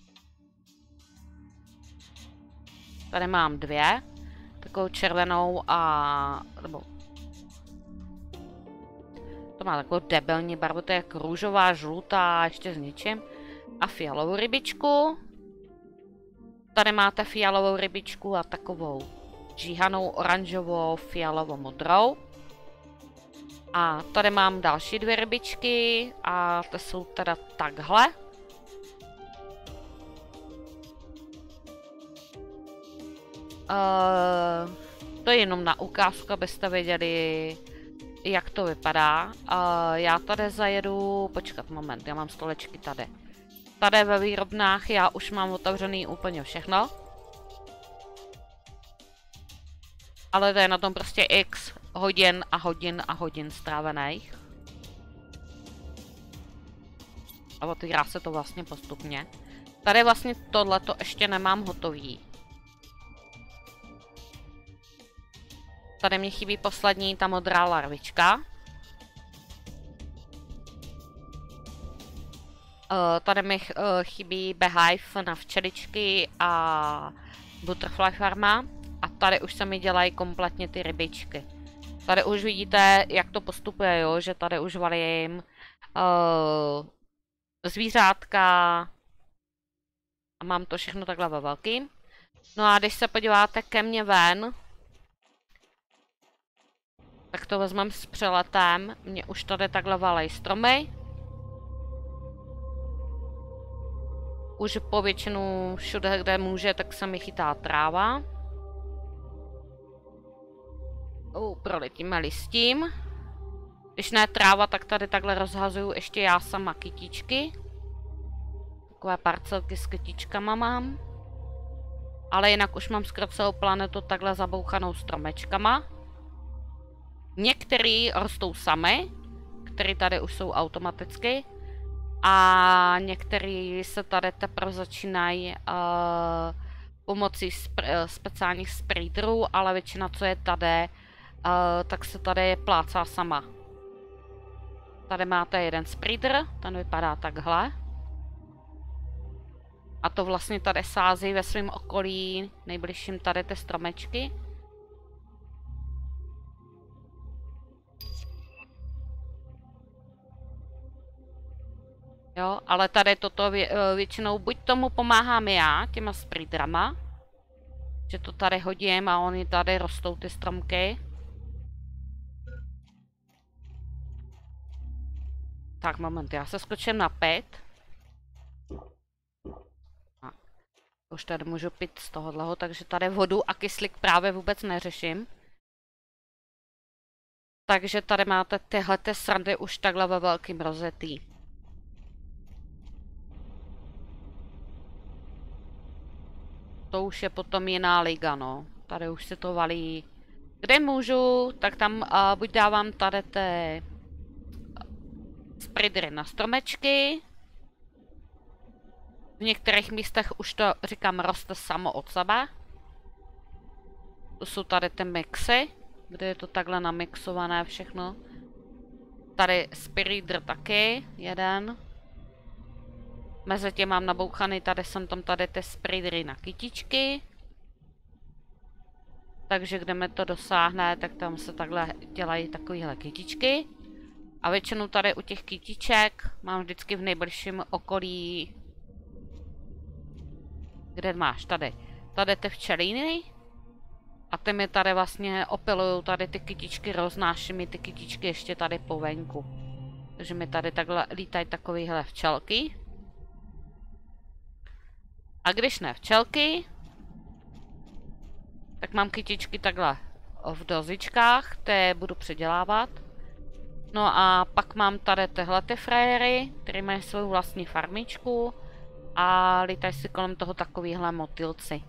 Tady mám dvě. Takovou červenou a... nebo... To má takovou debilní barvu, to je jak růžová, žlutá, ještě s něčím. A fialovou rybičku. Tady máte fialovou rybičku a takovou žíhanou oranžovou, fialovou, modrou. A tady mám další dvě rybičky a to jsou teda takhle. To je jenom na ukázku, abyste věděli, jak to vypadá. Já tady zajedu, počkat moment, já mám stolečky tady. Tady ve výrobnách já už mám otevřený úplně všechno. Ale to je na tom prostě x hodin a hodin a hodin strávených. A otvírá se to vlastně postupně. Tady vlastně tohleto ještě nemám hotový. Tady mě chybí poslední, ta modrá larvička. Tady mi chybí beehive na včeličky a butterfly farma. A tady už se mi dělají kompletně ty rybičky. Tady už vidíte, jak to postupuje, jo? Že tady už valím zvířátka a mám to všechno takhle ve velkým. No a když se podíváte ke mně ven, tak to vezmeme s přeletem. Mě už tady takhle valej stromy. Už po většinu všude, kde může, tak se mi chytá tráva. Proletíme listím. Když ne tráva, tak tady takhle rozhazuju ještě já sama kytičky. Takové parcelky s kytičkama mám. Ale jinak už mám skoro celou planetu takhle zabouchanou stromečkama. Některý rostou samy, které tady už jsou automaticky. A některý se tady teprve začínají pomocí speciálních spreaderů, ale většina, co je tady, tak se tady plácá sama. Tady máte jeden spreader, ten vypadá takhle. A to vlastně tady sází ve svém okolí, nejbližším tady ty stromečky. Jo, ale tady toto většinou buď tomu pomáhám já, těma spreaderama, že to tady hodím a oni tady rostou ty stromky. Tak, moment, já se skočím na pit. Už tady můžu pít z tohohleho, takže tady vodu a kyslík právě vůbec neřeším. Takže tady máte tyhle srandy už takhle ve velkým rozjetý. To už je potom jiná liga, no. Tady už se to valí. Kde můžu, tak tam buď dávám tady ty spreadery na stromečky. V některých místech už to, říkám, roste samo od sebe. To jsou tady ty mixy, kde je to takhle namixované všechno. Tady Spiridr taky, jeden. Mezi tím mám nabouchaný, tady jsem tam tady ty Spiridry na kytičky. Takže kde mi to dosáhne, tak tam se takhle dělají takovéhle kytičky. A většinou tady u těch kytiček mám vždycky v nejbližším okolí. Kde máš? Tady. Tady ty včelíny. A ty mi tady vlastně opilují tady ty kytičky, roznáší mi ty kytičky ještě tady po venku. Takže mi tady takhle lítají takovýhle včelky. A když ne včelky, tak mám kytičky takhle v dozičkách, které budu předělávat. No a pak mám tady tyhle ty frajery, které mají svou vlastní farmičku a lítají si kolem toho takovýhle motýlci.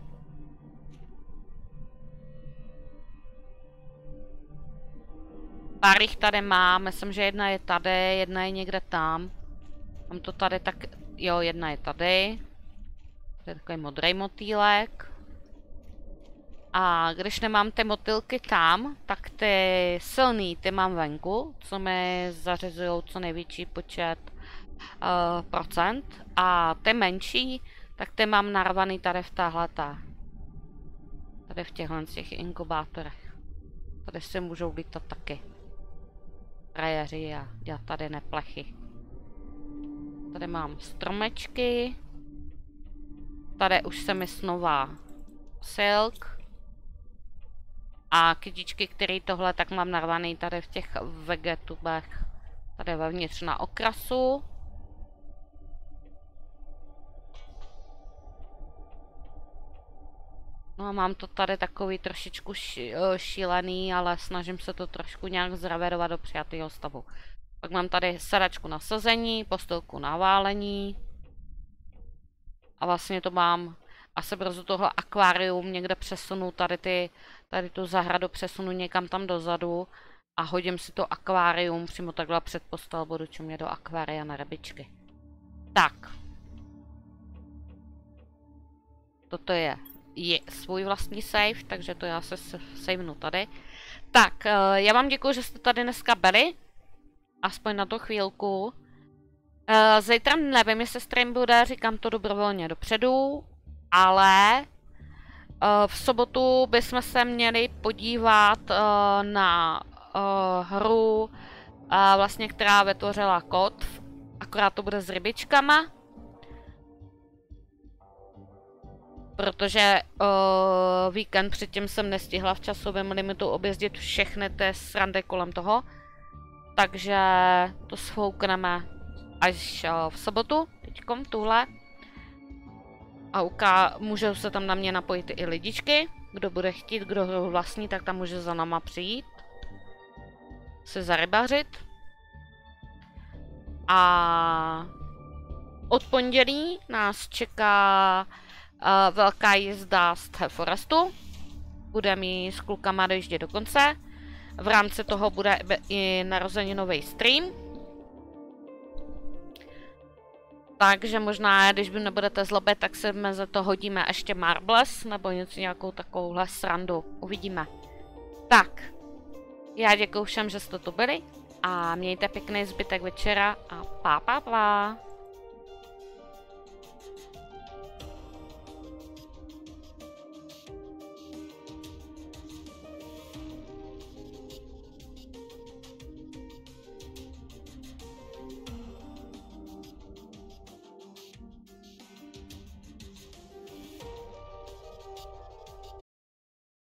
Pár jich tady mám, myslím, že jedna je tady, jedna je někde tam. Mám to tady tak, jo, jedna je tady. To je takový modrý motýlek. A když nemám ty motýlky tam, tak ty silný ty mám venku, co mi zařizují co největší počet procent. A ty menší, tak ty mám narvaný tady v tahleta. Tady v těchhle těch inkubátorech. Tady si můžou lítat taky frajeři a dělat tady neplechy. Tady mám stromečky. Tady už se mi snová silk. A kytičky, které tohle tak mám narvaný tady v těch vegetubech. Tady vevnitř na okrasu. No a mám to tady takový trošičku šílený, ale snažím se to trošku nějak zrevidovat do přijatého stavu. Pak mám tady sedačku na sazení, postolku na válení. A vlastně to mám asi brzo toho akvárium někde přesunu, tady tu zahradu přesunu někam tam dozadu a hodím si to akvárium přímo takhle před postel, budu čumět do akvária na rybičky. Tak. Toto je svůj vlastní save, takže to já se savenu tady. Tak, já vám děkuji, že jste tady dneska byli. Aspoň na tu chvílku. Zítra nevím, jestli stream bude, říkám to dobrovolně dopředu. Ale v sobotu bychom se měli podívat na hru, vlastně, která vytvořila Kotv, akorát to bude s rybičkama. Protože víkend předtím jsem nestihla v časovém limitu objezdit všechny ty srandy kolem toho. Takže to sfoukneme až v sobotu, teďkom tuhle. A můžou se tam na mě napojit i lidičky. Kdo bude chtít, kdo ho vlastní, tak tam může za náma přijít. Se zarybařit. A od pondělí nás čeká velká jízda z Forestu. Budeme ji s klukama dojíždět do konce. V rámci toho bude i narozeninový stream. Takže možná, když by nebudete zlobit, tak se mezi to hodíme ještě Marbles, nebo něco nějakou takovouhle srandu. Uvidíme. Tak. Já děkuji všem, že jste tu byli. A mějte pěkný zbytek večera a pa.